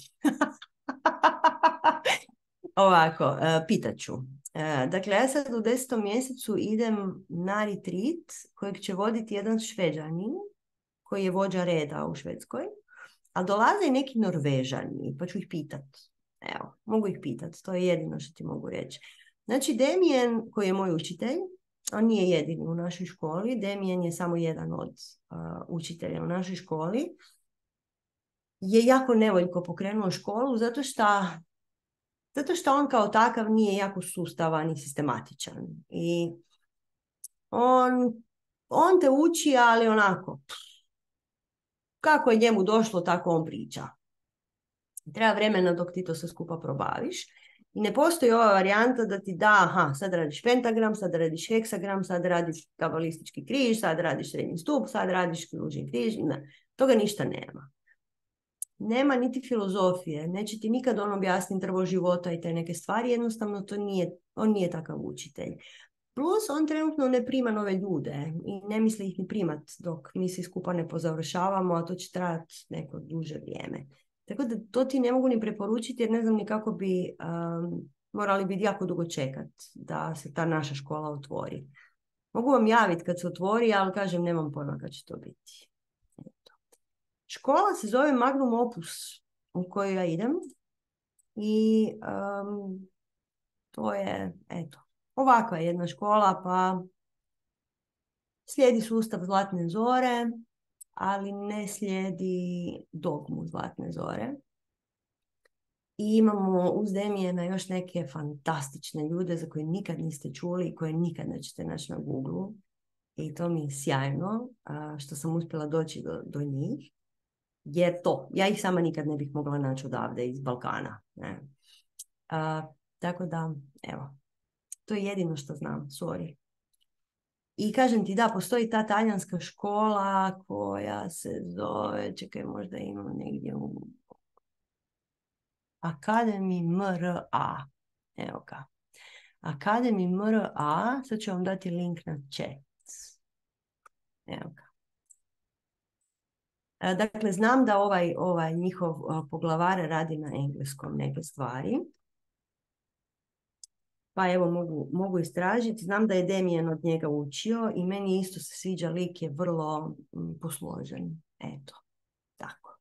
Ovako, pitaću. Dakle, ja sad u 10. mjesecu idem na retreat kojeg će voditi jedan Šveđanin koji je vođa reda u Švedskoj, a dolaze i neki Norvežani, pa ću ih pitat. Evo, mogu ih pitat, to je jedino što ti mogu reći. Znači, Damien, koji je moj učitelj, on nije jedini u našoj školi, Damien je samo jedan od učitelja u našoj školi, je jako nevoljko pokrenuo školu zato što on kao takav nije jako sustavan i sistematičan. I on te uči, ali onako, kako je njemu došlo, tako on priča. Treba vremena dok ti to sve skupa probaviš. I ne postoji ova varijanta da ti da, aha, sad radiš pentagram, sad radiš heksagram, sad radiš kabalistički križ, sad radiš srednji stup, sad radiš kružni križ. Ne, toga ništa nema. Nema niti filozofije, neće ti nikad on objasniti drvo života i te neke stvari, jednostavno on nije takav učitelj. Plus on trenutno ne prima nove ljude i ne misli ih ni primat dok mi se skupa ne pozavršavamo, a to će trajati neko duže vrijeme. Tako da to ti ne mogu ni preporučiti jer ne znam ni kako bi morali biti jako dugo čekat da se ta naša škola otvori. Mogu vam javiti kad se otvori, ali kažem nemam pojma kad će to biti. Škola se zove Magnum Opus u koju ja idem i to je, eto, ovakva jedna škola, pa slijedi sustav Zlatne zore, ali ne slijedi dogmu Zlatne zore. I imamo uz Damijena još neke fantastične ljude za koje nikad niste čuli i koje nikad nećete naći na Google. I to mi je sjajno što sam uspjela doći do njih. Jer ja ih sama nikad ne bih mogla naći odavde iz Balkana. Ne. Tako da, evo, to je jedino što znam, sorry. I kažem ti da, postoji ta talijanska škola koja se zove, čekaj, možda imam negdje u Academy MRA. Evo ga. Academy MRA, sad ću vam dati link na chat. Evo ga. Dakle, znam da ovaj njihov poglavar radi na engleskom neke stvari. Pa evo, mogu istražiti. Znam da je Damien od njega učio i meni isto se sviđa, lik je vrlo posložen. Eto, tako.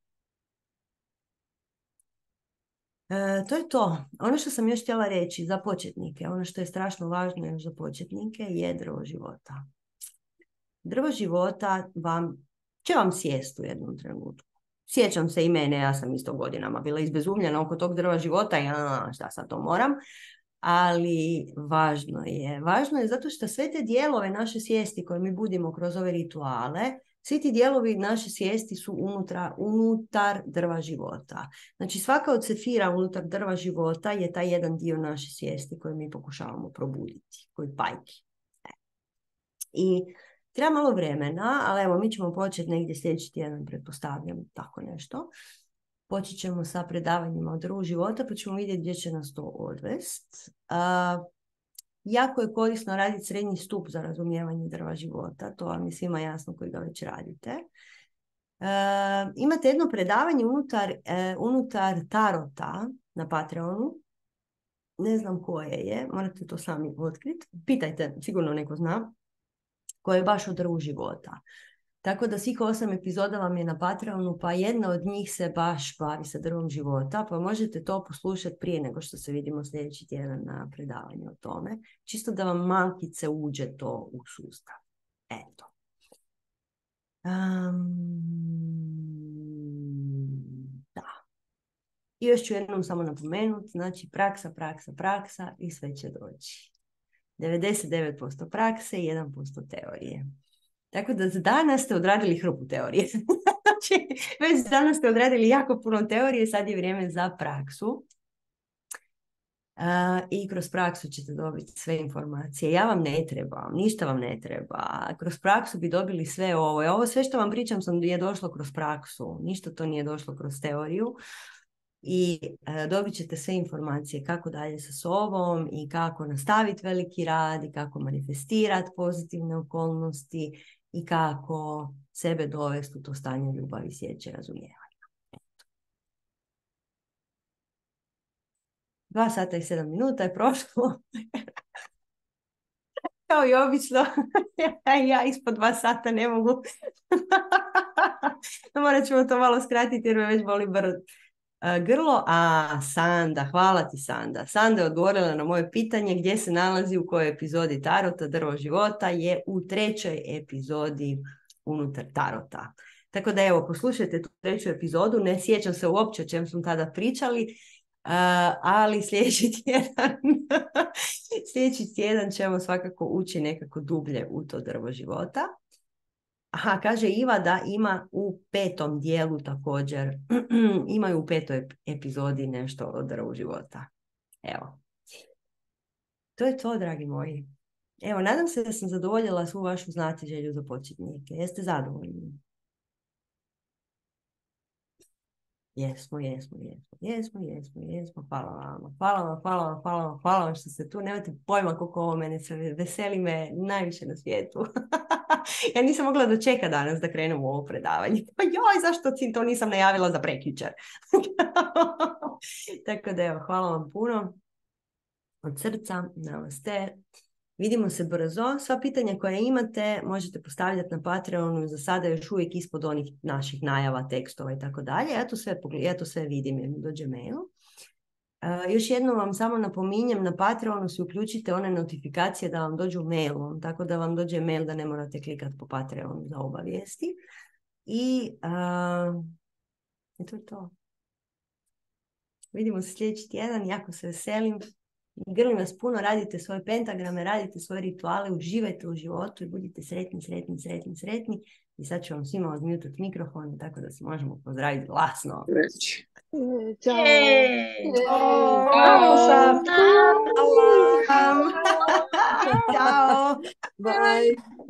To je to. Ono što sam još htjela reći za početnike, ono što je strašno važno još za početnike je drvo života. Drvo života će vam sjesti u jednom trenutku. Sjećam se i mene, ja sam isto godinama bila izbezumljena oko tog drva života i šta sad to moram. Ali važno je zato što sve te dijelove naše svijesti koje mi budimo kroz ove rituale, svi ti dijelovi naše svijesti su unutar drva života. Znači svaka od sefira unutar drva života je taj jedan dio naše svijesti koji mi pokušavamo probuditi, koji pajki. I treba malo vremena, ali evo mi ćemo početi negdje sljedeći tjedan, pretpostavljam, tako nešto. Počet ćemo sa predavanjima o drvu života, pa ćemo vidjeti gdje će nas to odvest. Jako je korisno raditi srednji stup za razumijevanje drva života, to vam je svima jasno koji ga već radite. Imate jedno predavanje unutar Tarota na Patreonu, ne znam koje je, morate to sami otkriti, pitajte, sigurno neko zna, koje je baš o drvu života. Tako da svih 8 epizoda vam je na Patreonu, pa jedna od njih se baš bavi sa drvom života, pa možete to poslušati prije nego što se vidimo sljedeći tjedan na predavanju o tome. Čisto da vam malkice uđe to u sustav. Eto. Da. I još ću jednom samo napomenuti, znači praksa i sve će doći. 99% prakse i 1% teorije. Tako da za danas ste odradili hrpu teorije. Znači, već danas ste odradili jako puno teorije, sad je vrijeme za praksu. I kroz praksu ćete dobiti sve informacije. Ja vam ne trebam, ništa vam ne treba. Kroz praksu bi dobili sve ovo. Ovo sve što vam pričam je došlo kroz praksu. Ništa to nije došlo kroz teoriju. I dobit ćete sve informacije kako dalje sa sobom i kako nastaviti veliki rad i kako manifestirati pozitivne okolnosti i kako sebe dovesti u to stanje ljubavi, sjeće, razumijevanja. 2 sata i 7 minuta je prošlo. Kao i obično, ja ispod 2 sata ne mogu. Morat ćemo to malo skratiti jer me već boli grlo. Sanda, hvala ti Sanda. Sanda je odgovorila na moje pitanje gdje se nalazi u kojoj epizodi Tarota drvo života, je u 3. epizodi unutar Tarota. Tako da evo, poslušajte tu 3. epizodu, ne sjećam se uopće o čem smo tada pričali, ali sljedeći tjedan ćemo svakako ući nekako dublje u to drvo života. Aha, kaže Iva da ima u 5. dijelu također, imaju u 5. epizodi nešto o drvu života. Evo. To je to, dragi moji. Evo, nadam se da sam zadovoljila svu vašu znatiželju za početnike. Jeste zadovoljni? Jesmo. Hvala vam što ste tu. Nemate pojma koliko ovo mene se veseli me najviše na svijetu. Ja nisam mogla dočekati danas da krenem u ovo predavanje. Pa joj, zašto to nisam najavila za prekjučer? Tako da evo, hvala vam puno. Od srca, namaste. Vidimo se brzo. Sva pitanja koja imate možete postavljati na Patreonu. Za sada još uvijek ispod onih naših najava, tekstova i tako dalje. Ja to sve vidim jer mi dođe mail. Još jednom vam samo napominjem, na Patreonu si uključite one notifikacije da vam dođu mailom, tako da vam dođe mail da ne morate klikati po Patreonu za obavijesti. I to je to. Vidimo se sljedeći tjedan, jako se veselim. Grlim vas puno, radite svoje pentagrame, radite svoje rituale, uživajte u životu i budite sretni. I sad ću vam svima odmutati mikrofon, tako da se možemo pozdraviti glasno. Ćao. Ćao. Bye.